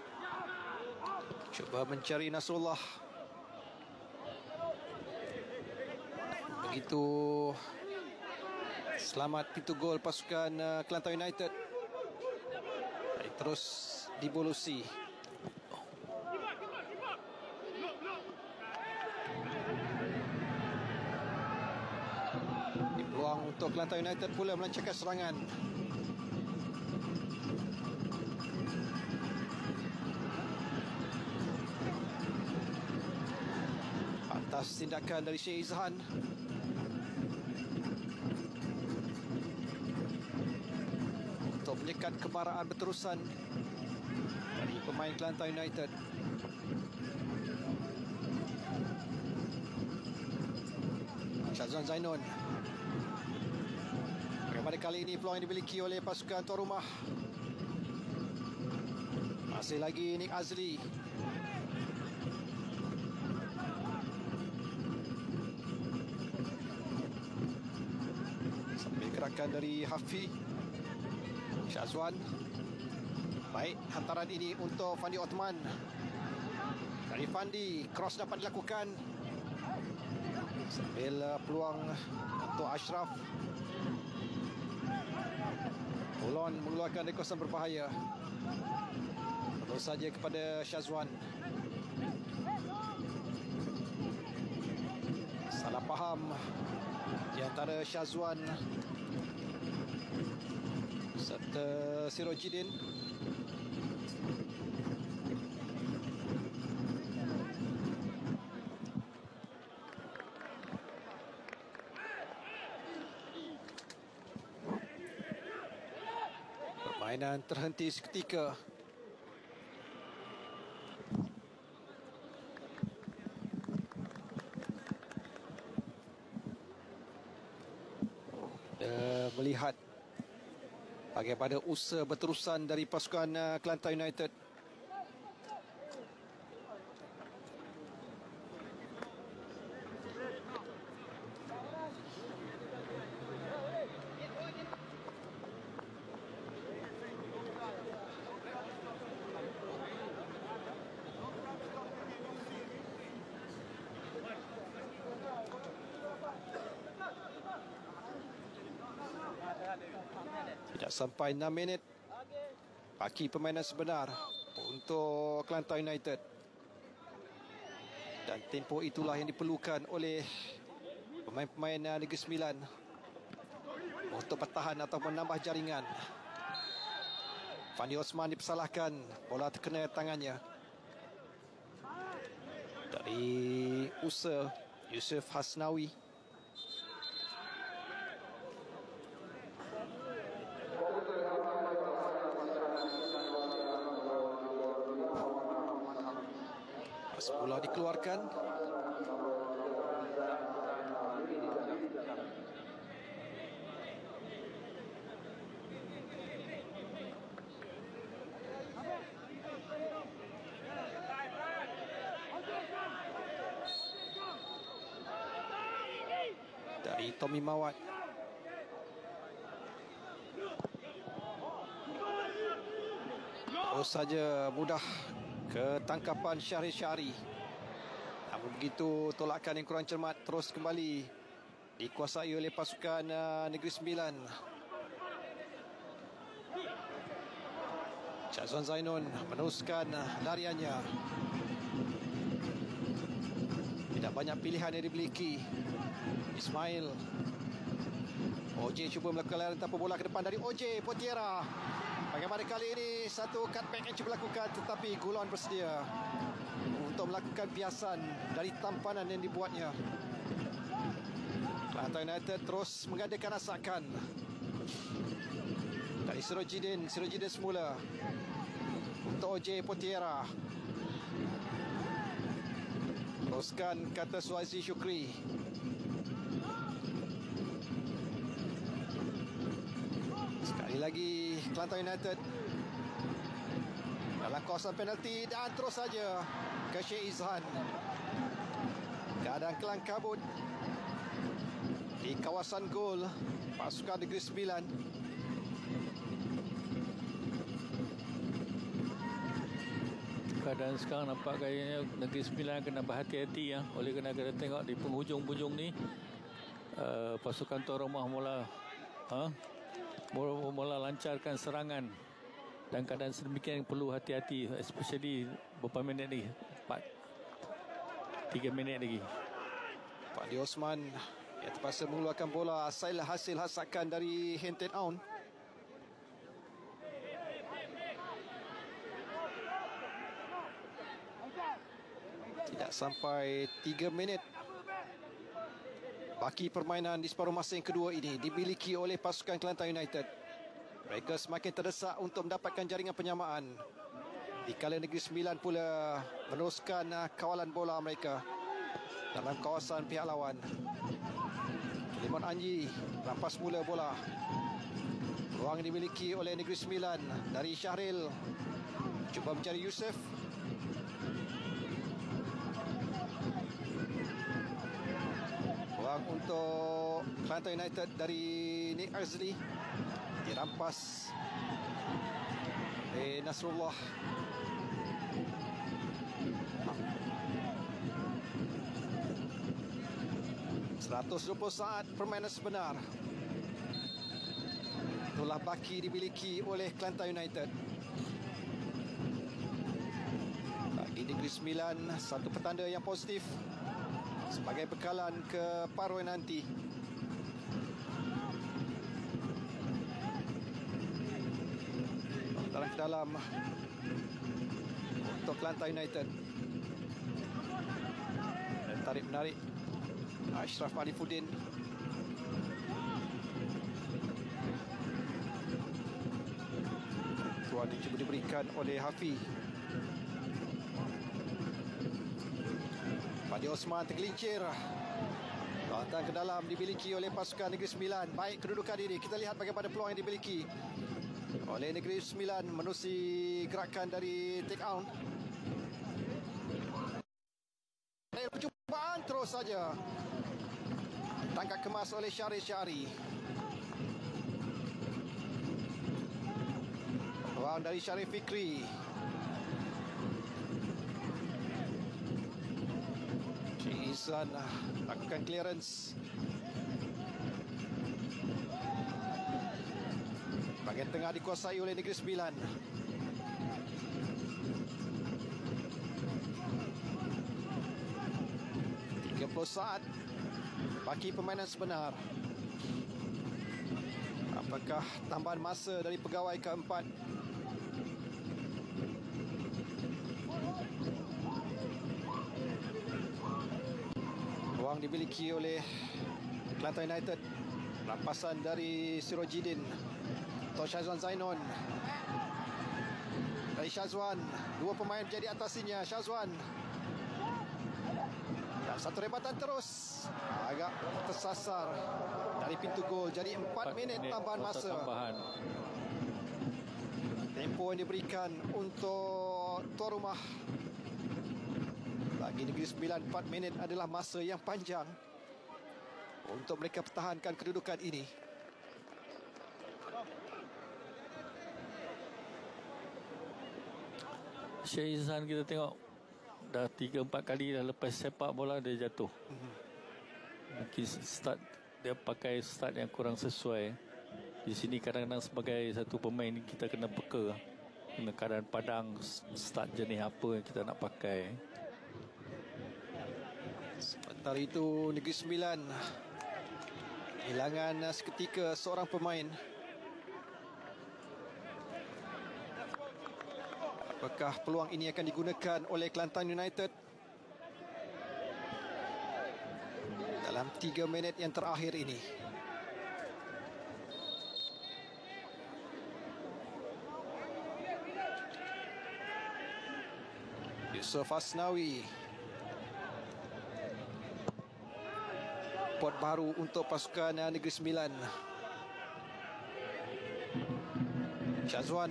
Cuba mencari Nasrullah. Begitu selamat pintu gol pasukan Kelantan United. Terus dibolusi. Di peluang untuk Kelantan United pula melancarkan serangan. Atas tindakan dari Syed Izhan. Untuk menyekat kemarahan berterusan dari pemain Kelantan United. Syazwan Zainon. Pada kali ini peluang yang dimiliki oleh pasukan tuan rumah. Masih lagi Nick Azli. Gerakan dari Hafi. Syazwan. Baik, hantaran ini untuk Fandi Othman. Dari Fandi, cross dapat dilakukan. Sambil peluang untuk Ashraf. Ulon mengeluarkan dari kawasan berbahaya. Terus saja kepada Syazwan. Salah faham di antara Syazwan serta Sirojidin. Permainan terhenti seketika. Melihat bagaimana usaha berterusan dari pasukan Kelantan United. Tidak sampai 6 minit baki permainan sebenar untuk Kelantan United. Dan tempoh itulah yang diperlukan oleh pemain-pemain Negeri Sembilan untuk bertahan atau menambah jaringan. Fandi Osman dipersalahkan, bola terkena tangannya. Dari usaha Yusuf Hasnawi. Bola dikeluarkan. Dari Tommy Mawat. Terus saja mudah ke tangkapan Syahri Syahri. Namun begitu tolakan yang kurang cermat terus kembali dikuasai oleh pasukan Negeri Sembilan. Syazwan Zainun meneruskan lariannya. Tidak banyak pilihan yang dimiliki. Ismail. OJ cuba melakukan larian tanpa bola ke depan dari OJ Potiera. Bagaimana kali ini satu cutback yang cuba lakukan, tetapi Gulon bersedia untuk melakukan biasan dari tampanan yang dibuatnya. Kelantan United terus mengadakan asakan dari Sirojidin semula untuk OJ Potiera. Teruskan kata Suhaisi Syukri. Sekali lagi Kelantan United dalam kawasan penalti dan terus saja ke Syekh Izhan. Keadaan kelang kabut di kawasan gol pasukan Negeri Sembilan. Keadaan sekarang nampak kayaknya Negeri Sembilan kena berhati-hati ya. Oleh kerana kita tengok di penghujung-hujung ni pasukan tuan rumah mula lancarkan serangan, dan keadaan sedemikian perlu hati-hati, especially beberapa minit lagi, 3 minit lagi. Fandi Osman yang terpaksa mengeluarkan bola hasil hasakan dari Hinton Aun. Tidak sampai 3 minit baki permainan di separuh masa yang kedua ini dimiliki oleh pasukan Kelantan United. Mereka semakin terdesak untuk mendapatkan jaringan penyamaan. Dikala Negeri Sembilan pula meneruskan kawalan bola mereka dalam kawasan pihak lawan. Limon Anji rampas mula bola. Ruang dimiliki oleh Negeri Sembilan dari Syahril. Cuba mencari Yusuf. Ruang untuk Kelantan United dari Nick Azli. Dirampas oleh Nasrullah. ...120 saat permainan sebenar. Itulah baki dimiliki oleh Kelantan United. Bagi Negeri Sembilan, satu petanda yang positif sebagai bekalan ke paruh nanti. Dalam ke dalam untuk Kelantan United. Dan tarik menarik Ashraf Alifuddin. Peluang dicuba diberikan oleh Hafi. Fadi Osman tergelincir. Hantaran ke dalam dimiliki oleh pasukan Negeri Sembilan. Baik kedudukan ini. Kita lihat bagaimana peluang yang dimiliki oleh Negeri Sembilan menerusi gerakan dari take out. Percubaan terus saja. Tangkap kemas oleh Syahri. Peluang dari Syarif Fikri. Izan lakukan clearance. Bahagian tengah dikuasai oleh Negeri Sembilan. Saat bagi permainan sebenar. Apakah tambahan masa dari pegawai keempat? Ruang dimiliki oleh Kelantan United. Rampasan dari Sirojidin atau Syazwan Zainon. Dari Syazwan, dua pemain menjadi atasinya. Syazwan. Dan satu rebatan terus. Agak tersasar dari pintu gol. Jadi 4 minit tambahan masa. Tempo yang diberikan untuk tuan rumah. Bagi Negeri Sembilan, 4 minit adalah masa yang panjang untuk mereka pertahankan kedudukan ini. Syed Izan kita tengok dah 3-4 kali dah lepas sepak bola dia jatuh. Mungkin start dia pakai start yang kurang sesuai. Di sini kadang-kadang sebagai satu pemain kita kena peka kena keadaan padang, start jenis apa yang kita nak pakai. Sementara itu Negeri Sembilan kehilangan seketika seorang pemain. Apakah peluang ini akan digunakan oleh Kelantan United dalam 3 minit yang terakhir ini? Yusof Asnawi. Pot baru untuk pasukan Negeri Sembilan. Syazwan.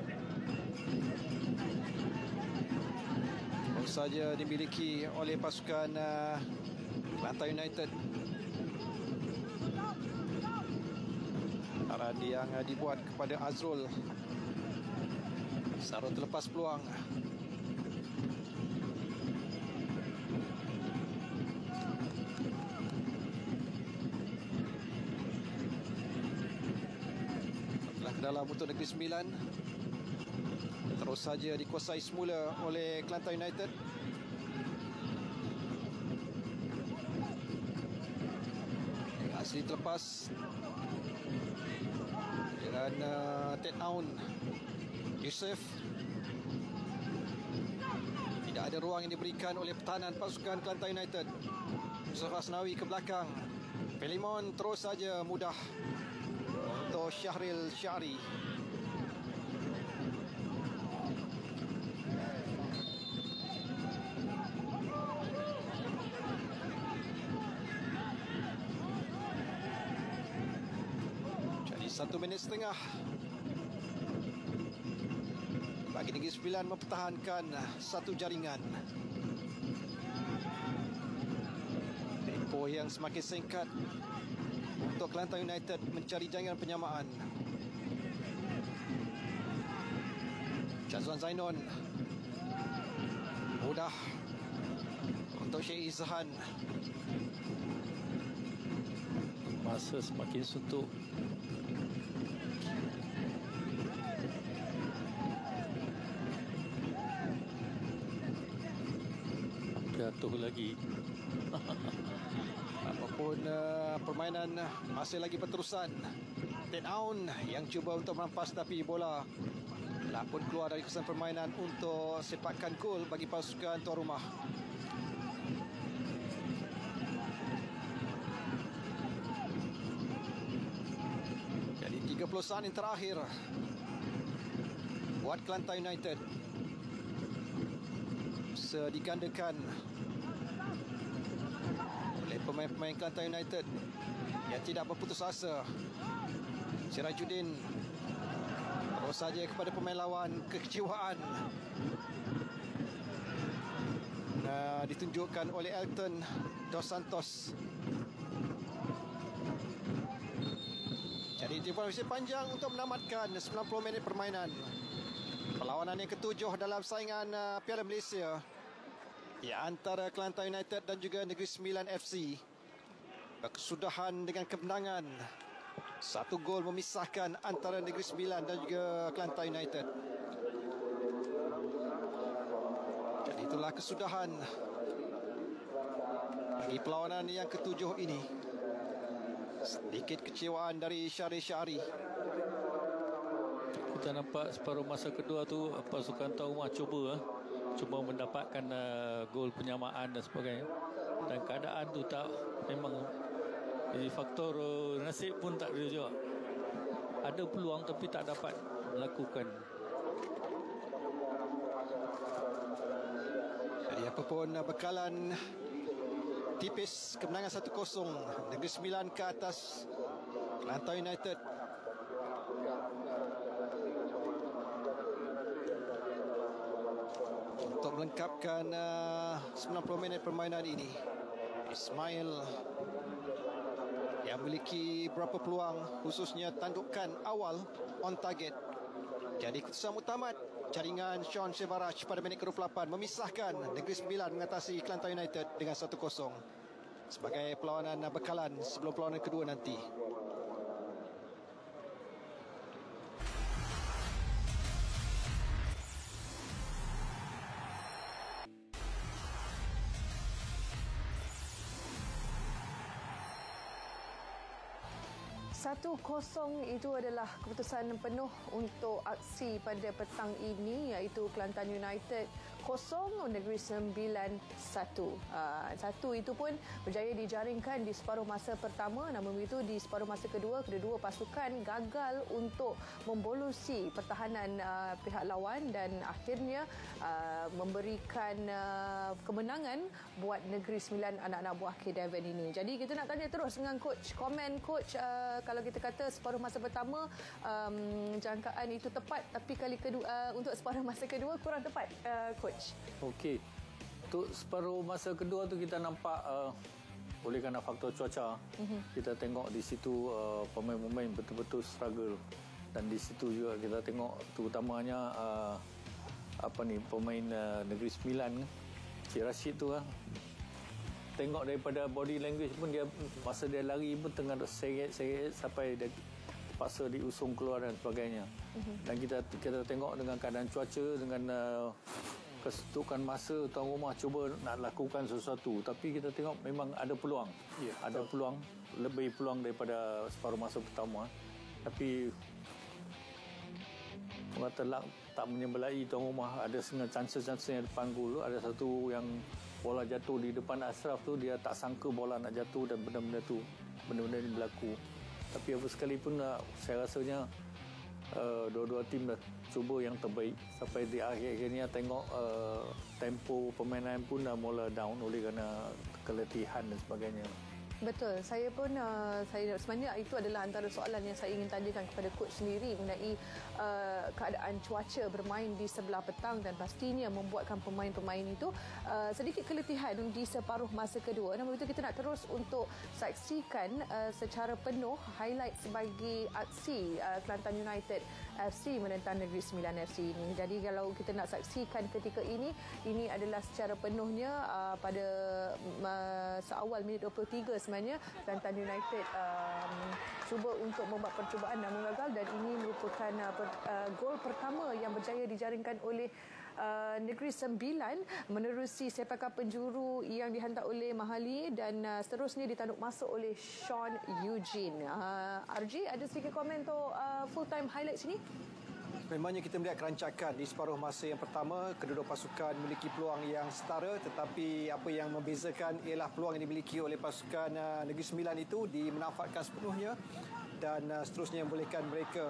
Baru saja dimiliki oleh pasukan Kelantan United. Arahan yang dibuat kepada Azrul. Sarut terlepas peluang. Dalam untuk Negeri Sembilan terus saja dikuasai semula oleh Kelantan United. Asli terlepas dengan Ted Aun. Yusof. Tidak ada ruang yang diberikan oleh pertahanan pasukan Kelantan United. Yusof Asnawi ke belakang. Pelimon terus saja mudah untuk Syahril Syahri. Jadi 1 minit setengah bagi Negeri Sembilan mempertahankan satu jaringan. Tempo yang semakin singkat untuk Kelantan United mencari jaringan penyamaan. Syazwan Zainon. Mudah untuk Syekh Izhan. Masa semakin suntuk. Jatuh lagi. Apapun permainan masih lagi berterusan. Ted Aun yang cuba untuk merampas tapi bola telah pun keluar dari kawasan permainan untuk sepakan gol bagi pasukan tuan rumah. Jadi 30 saat yang terakhir buat Kelantan United. Digandakan oleh pemain-pemain Kelantan United yang tidak berputus asa. Sirajuddin terus saja kepada pemain lawan, kekecewaan ditunjukkan oleh Elton Dos Santos. Jadi informasi panjang untuk menamatkan 90 minit permainan. Perlawanan yang ketujuh dalam saingan Piala Malaysia, ya, antara Kelantan United dan juga Negeri Sembilan FC. Kesudahan dengan kemenangan. 1 gol memisahkan antara Negeri Sembilan dan juga Kelantan United. Dan itulah kesudahan bagi perlawanan yang ketujuh ini. Sedikit kecewaan dari Syahri Syahri. Kita nampak separuh masa kedua tu pasukan Tuan Rumah cuba mendapatkan gol penyamaan dan sebagainya, dan keadaan tu tak, memang jadi faktor nasib pun tak ada juga. Ada peluang tapi tak dapat melakukan. Jadi apapun bekalan tipis kemenangan 1-0 Negeri Sembilan ke atas Kelantan United. Untuk melengkapkan 90 minit permainan ini, Ismail yang memiliki berapa peluang, khususnya tandukan awal on target. Jadi keputusan muktamad jaringan Sean Sevaraj pada minit ke-28 memisahkan Negeri Sembilan mengatasi Kelantan United dengan 1-0 sebagai perlawanan bekalan sebelum perlawanan kedua nanti. Satu kosong itu adalah keputusan penuh untuk aksi pada petang ini, iaitu Kelantan United 0, Negeri Sembilan 1. Satu itu pun berjaya dijaringkan di separuh masa pertama, namun begitu di separuh masa kedua, kedua pasukan gagal untuk membolusi pertahanan pihak lawan dan akhirnya memberikan kemenangan buat Negeri Sembilan anak-anak buah K. Devon ini. Jadi kita nak tanya terus dengan coach, komen coach, kalau kita kata separuh masa pertama jangkaan itu tepat, tapi kali kedua untuk separuh masa kedua kurang tepat, coach. Okey. Untuk separuh masa kedua tu kita nampak oleh kerana faktor cuaca, kita tengok di situ pemain-pemain betul-betul struggle, dan di situ juga kita tengok terutamanya pemain Negeri Sembilan, Cik Rashid tu tengok daripada body language pun, dia masa dia lari pun tengah seret-seret sampai dia terpaksa diusung keluar dan sebagainya. Dan kita tengok dengan keadaan cuaca, dengan kesetukan masa, tuan rumah cuba nak lakukan sesuatu, tapi kita tengok memang ada peluang. Ada peluang, lebih peluang daripada separuh masa pertama. Tapi orang telak tak menyebelai tuan rumah. Ada setengah chances yang depan gol. Ada satu yang bola jatuh di depan Ashraf tu, dia tak sangka bola nak jatuh, dan benda-benda ini berlaku. Tapi apa sekalipun saya rasanya dua-dua tim dah cuba yang terbaik. Sampai di akhir-akhirnya tengok tempo permainan pun dah mula down oleh kerana keletihan dan sebagainya. Betul. Saya pun sebenarnya itu adalah antara soalan yang saya ingin tanyakan kepada coach sendiri mengenai keadaan cuaca bermain di sebelah petang, dan pastinya membuatkan pemain-pemain itu sedikit keletihan di separuh masa kedua. Namun itu kita nak terus untuk saksikan secara penuh highlight sebagai aksi Kelantan United FC menentang Negeri Sembilan FC ini. Jadi kalau kita nak saksikan ketika ini adalah secara penuhnya pada seawal minit 23 sebenarnya Kelantan United cuba untuk membuat percubaan namun gagal, dan ini merupakan gol pertama yang berjaya dijaringkan oleh Negeri Sembilan menerusi sepakan penjuru yang dihantar oleh Mahali, dan seterusnya ditanduk masuk oleh Sean Eugene. RJ, ada sedikit komen untuk full time highlight sini? Memangnya kita melihat kerancakan di separuh masa yang pertama. Kedua-dua pasukan memiliki peluang yang setara, tetapi apa yang membezakan ialah peluang yang dimiliki oleh pasukan Negeri Sembilan itu dimanfaatkan sepenuhnya, dan seterusnya membolehkan mereka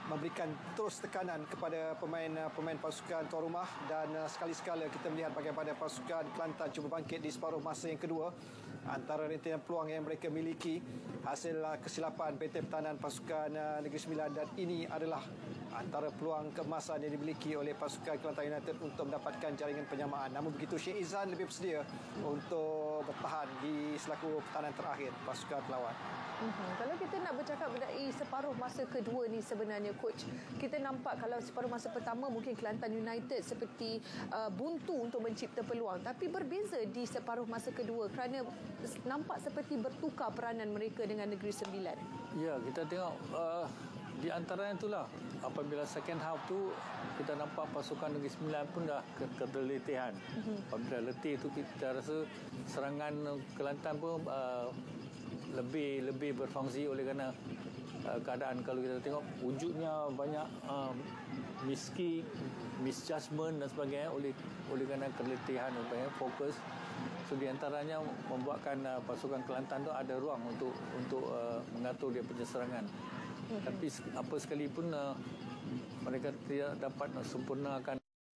memberikan terus tekanan kepada pemain pasukan tuan rumah, dan sekali-sekala kita melihat bagaimana pasukan Kelantan cuba bangkit di separuh masa yang kedua. Antara rentetan peluang yang mereka miliki hasil kesilapan PT Pertahanan pasukan Negeri Sembilan, dan ini adalah antara peluang keemasan yang dimiliki oleh pasukan Kelantan United untuk mendapatkan jaringan penyamaan. Namun begitu, Sheikh Izzan lebih bersedia untuk bertahan di selaku pertahanan terakhir pasukan pelawan. Kalau kita nak bercakap mengenai separuh masa kedua ni sebenarnya, Coach, kita nampak kalau separuh masa pertama mungkin Kelantan United seperti buntu untuk mencipta peluang, tapi berbeza di separuh masa kedua kerana nampak seperti bertukar peranan mereka dengan Negeri Sembilan. Ya, kita tengok di antaranya itulah apabila second half tu kita nampak pasukan Negeri Sembilan pun dah keterletihan. Apabila letih tu kita rasa serangan Kelantan pun lebih berfungsi oleh kerana keadaan, kalau kita tengok wujudnya banyak misjudgment dan sebagainya oleh kerana keletihan dan fokus. So di antaranya membuatkan pasukan Kelantan tu ada ruang untuk mengatur dia punya serangan. Tapi apa sekalipun mereka tidak dapat sempurnakan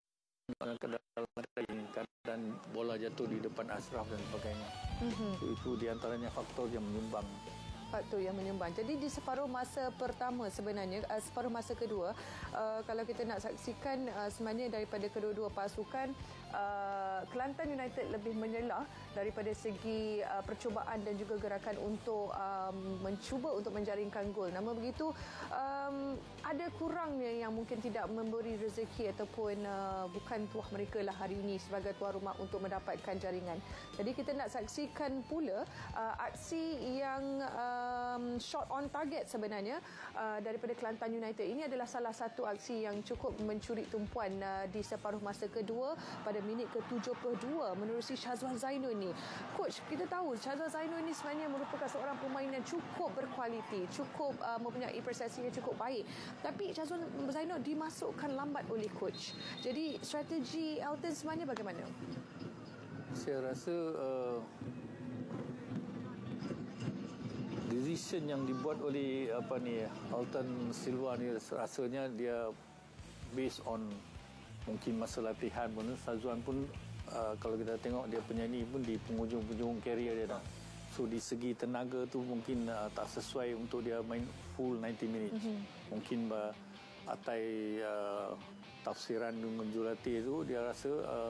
keadaan bola jatuh di depan Ashraf dan sebagainya. Itu di antaranya faktor yang menyumbang. Jadi di separuh masa pertama sebenarnya, separuh masa kedua, kalau kita nak saksikan sebenarnya daripada kedua-dua pasukan, Kelantan United lebih menyelah daripada segi percubaan dan juga gerakan untuk mencuba untuk menjaringkan gol. Namun begitu, ada kurangnya yang mungkin tidak memberi rezeki ataupun bukan tuah mereka lah hari ini sebagai tuan rumah untuk mendapatkan jaringan. Jadi kita nak saksikan pula aksi yang shot on target sebenarnya daripada Kelantan United. Ini adalah salah satu aksi yang cukup mencuri tumpuan di separuh masa kedua pada minit ke-72 menerusi Syazwan Zainul ni. Coach, kita tahu Syazwan Zainul ni sebenarnya merupakan seorang pemain yang cukup berkualiti, cukup mempunyai prestasi yang cukup baik. Tapi Syazwan Zainul dimasukkan lambat oleh coach. Jadi strategi Elton sebenarnya bagaimana? Saya rasa decision yang dibuat oleh Alton Silva ni rasanya dia based on mungkin masa latihan pun. Syazwan pun kalau kita tengok dia penyanyi pun di penghujung karier dia dah. So di segi tenaga tu mungkin tak sesuai untuk dia main full 90 minutes. Mungkin atai tafsiran dengan jurulatih tu dia rasa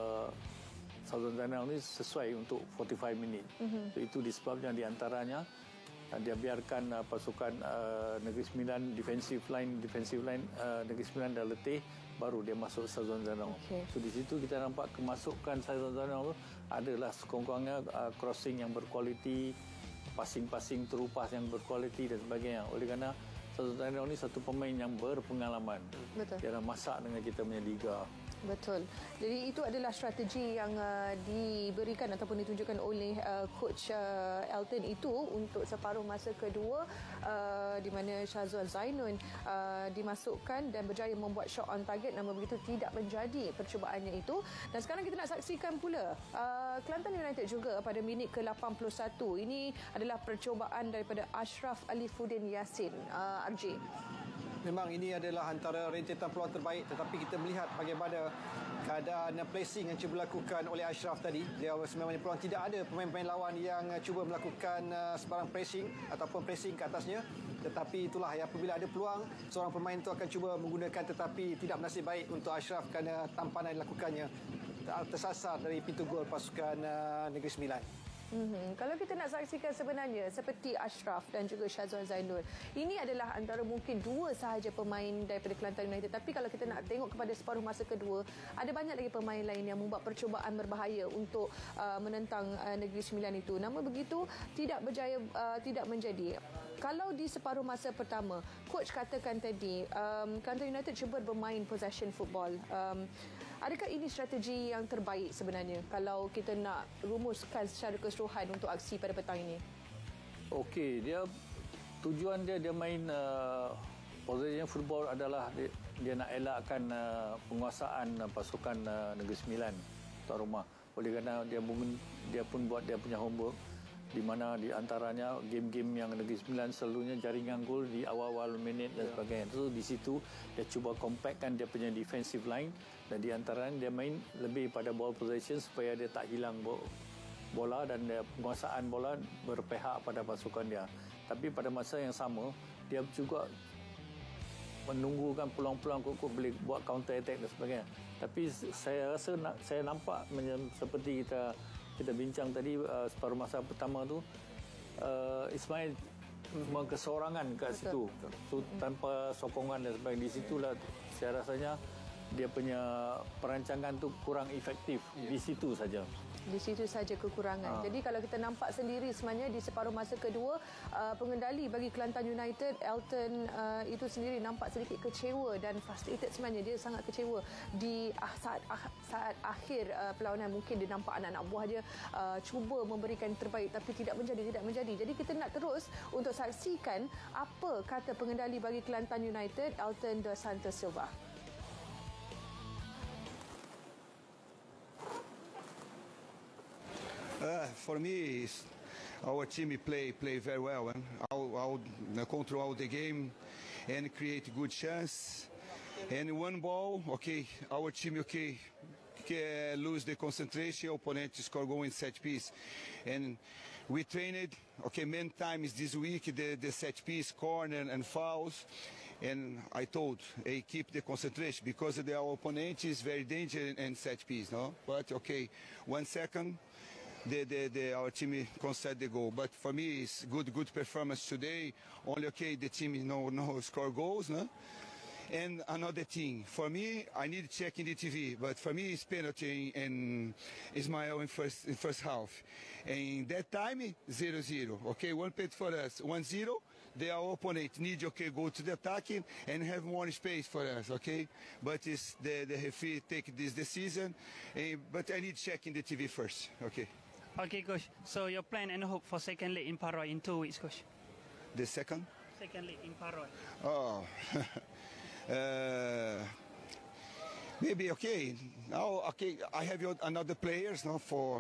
Syazwan Zainul ni sesuai untuk 45 minit. So itu disebabkan di antaranya dia biarkan pasukan Negeri Sembilan defensive line Negeri Sembilan dah letih, baru dia masuk Syazwan Zainul. So di situ kita nampak kemasukan Syazwan Zainul adalah sekurang-kurangnya crossing yang berkualiti, passing terupas yang berkualiti dan sebagainya. Oleh kerana Syazwan Zainul ni satu pemain yang berpengalaman. Betul. Dia dah masak dengan kita punya liga. Betul. Jadi itu adalah strategi yang diberikan ataupun ditunjukkan oleh coach Elton itu untuk separuh masa kedua, di mana Syazwan Zainul dimasukkan dan berjaya membuat shot on target, namun begitu tidak menjadi percubaannya itu. Dan sekarang kita nak saksikan pula Kelantan United juga pada minit ke-81. Ini adalah percubaan daripada Ashraf Alifuddin Yassin. RJ. Memang ini adalah antara rentetan peluang terbaik, tetapi kita melihat bagaimana keadaan placing yang cuba dilakukan oleh Ashraf tadi. Dia sebenarnya peluang tidak ada pemain-pemain lawan yang cuba melakukan sebarang pressing ataupun pressing ke atasnya. Tetapi itulah, apabila ada peluang, seorang pemain itu akan cuba menggunakan, tetapi tidak bernasib baik untuk Ashraf kerana tampanan yang dilakukannya tersasar dari pintu gol pasukan Negeri Sembilan. Kalau kita nak saksikan sebenarnya seperti Ashraf dan juga Syazwan Zainul, ini adalah antara mungkin dua sahaja pemain daripada Kelantan United. Tapi kalau kita nak tengok kepada separuh masa kedua, ada banyak lagi pemain lain yang membuat percubaan berbahaya untuk menentang Negeri Sembilan itu. Namun begitu tidak berjaya, tidak menjadi. Kalau di separuh masa pertama, coach katakan tadi Kelantan United cuba bermain possession football. Adakah ini strategi yang terbaik sebenarnya kalau kita nak rumuskan secara keseluruhan untuk aksi pada petang ini? Okey, tujuan dia main possession football adalah dia nak elakkan penguasaan pasukan Negeri Sembilan tuan rumah. Oleh kerana dia pun buat dia punya homework. di mana di antaranya game-game yang Negeri Sembilan selalunya jaringan gol di awal-awal minit dan sebagainya. So di situ dia cuba compactkan dia punya defensive line dan di antaranya dia main lebih pada ball possession supaya dia tak hilang bola dan penguasaan bola berpihak pada pasukan dia. Tapi pada masa yang sama dia juga menunggukan peluang-peluang Kok boleh buat counter attack dan sebagainya. Tapi saya rasa saya nampak seperti kita bincang tadi separuh masa pertama tu Ismail memang keseorangan kat situ. So, tanpa sokongan dan sebagainya. Di situlah saya rasanya dia punya perancangan tu kurang efektif. Di situ saja. Di situ saja kekurangan. Jadi kalau kita nampak sendiri sebenarnya di separuh masa kedua pengendali bagi Kelantan United, Elton itu sendiri nampak sedikit kecewa dan frustrated sebenarnya. Dia sangat kecewa di saat akhir perlawanan. Mungkin dia nampak anak-anak buah dia cuba memberikan terbaik tapi tidak menjadi. Jadi kita nak terus untuk saksikan apa kata pengendali bagi Kelantan United, Elton Dos Santos Silva. For me, our team play very well. I'll control the game and create good chance. And one ball, okay, our team lose the concentration. Opponent score goal in set piece, and we trained many times this week the set piece, corner and fouls. And I told, hey, keep the concentration because our opponent is very dangerous and set piece, no? But 1 second. Our team conceded the goal, but for me it's good performance today. Only the team no score goals, no. And another thing for me, I need to check in the TV, but for me it's penalty and Ismail in first half. And that time 0-0. Okay, one penalty for us, 1-0. Our opponent need go to the attacking and have more space for us. Okay, but it's the referee take this decision. But I need to check in the TV first. Okay. Okay, Coach. So your plan and hope for second leg in Paroy in 2 weeks, Coach? The second? Second leg in Paroy. Oh. Maybe now I have another players now for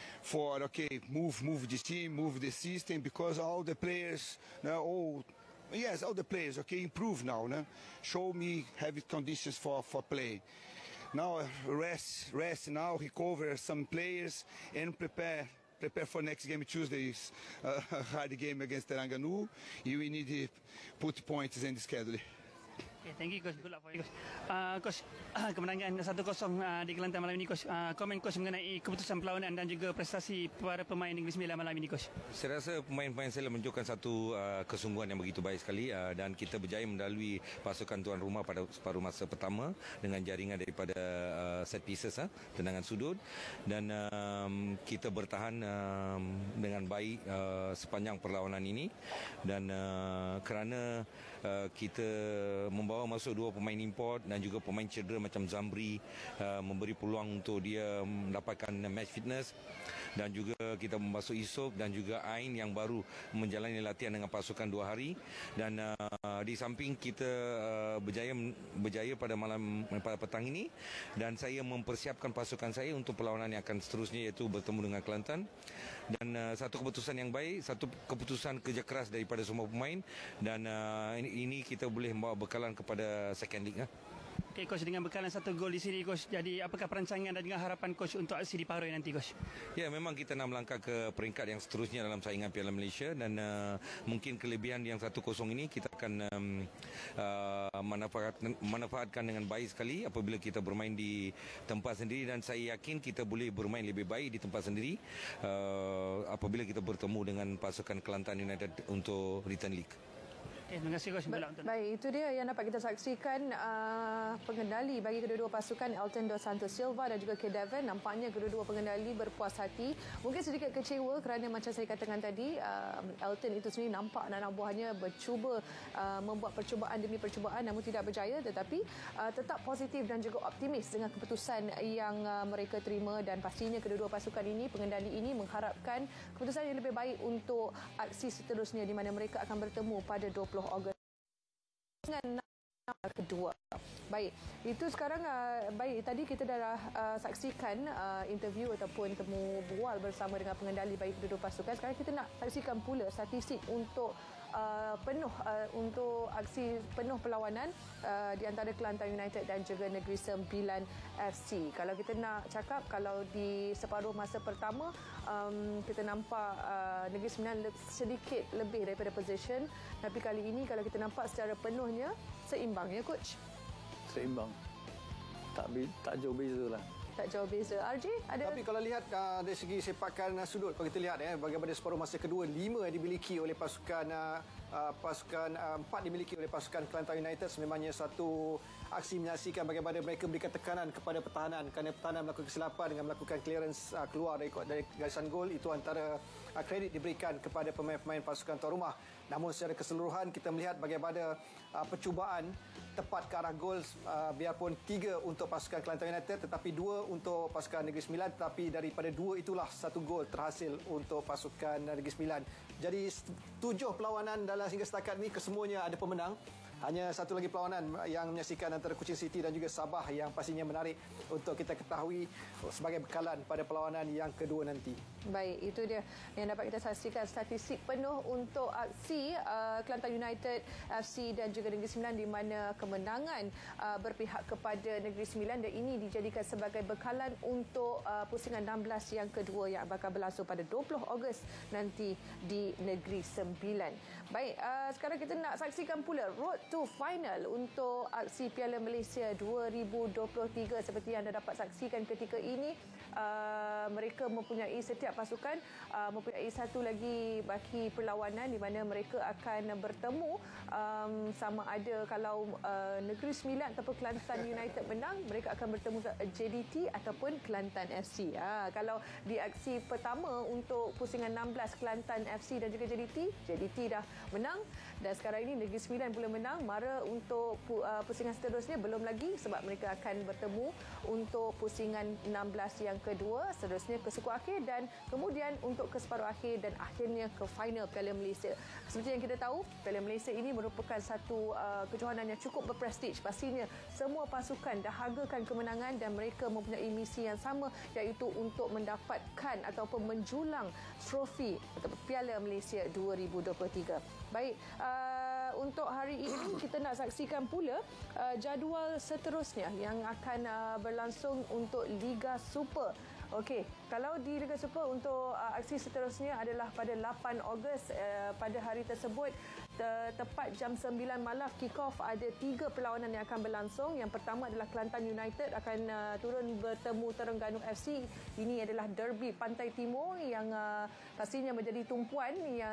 move this team, move the system because all the players now all the players improve now, no? Show me have conditions for play. Now rest now, recover some players and prepare for next game. Tuesday is a hard game against Terengganu. We need to put points in the schedule. Okay, thank you, Coach. Good luck for you, Coach. Coach, kemenangan 1-0 di Kelantan malam ini, Coach. Komen Coach mengenai keputusan perlawanan dan juga prestasi para pemain Negeri Sembilan malam ini, Coach. Saya rasa pemain-pemain saya menunjukkan satu kesungguhan yang begitu baik sekali dan kita berjaya melalui pasukan tuan rumah pada separuh masa pertama dengan jaringan daripada set pieces, tendangan sudut, dan kita bertahan dengan baik sepanjang perlawanan ini dan kerana kita membawa masuk 2 pemain import dan juga pemain cedera macam Zambri, memberi peluang untuk dia mendapatkan match fitness, dan juga kita membasuh Isop dan juga Ain yang baru menjalani latihan dengan pasukan 2 hari, dan di samping kita berjaya pada petang ini, dan saya mempersiapkan pasukan saya untuk perlawanan yang akan seterusnya, iaitu bertemu dengan Kelantan. Dan satu keputusan yang baik, satu keputusan kerja keras daripada semua pemain, dan ini kita boleh membawa bekalan kepada second league. Okay, Coach, dengan bekalan 1 gol di sini, Coach. Jadi apakah perancangan dan juga harapan Coach untuk aksi di Paroy nanti, Coach? Ya, memang kita nak melangkah ke peringkat yang seterusnya dalam saingan Piala Malaysia, dan mungkin kelebihan yang 1-0 ini kita akan manfaatkan dengan baik sekali apabila kita bermain di tempat sendiri, dan saya yakin kita boleh bermain lebih baik di tempat sendiri apabila kita bertemu dengan pasukan Kelantan United untuk return league. Terima kasih, Coach. Baik, itu dia yang dapat kita saksikan pengendali bagi kedua-dua pasukan, Elton Dos Santos Silva dan juga K. Devon. Nampaknya kedua-dua pengendali berpuas hati. Mungkin sedikit kecewa kerana macam saya katakan tadi, Elton itu sendiri nampak anak-anak buahnya bercuba membuat percubaan demi percubaan namun tidak berjaya, tetapi tetap positif dan juga optimis dengan keputusan yang mereka terima, dan pastinya kedua-dua pasukan ini, pengendali ini mengharapkan keputusan yang lebih baik untuk aksi seterusnya di mana mereka akan bertemu pada 20 Ogos. Dengan kedua. Baik, itu sekarang baik tadi kita dah saksikan interview ataupun temu bual bersama dengan pengendali bagi kedua pasukan. Sekarang kita nak saksikan pula statistik untuk untuk aksi penuh perlawanan di antara Kelantan United dan juga Negeri Sembilan FC. Kalau kita nak cakap, kalau di separuh masa pertama kita nampak Negeri Sembilan sedikit lebih daripada possession, tapi kali ini kalau kita nampak secara penuhnya seimbang ya coach. Seimbang. Tak jauh beza lah. Tak jauh beza. RJ ada. Tapi kalau lihat dari segi sepakan sudut, kalau kita lihat bagaimana separuh masa kedua 5 yang dimiliki oleh pasukan 4 dimiliki oleh pasukan Kelantan United, sememangnya satu aksi menyaksikan bagaimana mereka berikan tekanan kepada pertahanan kerana pertahanan melakukan kesilapan dengan melakukan clearance keluar dari garisan gol. Itu antara kredit diberikan kepada pemain-pemain pasukan tuan rumah. Namun secara keseluruhan kita melihat bagaimana percubaan tepat ke arah gol, biarpun 3 untuk pasukan Kelantan United tetapi 2 untuk pasukan Negeri Sembilan, tetapi daripada 2 itulah 1 gol terhasil untuk pasukan Negeri Sembilan. Jadi 7 perlawanan dalam hingga setakat ini kesemuanya ada pemenang. Hanya satu lagi perlawanan yang menyaksikan antara Kuching City dan juga Sabah yang pastinya menarik untuk kita ketahui sebagai bekalan pada perlawanan yang kedua nanti. Baik, itu dia yang dapat kita saksikan statistik penuh untuk aksi Kelantan United FC dan juga Negeri Sembilan, di mana kemenangan berpihak kepada Negeri Sembilan, dan ini dijadikan sebagai bekalan untuk pusingan 16 yang kedua yang bakal berlangsung pada 20 Ogos nanti di Negeri Sembilan. Baik, sekarang kita nak saksikan pula road to final untuk aksi Piala Malaysia 2023. Seperti yang anda dapat saksikan ketika ini, mereka mempunyai, setiap pasukan mempunyai satu lagi baki perlawanan di mana mereka akan bertemu, sama ada kalau Negeri Sembilan ataupun Kelantan United menang, mereka akan bertemu JDT ataupun Kelantan FC. Kalau di aksi pertama untuk pusingan 16 Kelantan FC dan juga JDT dah menang, dan sekarang ini Negeri Sembilan pula menang. Mara untuk pusingan seterusnya belum lagi, sebab mereka akan bertemu untuk pusingan 16 yang kedua, seterusnya ke suku akhir dan kemudian untuk ke separuh akhir dan akhirnya ke final Piala Malaysia. Seperti yang kita tahu, Piala Malaysia ini merupakan satu kejohanan yang cukup berprestij. Pastinya semua pasukan dahagakan kemenangan dan mereka mempunyai misi yang sama, iaitu untuk mendapatkan ataupun menjulang trofi atau Piala Malaysia 2023. Baik, untuk hari ini kita nak saksikan pula jadual seterusnya yang akan berlangsung untuk Liga Super. Okey, kalau di Liga Super untuk aksi seterusnya adalah pada 8 Ogos. Pada hari tersebut tepat jam 9 malam kick-off, ada 3 perlawanan yang akan berlangsung. Yang pertama adalah Kelantan United akan turun bertemu Terengganu FC. Ini adalah derby Pantai Timur yang pastinya menjadi tumpuan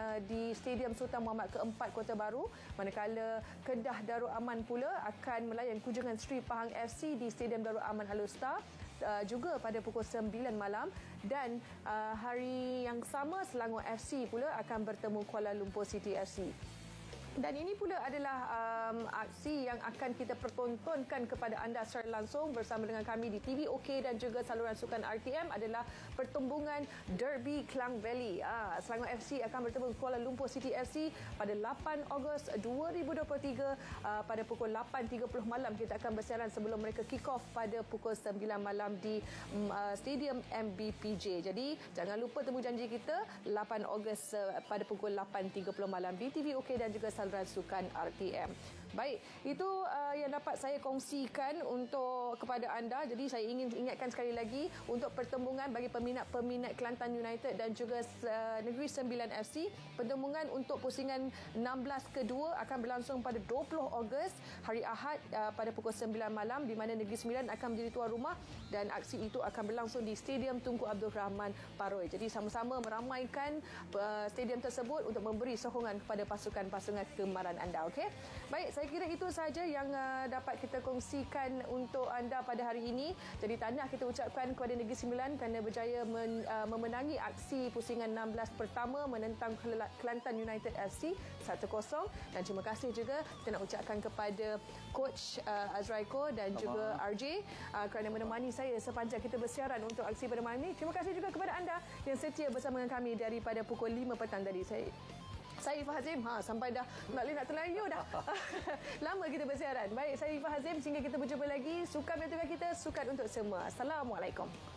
di Stadium Sultan Muhammad keempat Kota Baru. Manakala Kedah Darul Aman pula akan melayan Kujengan Sri Pahang FC di Stadium Darul Aman Alustar juga pada pukul 9 malam. Dan hari yang sama Selangor FC pula akan bertemu Kuala Lumpur City FC. Dan ini pula adalah aksi yang akan kita pertontonkan kepada anda secara langsung bersama dengan kami di TV OK dan juga saluran sukan RTM, adalah pertembungan Derby Klang Valley. Selangor FC akan bertemu Kuala Lumpur City FC pada 8 Ogos 2023 pada pukul 8.30 malam. Kita akan bersiaran sebelum mereka kick off pada pukul 9 malam di Stadium MBPJ. Jadi jangan lupa temu janji kita 8 Ogos pada pukul 8.30 malam di TV OK dan juga saluran sukan RTM. Baik, itu yang dapat saya kongsikan untuk kepada anda. Jadi saya ingin ingatkan sekali lagi untuk pertembungan bagi peminat Kelantan United dan juga Negeri Sembilan FC. Pertembungan untuk pusingan 16 kedua akan berlangsung pada 20 Ogos hari Ahad pada pukul 9 malam, di mana Negeri Sembilan akan menjadi tuan rumah, dan aksi itu akan berlangsung di Stadium Tunku Abdul Rahman Paroi. Jadi sama-sama meramaikan stadium tersebut untuk memberi sokongan kepada pasukan-pasukan kegemaran anda. Okey. Baik, saya kira itu sahaja yang dapat kita kongsikan untuk anda pada hari ini. Jadi tahniah kita ucapkan kepada Negeri Sembilan kerana berjaya memenangi aksi pusingan 16 pertama menentang Kelantan United FC 1-0. Dan terima kasih juga kita nak ucapkan kepada Coach Azraiko dan juga RJ kerana menemani saya sepanjang kita bersiaran untuk aksi pada malam ini. Terima kasih juga kepada anda yang setia bersama dengan kami daripada pukul 5 petang tadi. Saya Ifah Hazim. Sampai dah nak terlayu dah. Lama kita bersiaran. Baik, saya Ifah Hazim. Sehingga kita berjumpa lagi. Sukan menentukan kita, sukan untuk semua. Assalamualaikum.